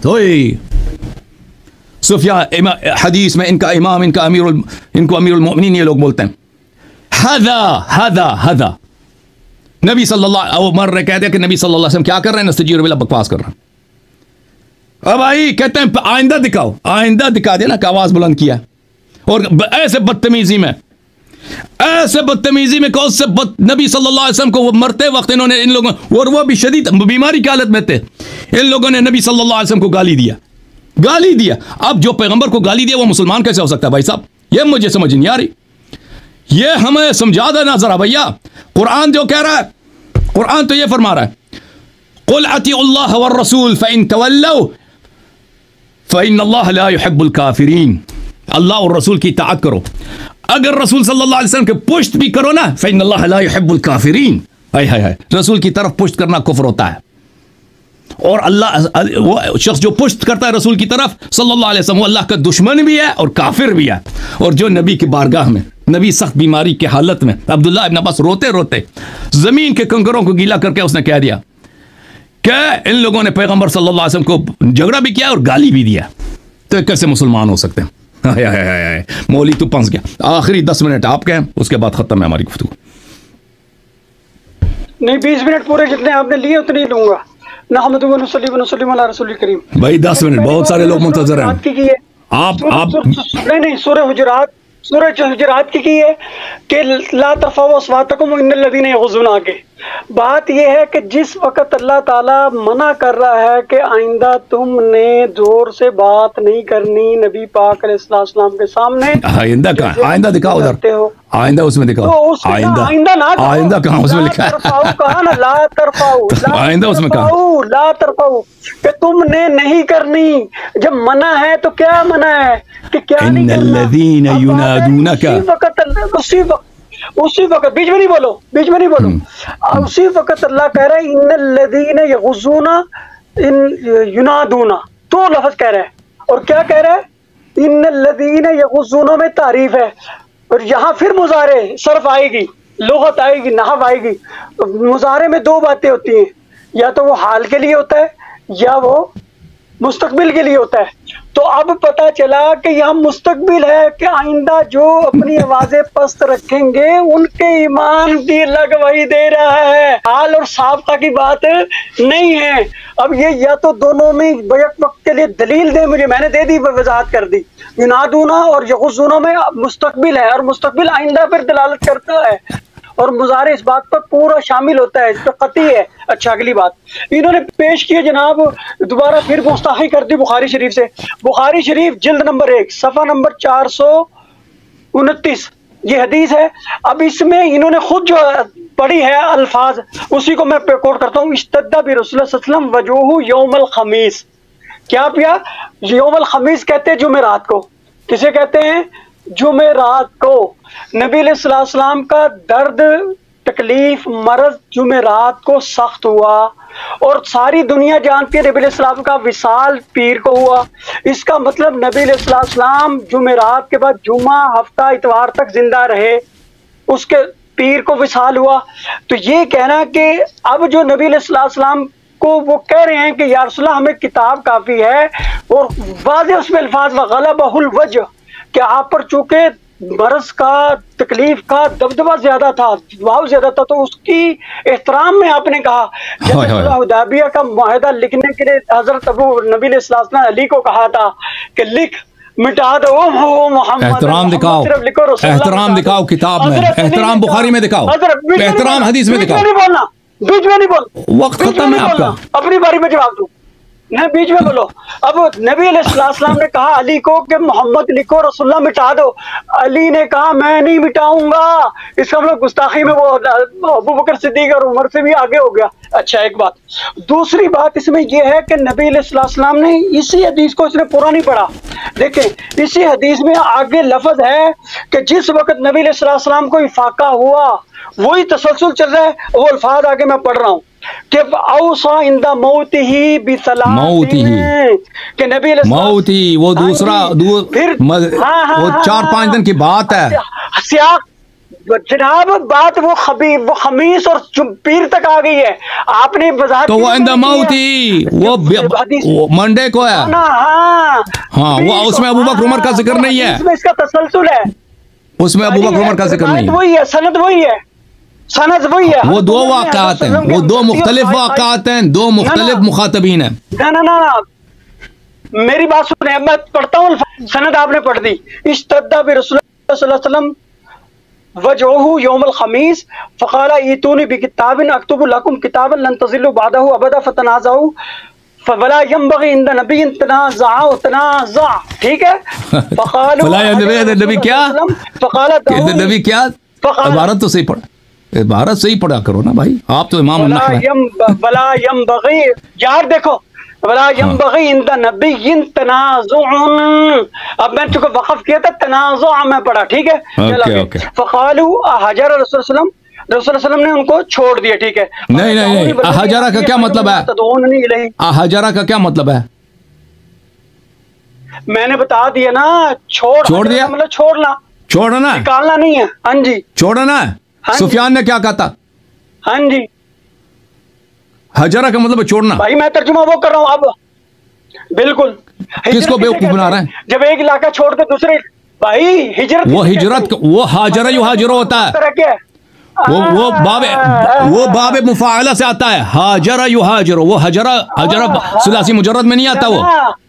सुफियान हदीस में इनका इमाम, इनको अमीरुल मोमिनीन ये लोग बोलते हैं। हदा हदा हदा नबी सल्लल्लाहु मर कहते हैं कि नबी सल्लल्लाहु अलैहि वसल्लम क्या कर रहे हैं, नस्तजीर बिल्लाह बकवास कर रहे हैं। अब भाई कहते हैं आइंदा दिखाओ, आइंदा दिखा देना कि आवाज बुलंद किया। और ऐसे बदतमीजी में, ऐसे बदतमीजी में कौन से नबी सल्लल्लाहु अलैहि वसल्लम को मरते वक्त इन्होंने, इन लोगों, और वो भी शदीद बीमारी की हालत में थे, इन लोगों ने नबी सल्लल्लाहु अलैहि वसल्लम को गाली दिया, गाली दिया। अब जो पैगंबर को गाली दिया वो मुसलमान कैसे हो सकता है भाई साहब? ये मुझे समझ नहीं आ रही। ये हमें समझा देना जरा भैया। कुरान जो कह रहा है, कुरान तो ये फरमा रहा है, कुल अतीउल्लाह वर रसूल फ़इन तवल्लौ फ़इन्नल्लाह ला युहिब्बुल काफिरीन। अल्लाह और रसूल की इताअत करो। अगर रसूल सल्लल्लाहु अलैहि वसल्लम के पुष्ट भी करो ना, फ़इन्नल्लाह ला युहिब्बुल काफिरीन। हाय हाय हाय, रसूल की तरफ पुष्ट करना कुफ्र होता है। और अल्लाह, वो शख्स जो पुष्ट करता है रसूल की तरफ सल्लल्लाहु अलैहि वसल्लम, वो अल्लाह का दुश्मन भी है और काफिर भी है। और जो नबी की बारगाह में, नबी सख्त बीमारी की हालत में, अब्दुल्लाह इब्न अब्बास रोते रोते जमीन के कंकरों को गीला करके उसने कह दिया कि इन लोगों ने पैगंबर सल्लल्लाहु अलैहि वसल्लम को झगड़ा भी किया और गाली भी दिया, तो कैसे मुसलमान हो सकते हैं? मौली तो फंस गया। आखिरी 10 मिनट आपके हैं, उसके बाद खत्म है हमारी गुफ्तगू। नहीं, 20 मिनट पूरे जितने आपने लिए उतने ही लूंगा। करीम भाई 10 मिनट, बहुत सारे लोग मुंतजर हैं। आप नहीं, सूरह हुजुरात की है कि ला तरफ़ऊ अस्वातकुम इन्नल्लज़ीना यग़ुज़्ज़ूना आगे। बात यह है कि जिस वक्त अल्लाह ताला मना कर रहा है कि आइंदा तुमने जोर से बात नहीं करनी नबी पाक अलैहिस्सलाम के सामने। आइंदा कहाँ? आइंदा दिखाओ उधर, आइंदा उसमें दिखाओ। तो आइंदा कहाँ उसमें लिखा है? ला तरफ़ऊ आइंदा उसमें कहाँ? ला तरफ़ऊ कि तुमने नहीं करनी। जब मना है तो क्या मना है कि क्या नहीं करना? उसी वक्त बीच में नहीं बोलो, बीच में नहीं बोलो। उसी वक्त अल्लाह कह रहा है इन्नल्लज़ीना यग़ुज़्ज़ूना युनादूना, तो लफ्ज़ कह रहा है। और क्या कह रहा है? इन्नल्लज़ीना यग़ुज़्ज़ूना में तारीफ है, और यहाँ फिर मुज़ारे सर्फ आएगी, लुग़त आएगी, नहव आएगी। मुज़ारे में 2 बातें होती हैं, या तो वो हाल के लिए होता है या वो मुस्तकबिल के लिए होता है। तो अब पता चला कि यहाँ मुस्तकबिल है कि आइंदा जो अपनी आवाजें पस्त रखेंगे उनके ईमान की गवाही दे रहा है, हाल और साबता की बात नहीं है। अब ये या तो दोनों में बैक वक्त के लिए दलील दे मुझे, मैंने दे दी, वजाहत कर दी। युनादूना और यग़ुज़्ज़ूना में मुस्तकबिल है, और मुस्तकबिल आइंदा पर दलालत करता है, और मुज़ारे इस बात पर पूरा शामिल होता है, इस पर कती है। अच्छा, अगली बात इन्होंने पेश की जनाब, दोबारा फिर गुस्ताखी कर दी बुखारी शरीफ से। बुखारी शरीफ जिल्द नंबर 1 सफ़ा नंबर 429 ये हदीस है। अब इसमें इन्होंने खुद जो पढ़ी है अल्फाज, उसी को मैं कोट करता हूँ। इश्तद्दा बि रसूलुल्लाह सल्लल्लाहु अलैहि वसल्लम वजूहु यौमल खमीस। क्या पिया? यौमल खमीस कहते हैं जुमेरात को। किसे कहते हैं? जुमेरात को। नबी अलैहिस्सलाम का दर्द, तकलीफ, मर्ज जुमेरात को सख्त हुआ, और सारी दुनिया जानती है नबी अलैहिस्सलाम का विसाल पीर को हुआ। इसका मतलब नबी अलैहिस्सलाम जुमेरात के बाद जुमा, हफ्ता, इतवार तक जिंदा रहे, उसके पीर को विसाल हुआ। तो ये कहना कि अब जो नबी अलैहिस्सलाम को वो कह रहे हैं कि या रसूलल्लाह हमें किताब काफ़ी है, और वाज़ेह उसमें अल्फाज वग़लबहुल वजह कि आप पर चूंकि मर्ज का, तकलीफ का दबदबा ज्यादा था, दबाव ज्यादा था, तो उसकी एहतराम में आपने कहा। जब हुदैबिया का मुआहिदा लिखने के लिए हजरत अबू नबी अलैहिस्सलाम अली को कहा था कि लिख मिटा दो मोहम्मद, एहतराम दिखाओ, एहतराम दिखाओ किताब में, एहतराम बुखारी में दिखाओ, एहतराम हदीस में दिखाओ। बीच में नहीं बोलना, बीच में नहीं बोलना, वक्त खत्म है आपका। अपनी बारी में जवाब दो, नहीं बीच में बोलो। अब नबी अलैहिस्सलाम ने कहा अली को कि मोहम्मद लिखो, रसूलुल्लाह मिटा दो। अली ने कहा मैं नहीं मिटाऊंगा। इसका मतलब गुस्ताखी में वो अबू बकर सिद्दीक और उमर से भी आगे हो गया। अच्छा, एक बात। दूसरी बात इसमें यह है कि नबी अलैहिस्सलाम ने इसी हदीस को इसने पूरा नहीं पढ़ा। देखें, इसी हदीस में आगे लफ्ज है कि जिस वक्त नबी अलैहिस्सलाम को इफाका हुआ, वही तसलसल चल रहा है। वो अल्फाज आगे मैं पढ़ रहा हूँ कि औसा इंदा मौत ही कि नबी मौत ही वो दूसरा फिर वो 4-5 दिन की बात है। जनाब बात वो खमीस और पीर तक आ गई है। आपने तो वो इंदा मौत ही वो मंडे को है। हाँ, वो उसमें अबू बकर उमर का जिक्र नहीं है। इसका तसलसल है, उसमें अबू बकर उमर का जिक्र नहीं है। वही है, सनद वही है, सनद वही है। वो दो वाक़ात हैं, वो दो मुख्तलिफ वाक़ात हैं, दो मुख्तलिफ मुखातबीन हैं। ना मेरी बात सुने, मैं पढ़ता हूँ। सनद आपने पढ़ दी। इश्तद्दा बि रसूलुल्लाह सल्लल्लाहु अलैहि वसल्लम वजहू यौमुल खमीस फ़क़ाला ईतूनी बिकिताबिन अक्तुबु लकुम किताबन लन तज़िल्लू बअदहू अबदा फ़तनाज़ऊ फला यंबग़ी इंदा नबिय्यिन तनाज़ा। ठीक है। फ़क़ालू नबी क्या? फ़क़ाला नबी क्या? इबारत तो सही पढ़, इबारत सही पढ़ा करो ना भाई, आप तो इमाम वला यंबग़ी। यार देखो, वला यंबग़ी इंदा नबिय्यिन तनाज़ुन। अब मैं तुमको वक़फ़ किया था, तनाज़ुअ में पढ़ा। ठीक है। फ़क़ालू हजर रसूलुल्लाह ने उनको छोड़ दिया। ठीक है। नहीं, हजरा का क्या मतलब है? हजरा का क्या मतलब है? मैंने बता दिया ना, छोड़ दिया मतलब छोड़ना, छोड़ना, निकालना नहीं है। हाँ जी, छोड़ना है। सुफियान ने क्या कहा था? हाँ जी, हजरा का मतलब छोड़ना। भाई मैं तर्जुमा वो कर रहा हूँ अब। बिल्कुल। किसको बेवकूफ बना रहे हैं? जब एक इलाका छोड़ के दूसरे, भाई हिजरत, वो हिजरत, वो हाजरा यू हाजिरो होता है। वो बाबे मुफाअला से आता है। हाजरा यू हाजिरो, वो हजरा सुलासी मुजर्रद में नहीं आता। वो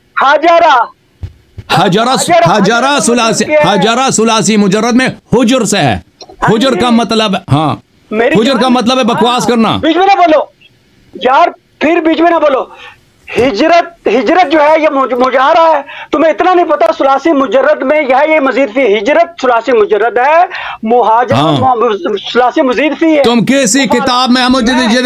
हजरा सुलासी मुजर्रद में हुजर से है। हुजर का मतलब, हाँ, हुजर का मतलब है बकवास करना। बीच में ना बोलो यार, फिर बीच में ना बोलो। हिजरत जो है ये मुजाहरा है। तुम्हें इतना नहीं पता सुलासी मुजर्रद में यह ये मजीद फी। हिजरत सुलासी मुजर्रद है, मुहाजरत सुलासी मजीद फी है। तुम किसी किताब में मुझे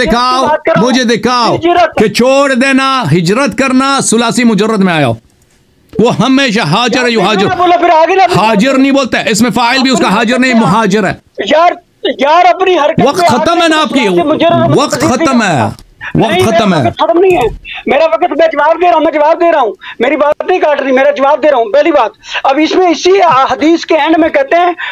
दिखाओ कि छोड़ देना, हिजरत करना सुलासी मुजर्रद में आया। वो हमेशा हाजिर है, हाजिर नहीं बोलता है। इसमें फाइल भी उसका हाजिर नहीं, मुहाजिर है। यार अपनी हरकत, वक्त खत्म है ना आपकी, वक्त खत्म है, वक्त खत्म है। खत्म नहीं है मेरा वक्त। मैं जवाब दे रहा हूँ, मेरी बात नहीं काट रही, मेरा जवाब दे रहा हूँ। पहली बात, अब इसमें इसी हदीस के एंड में कहते हैं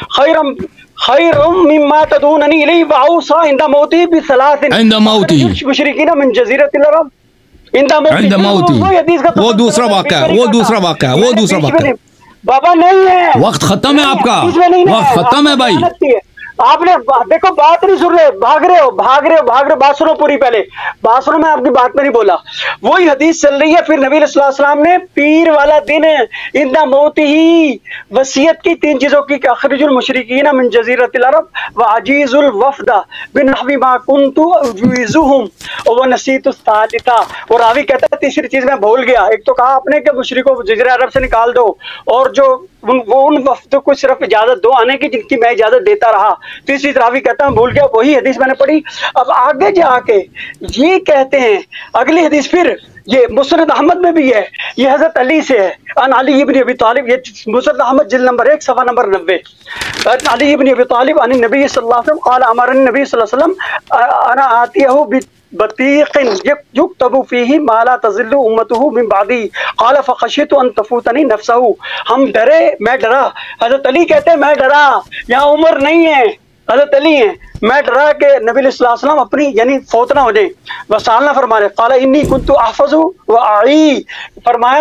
खैरुम मिम्मा तदूननी इलैहि वऔसा इंदा मौती बिसलासिन इंदा मौती मुशरिकीना मिन जज़ीरतिल अरब इंदा मौती। वो दूसरा वाक़या है, वो दूसरा वाक़या है। बाबा नहीं है, वक्त खत्म है आपका, वक्त खत्म है भाई। आपने देखो बात नहीं सुन रहे, भाग रहे हो। बात सुनो पूरी, पहले बात सुनो। मैं आपकी बात में नहीं बोला, वही हदीस चल रही है। फिर नबी सल्लल्लाहु अलैहि वसल्लम ने पीर वाला दिन इंदा मौत ही वसीयत की 3 चीजों की, अखरिजुल मुशरिकीन मिन जज़ीरतिल अरब व अजीजुल वफदा बिनहवी मा कुन्तु अवीजुहुम व नसीतु सालिसा। और रावी कहता है तीसरी चीज मैं भूल गया। एक तो कहा आपने कि मुशरिकों को जज़ीरा अरब से निकाल दो, और जो उन वफ्दों को सिर्फ इजाजत दो आने की जिनकी मैं इजाजत देता रहा। तीसरी रावी कहता हूं भूल गया, वही हदीस मैंने पढ़ी। अब आगे जाके ये कहते हैं अगली हदीस, फिर ये मुस्नद अहमद में भी है, ये हजरत अली से है। अन अली इब्न अबी तालिब, ये मुस्नद अहमद जिल्द नंबर 1 सफ़ा नंबर 90। अली इब्न अबी तालिब अन नबी सल्लल्लाहु अलैहि वसल्लम क़ाल अमरनी नबी सल्लल्लाहु अलैहि वसल्लम अना आतियहु बतीक़िन युक्तबु फीही मा ला तज़िल्लु उम्मतुहु मिन बादी क़ाल फ़ख़शियतु अन तफ़ूतनी नफ़्सहु। हम डरे, मैं डरा। हजरत अली कहते हैं मैं डरा, यहाँ उमर नहीं है, हजरत अली हैं। मैं डरा कि नबी सल्लल्लाहु अलैहि वसल्लम अपनी यानी फौत ना हो जाए। वसालना फरमा रहे क़ाल इन्नी कुन्तु अहफ़ज़ु व अई, फरमाया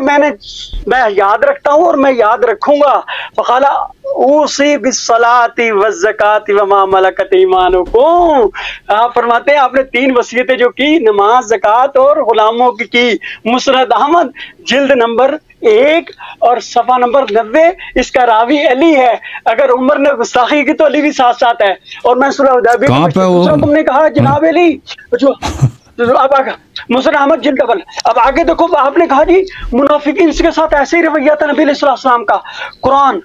मैं याद रखता हूँ और मैं याद रखूंगा। फ़क़ाला उसी बिस्सलाती वज़्ज़काती व मा मलकत ईमानुकुम। आप फरमाते हैं आपने 3 वसीयतें जो की, नमाज, ज़कात और गुलामों की। मुस्नद अहमद जिल्द नंबर 1 और सफ़ा नंबर 90। इसका रावी अली है। अगर उमर ने गुस्ताखी की तो अली भी साथ साथ है। और मैं सुलह हुदैबिया तुमने कहा जनाब अली जो अब मुसर अहमद जिंदाबाद। अब आगे देखो, आपने कहा जी मुनाफिकीन के साथ ऐसे ही रवैया था नबी अलैहि सलाम का। कुरान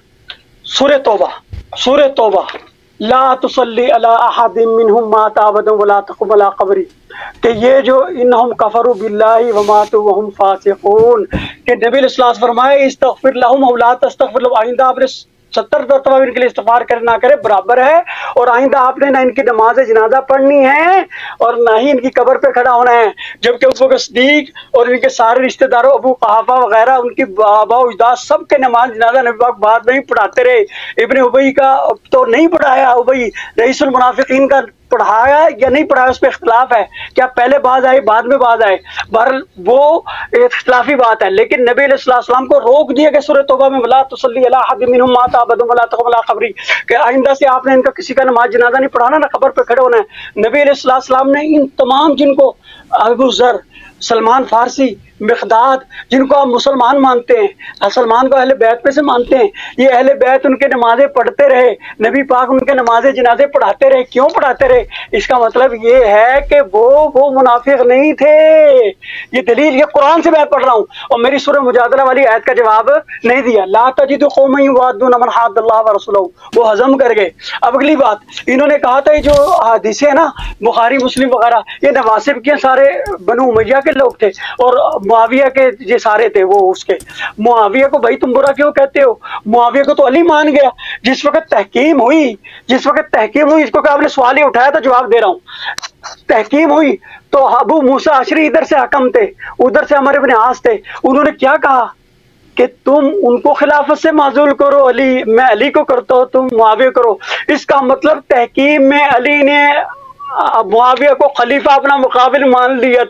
सूरह तौबा ला तुसल्ली अला अहदिम मिनहुम मात अबदा वला तक़ुम अला क़ब्री, कि ये जो इन्नहुम कफरू बिल्लाहि व मातू व हुम फासिकून, कि नबी अलैहि सलाम फरमाए इस्तग़फिर लहुम औ ला तस्तग़फिर लहुम, आइंदा आपने 70 दफ़ा इनके लिए इस्तिग़फ़ार करे ना करे बराबर है, और आइंदा आपने ना इनकी नमाज जनाजा पढ़नी है और ना ही इनकी कब्र पे खड़ा होना है। जबकि उस वक्त सदीक और इनके सारे रिश्तेदारों अबू कहाफा वगैरह उनकी आबा अजदाद सबके नमाज जनाजा नबी पाक बाद में ही पढ़ाते रहे। इब्ने उबई का तो नहीं पढ़ाया, उबई रईसुल मुनाफिकीन का पढ़ाया या नहीं पढ़ाया, उस पर इख्तलाफ है, क्या पहले बाज आए बाद में बाज आए, बहरहाल वो इख्तलाफी बात है। लेकिन नबी अलैहिस्सलाम को रोक दिया गया सूरह तौबा में, वला तुसल्ली अला अहदिम मिनहुम मात अबदा वला तक़ुम अला क़ब्री, कि आइंदा से आपने इनका किसी का नमाज जनाजा नहीं पढ़ाना, ना कब्र पे खड़े होना है। नबी अलैहिस्सलाम ने इन तमाम, जिनको अबू ज़र, सलमान फारसी, मिक़दाद, जिनको आप मुसलमान मानते हैं, सलमान को अहले बैत में से मानते हैं, ये अहले बैत उनके नमाजें पढ़ते रहे, नबी पाक उनके नमाजें जनाजे पढ़ाते रहे। क्यों पढ़ाते रहे? इसका मतलब ये है कि वो मुनाफिक नहीं थे। ये दलील, ये कुरान से मैं पढ़ रहा हूँ, और मेरी सूरह मुजादला वाली आयत का जवाब नहीं दिया। ला तजिदु कौमन युवाद्दूना मन हाद्दल्लाह व रसूलहू, वो हजम कर गए। अब अगली बात, इन्होंने कहा था ये जो हदीसें है ना बुखारी मुस्लिम वगैरह, ये नवासिब के सारे बनु उमैया के लोग थे और मुआविया के ये सारे थे। वो उसके मुआविया को भाई तुम बुरा क्यों कहते हो? मुआविया को तो अली मान गया। जिस वक्त तहकीम हुई, इसको क्या आपने सवाल ही उठाया तो जवाब दे रहा हूँ। तहकीम हुई तो अबू मूसा अशरी इधर से हकम थे, उधर से हमारे इब्ने आस थे। उन्होंने क्या कहा कि तुम उनको खिलाफत से माजूल करो, अली, मैं अली को करता हूँ, तुम मुआविया करो। इसका मतलब तहकीम में अली ने मुआविया को खलीफा अपना मुकाबिल मान लिया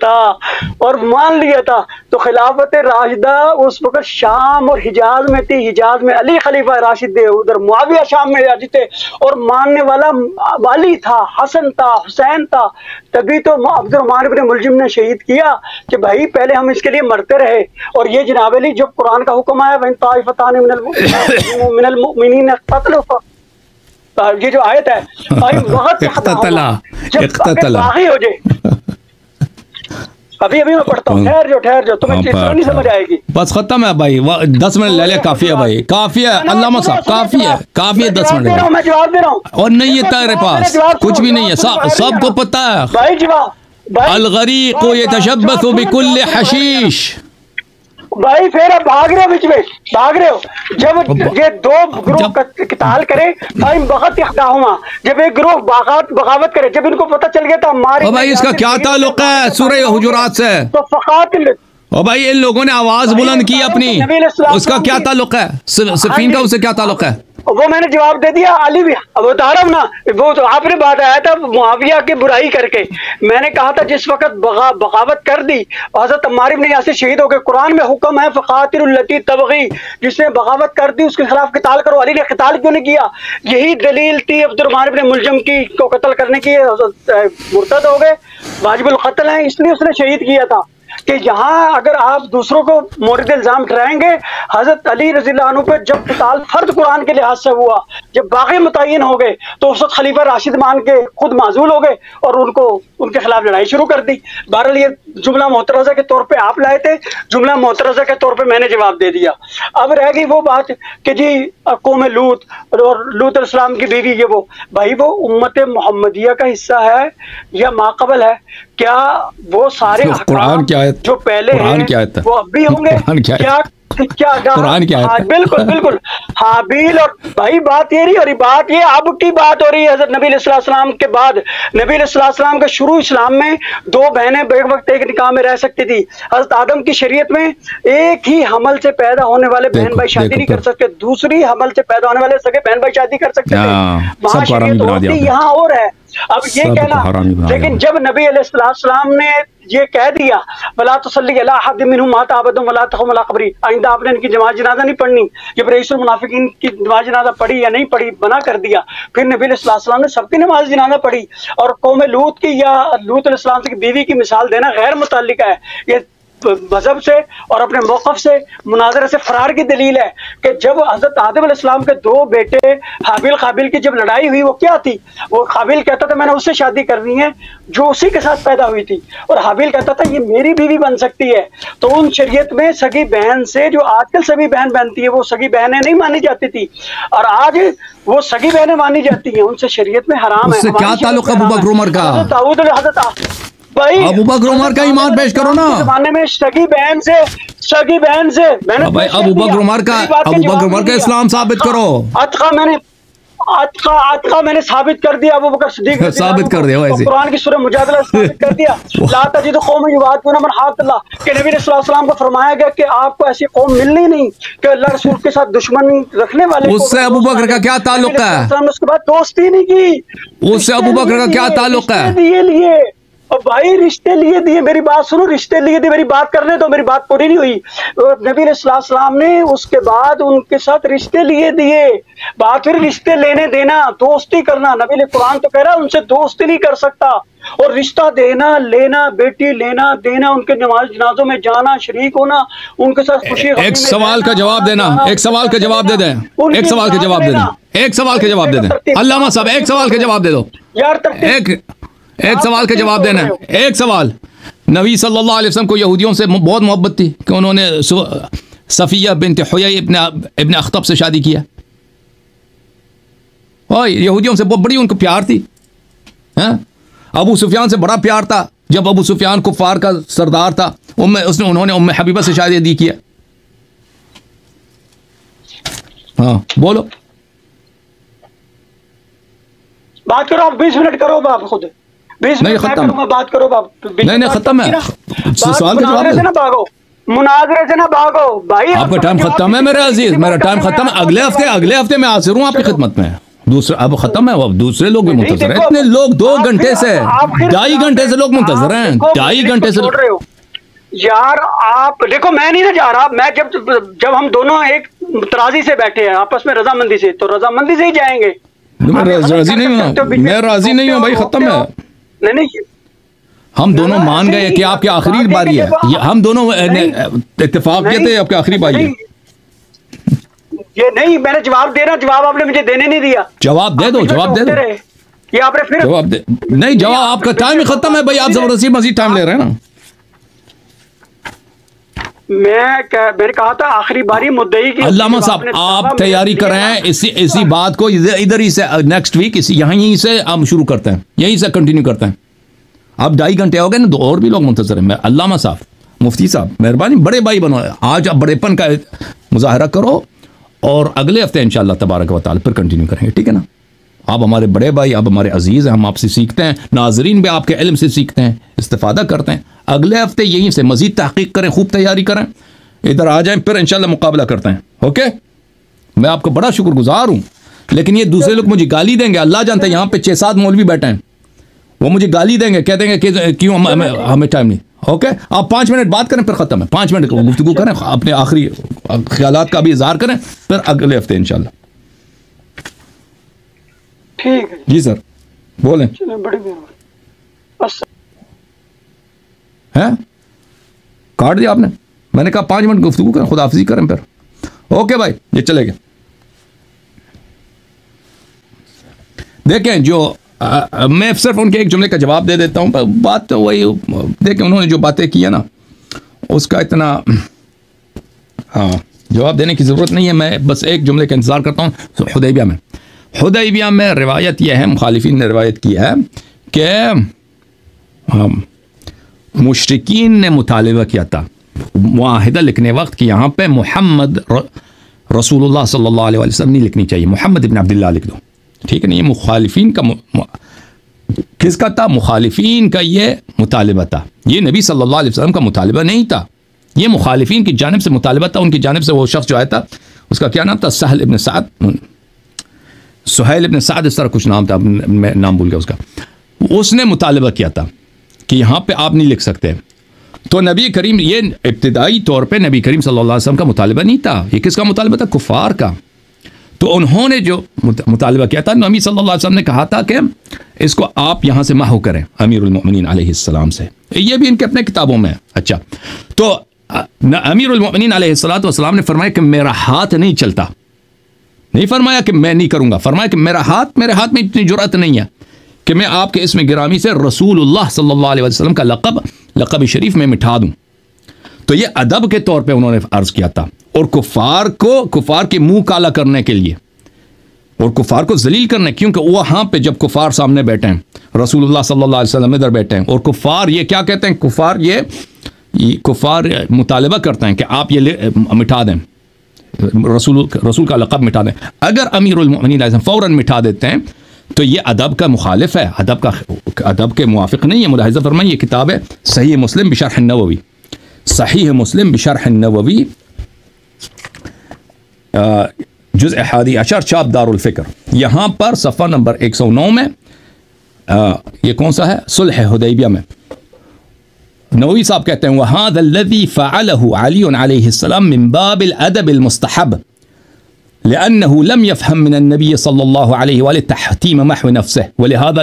था, तो खिलाफत राशिदा उस वक्त शाम और हिजाज में थी। हिजाज में अली खलीफा राशिद थे, उधर मुआविया शाम में राशिद थे, और मानने वाला अली था, हसन था, हुसैन था। तभी तो अब्दुर्रहमान इब्न मुलजिम ने शहीद किया कि भाई पहले हम इसके लिए मरते रहे। और ये जनाब अली, जब कुरान का हुक्म आया वइन ताइफतान मिनल मुमिनीन क़तलू, ये जो आयत है भाई बहुत इख्ततला हो जाए। अभी मैं पढ़ता हूँ, ठहर जो तुम्हें चीज़ नहीं समझ आएगी। बस खत्म है भाई, 10 मिनट ले ले, काफी है भाई, काफी है अल्लामा साहब, काफी है 10 मिनट। मैं जवाब दे रहा हूँ और नहीं है तेरे पास कुछ भी नहीं है, सबको पता है। भाई जवाब, अलगरीक यतशब्बसु बिकुल्लि हशीश। भाई फिर अब भाग रहे हो, बीच में भाग रहे हो। जब ये दो ग्रुप किताल करे भाई, बहुत इख्तिलाफ, जब एक ग्रुप बगावत करे, जब इनको पता चल गया था हमारे भाई इसका क्या ताल्लुक है सूरह हुजुरात से? तो फ़क़ातिल, ओ भाई इन लोगों ने आवाज बुलंद की अपनी, उसका क्या ताल्लुक है? सफीन का उससे क्या ताल्लुक है? वो मैंने जवाब दे दिया। अली भी अब बता रहा हूँ ना, वो तो आपने बात आया था मुआविया की बुराई करके। मैंने कहा था जिस वक्त बगावत कर दी हज़रत अम्मार इब्न यासिर शहीद हो गए, कुरान में हुक्म है फ़क़ातिलुल लती तबग़ी, जिसने बगावत कर दी उसके खिलाफ क़िताल करो। अली ने क़िताल क्यों नहीं किया? यही दलील थी अब्दुर्रहमान इब्न मुलजिम की को कत्ल करने की, मुर्तद हो गए, वाजिबुल क़त्ल है, इसलिए उसने शहीद किया था। कि यहाँ अगर आप दूसरों को मोरिद इल्जाम ठहराएंगे, हजरत अली रज़ियल्लाहु अन्हु पे जब क़िताल फर्द कुरान के लिहाज से हुआ, जब बाग़ी मुतय्यन हो गए, तो उस वक्त खलीफा राशिद मान के खुद माजूल हो गए और उनके खिलाफ लड़ाई शुरू कर दी। बहरहाल ये जुमला मोतरज़ा के तौर पे आप लाए थे, जुमला मोतरज़ा के तौर पे मैंने जवाब दे दिया। अब रह गई वो बात कि जी कौम लूत और लूत अलैहिस्सलाम की बीवी, ये वो भाई वो उम्मत मोहम्मदिया का हिस्सा है या माक़बल है? क्या वो सारे कुरान क्या है, जो पहले हैं वो अब भी होंगे? क्या कुरान क्या है? बिल्कुल हाबील, और भाई बात ये रही, और बात ये अब की बात हो रही है। हज़रत नबी अलैहिस्सलाम के बाद, नबी अलैहिस्सलाम के शुरू इस्लाम में दो बहनें एक वक्त एक निकाह में रह सकती थी। हज़रत आदम की शरीयत में एक ही हमल से पैदा होने वाले बहन भाई शादी नहीं कर सकते, दूसरी हमल से पैदा होने वाले सगे बहन भाई शादी कर सकते थे। वहाँ शरीयत होती, यहाँ और है। अब ये कहना, लेकिन जब नबी अलैहिस्सलाम ने ये कह दिया वला तुसल्ली अला अहदिम मिनहुम मात अबदा वला तक़ुम अला क़ब्री, आइंदा आपने इनकी नमाज जनाजा नहीं पढ़नी, जब रईसुल मुनाफिकीन की नमाज जनाजा पढ़ी या नहीं पढ़ी मना कर दिया। फिर नबी अलैहिस्सलाम ने सबकी नमाज जनाजा पढ़ी। और कौम लूत की या लूत अलैहिस्सलाम की बीवी की मिसाल देना गैर मुतल्लिका है। ये मजहब से और अपने मौक़िफ़ से, मुनाज़रे से फरार की दलील है कि जब हज़रत आदम अलैहिस्सलाम के 2 बेटे हाबिल काबिल की जब लड़ाई हुई, वो क्या थी? वो हाबिल कहता था मैंने उससे शादी करनी है जो उसी के साथ पैदा हुई थी, और हाबिल कहता था ये मेरी बीवी बन सकती है। तो उन शरीयत में सगी बहन से, जो आजकल सगी बहन बनती है, वो सगी बहनें नहीं मानी जाती थी, और आज वो सगी बहनें मानी जाती हैं, उनसे शरीयत में हराम है। उससे क्या ताल्लुक अबू बकर उमर का? दाऊद भाई, अबू बकर उमर का ईमान पेश करो ना। जमाने में सगी बहन से मैंने भाई अबू बकर उमर का इस्लाम साबित करो। अतका मैंने साबित कर दिया, अबू बकर सिद्दीक साबित कर दिया, वैसे कुरान की सूरह मुजादला साबित कर दिया। ला तजिद कौम युवादूना मन हादल्लाह, कि नबी सल्लल्लाहु अलैहि वसल्लम को फरमाया गया कि आपको ऐसी कौम मिलनी नहीं कि अल्लाह रसूल के साथ दुश्मनी रखने वाले। उससे अबू बकर का क्या ताल्लुक है? उसके बाद दोस्ती नहीं की। उससे अबू बकर का क्या ताल्लुक है? लिए और भाई रिश्ते लिए दिए, मेरी बात सुनो, रिश्ते लिए दिए, मेरी बात करने दो, मेरी बात पूरी नहीं हुई। नबी सल्लल्लाहु ने उसके बाद उनके साथ रिश्ते लिए दिए। बात फिर रिश्ते लेने देना, दोस्ती करना, नबी ने कुरान तो कह रहा है उनसे दोस्ती नहीं कर सकता। और रिश्ता देना लेना, बेटी लेना देना, उनके नमाज जनाजों में जाना, शरीक होना, उनके साथ खुशी। एक सवाल का जवाब देना, एक सवाल का जवाब दे दें, एक सवाल का जवाब दे दें, एक सवाल का जवाब दे दें। अल्लामा साहब एक सवाल का जवाब दे दो यार, एक सवाल का जवाब देना है। एक सवाल, नबी सल्लल्लाहु अलैहि वसल्लम को यहूदियों से बहुत मोहब्बत थी कि उन्होंने सफिया बिन्त हुयई इब्न अख्तब से शादी किया। और यहूदियों से बहुत बड़ी उनको प्यार थी। हैं? अबू सुफियान से बड़ा प्यार था। जब अबू सुफियान कुफार का सरदार था, उन्होंने उम्मे हबीबा से शादी किया। हाँ बोलो, बात करो आप, 20 मिनट करो आप खुद। नहीं खत्म, बात करो बाप। नहीं खत्म है, सवाल का जवाब से ना भागो, मुनाजरे से ना भागो भाई। आपका टाइम खत्म है मेरे अजीज, मेरा टाइम खत्म है। अगले हफ्ते मैं हाजिर हूँ आपकी खिदमत में। दूसरा अब खत्म है, अब दूसरे लोग भी मुंतजर हैं। इतने लोग 2 घंटे से 2.5 घंटे से लोग मुंतजर हैं, 2.5 घंटे से यार। आप देखो, मैं नहीं ना जा रहा। मैं जब हम दोनों एक तराजी से बैठे हैं आपस में रजामंदी से, तो रजामंदी से ही जाएंगे। मैं राजी नहीं हूँ, मैं राजी नहीं हूँ भाई, खत्म है। नहीं, हम दोनों मान गए कि आपकी आखिरी बारी है। हम दोनों इत्तेफाक किए थे आपकी आखिरी बारी है। ये नहीं, मैंने जवाब देना, जवाब आपने मुझे देने नहीं दिया। जवाब दे दो, जवाब दे दो। ये आपने फिर जवाब दे, नहीं जवाब, आपका टाइम ही खत्म है भाई, आप जबरदस्ती मजीद टाइम ले रहे हैं ना। मैंने कहा था आखिरी बारी मुद्दई की। अल्लामा साहब आप तैयारी कर रहे हैं इसी बात को, इधर ही से नेक्स्ट वीक यहीं से हम शुरू करते हैं, यहीं से कंटिन्यू करते हैं। अब 2.5 घंटे हो गए ना, 2 और भी लोग मुंतजर हैं। मैं अल्लामा साहब, मुफ्ती साहब, मेहरबानी, बड़े भाई बनो, आज आप बड़ेपन का मुजाहरा करो और अगले हफ्ते इंशाअल्लाह तबारक व तआला फिर कंटिन्यू करेंगे, ठीक है ना। आप हमारे बड़े भाई, आप हमारे अजीज़ हैं, हम आपसे सीखते हैं, नाजरीन भी आपके इल्म से सीखते हैं, इस्तिफादा करते हैं। अगले हफ्ते यहीं से मजीद तहकीक करें, खूब तैयारी करें, इधर आ जाएं, फिर इंशाल्लाह मुकाबला करते हैं। ओके, मैं आपको बड़ा शुक्रगुजार हूँ। लेकिन ये दूसरे लोग मुझे गाली देंगे, अल्लाह जानता है। यहाँ पे 6-7 मौलवी बैठे हैं, वो मुझे गाली देंगे, कह देंगे कि क्यों हमें टाइम नहीं। ओके, आप 5 मिनट बात करें, फिर खत्म है। 5 मिनट गुफ्तगू करें, अपने आखिरी ख्यालात का भी इजहार करें, फिर अगले हफ्ते इंशाल्लाह। ठीक है जी सर, बोलें। बड़ी मेहरबानी। हैं, काट दिया आपने। मैंने कहा 5 मिनट गुफ्तगू करें, खुदाफिजी करें फिर। ओके भाई, ये चले गए। देखें, जो मैं सिर्फ उनके एक जुमले का जवाब दे देता हूँ। बात तो वही, देखें उन्होंने जो बातें की है ना, उसका इतना जवाब देने की ज़रूरत नहीं है। मैं बस एक जुमले का इंतज़ार करता हूँ। हुदैबिया में रिवायत यह है, मुखालिफिन ने रिवायत की है कि मुशरिकीन ने मुतालिबा किया था मुआहिदा लिखने वक्त कि यहाँ पे मोहम्मद रसूलुल्लाह सल्लल्लाहु अलैहि वसल्लम नहीं लिखनी चाहिए, मोहम्मद इब्न अब्दुल्लाह लिख दो, ठीक है ना। ये मुखालिफिन का किसका था? मुखालिफिन का ये मुतालिबा था। ये नबी सल्लल्लाहु अलैहि वसल्लम का मुतालिबा नहीं था, ये मुखालिफिन की जानिब से मुतालिबा था। उनकी जानिब से वो शख्स जो आया था, उसका क्या नाम था? सहल इब्न साद, सुहैल इब्न साद, इस तरह कुछ नाम था, मैं नाम भूल गया उसका। उसने मुतालिबा किया था कि यहाँ पे आप नहीं लिख सकते। तो नबी करीम, ये इब्तिदाई तौर पे नबी करीम सल्लल्लाहु अलैहि वसल्लम का मुतालिबा नहीं था। ये किसका मुतालिबा था? कुफार का। तो उन्होंने जो मुतालबा किया था, नबी सल्लल्लाहु अलैहि वसल्लम ने कहा था कि इसको आप यहाँ से महू करें अमीरुल मोमिनीन अलैहिस्सलाम से। ये भी इनके अपने किताबों में है। अच्छा, तो अमीरुल मोमिनीन अलैहिस्सलाम ने फरमाया कि मेरा हाथ नहीं चलता, नहीं फरमाया कि मैं नहीं करूँगा, फरमाया कि मेरे हाथ में इतनी जुर्रत नहीं है कि मैं आपके इसमें गिरामी से रसूलुल्लाह सल्लल्लाहु अलैहि वसल्लम का लक़ब शरीफ में मिटा दूँ। तो ये अदब के तौर पे उन्होंने अर्ज़ किया था, और कुफार के मुंह काला करने के लिए और कुफार को जलील करने, क्योंकि वहाँ पे जब कुफार सामने बैठे हैं, रसूलुल्लाह सल्लल्लाहु अलैहि वसल्लम इधर बैठे हैं, और कुफार ये क्या कहते हैं, कुफार मुतालबा करते हैं कि आप ये मिटा दें, रसूल का लक़ब मिटा दें। अगर अमीरुल मोमिनीन फ़ौरन मिटा देते हैं तो ये अदब का मुखालिफ है, अदब के मुवाफ़िक़ नहीं है। मुलाहिज़ा फरमाइए, ये किताब है सहीह मुस्लिम बिशरह नववी, सहीह मुस्लिम बिशरह नववी, जुज़ हादी अशर, चाप दारुल फ़िक्र, यहाँ पर सफ़ा नंबर 109 में, ये कौन सा है, सुलह हुदैबिया में, नववी साहब कहते हैं वहाज़ल्लज़ी फ़अलहु अली अलैहिस्सलाम मिन बाबिल अदबिल मुस्तहब लिअन्नहु लम यफ़हम मिनन नबी सल्लल्लाहु अलैहि व तहतीम महव नफ्सिही वलिहाज़ा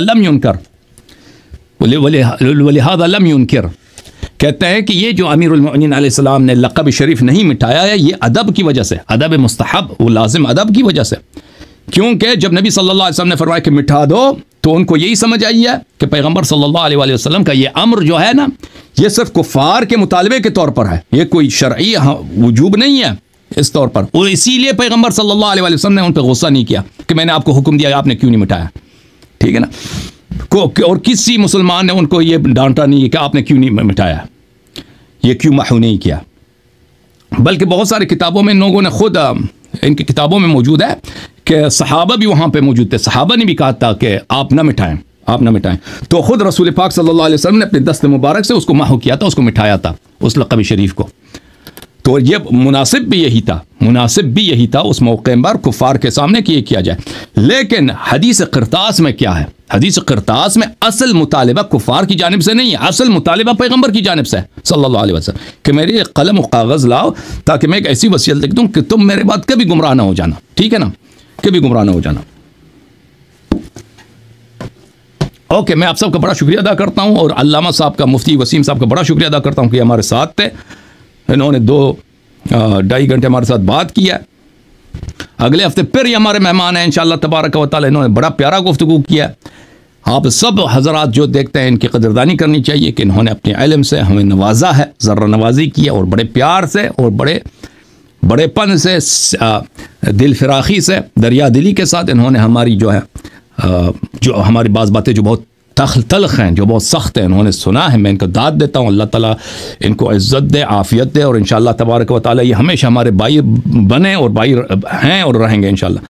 लम युनकर। कहते हैं कि ये जो अमीरुल मोमिनीन अलैहिस्सलाम ने लक़ब शरीफ नहीं मिटाया है, ये अदब की वजह से, अदब मुस्तहब वो लाजिम अदब की वजह से, क्योंकि जब नबी सल्लल्लाहु अलैहि वसल्लम ने फरमाया कि मिटा दो तो उनको यही समझ आई है कि पैगंबर सल्लल्लाहु अलैहि वसल्लम का ये अम्र जो है ना, ये सिर्फ कुफार के मुतालबे के तौर पर है, ये कोई शरई वजूब नहीं है इस तौर पर। और इसीलिए पैगंबर सल्लल्लाहु अलैहि वसल्लम ने उन पर गुस्सा नहीं किया कि मैंने आपको हुक्म दिया, आपने क्यों नहीं मिटाया, ठीक है ना। और किसी मुसलमान ने उनको ये डांटा नहीं कि आपने क्यों नहीं मिटाया, ये क्यों महू नहीं किया। बल्कि बहुत सारी किताबों में इन लोगों ने खुद, इनकी किताबों में मौजूद है कि सहाबा भी वहाँ पे मौजूद थे, सहाबा ने भी कहा था कि आप ना मिटाएं, आप ना मिटाएं। तो खुद रसूल पाक सल्लल्लाहु अलैहि वसल्लम ने अपने दस्त मुबारक से उसको महू किया था, उसको मिटाया था उस लक़ब शरीफ को। तो ये मुनासिब भी यही था उस मौके पर कुफार के सामने कि ये किया जाए। लेकिन हदीस क़िरतास में क्या है, हदीस क़िरतास में असल मुतालिबा कुफार की जानिब से नहीं है, असल मुतालिबा पैगंबर की जानिब से है सल्लल्लाहु अलैहि वसल्लम कि मेरे कलम और कागज़ लाओ ताकि मैं एक ऐसी वसीयत लिख दूँ कि तुम मेरे बाद कभी गुमराह ना हो जाना, ठीक है ना, कभी गुमराह ना हो जाना। ओके, मैं आप सबका बड़ा शुक्रिया अदा करता हूँ, और अल्लामा साहब का, मुफ्ती वसीम साहब का बड़ा शुक्रिया अदा करता हूँ कि हमारे साथ थे। इन्होंने 2-2.5 घंटे हमारे साथ बात किया। अगले हफ्ते फिर ये हमारे मेहमान हैं इंशाअल्लाह तबारक व तआला। इन्होंने बड़ा प्यारा गुफ्तगू किया। आप सब हजरात जो देखते हैं इनकी कदरदानी करनी चाहिए कि इन्होंने अपने इल्म से हमें नवाजा है, ज़र्रा नवाजी की है, और बड़े प्यार से और बड़ेपन से, दिल फिराखी से, दरिया दिली के साथ इन्होंने हमारी जो है, जो हमारी बाज़ बातें जो बहुत तल्ख हैं, जो बहुत सख्त हैं, इन्होंने सुना है। मैं इनको दाद देता हूँ, अल्लाह ताला इनको इज़्ज़त दे, आफ़ियत दे, और इंशाअल्लाह तबारक व तआला ये हमेशा हमारे भाई बने और भाई हैं और रहेंगे इंशाअल्लाह।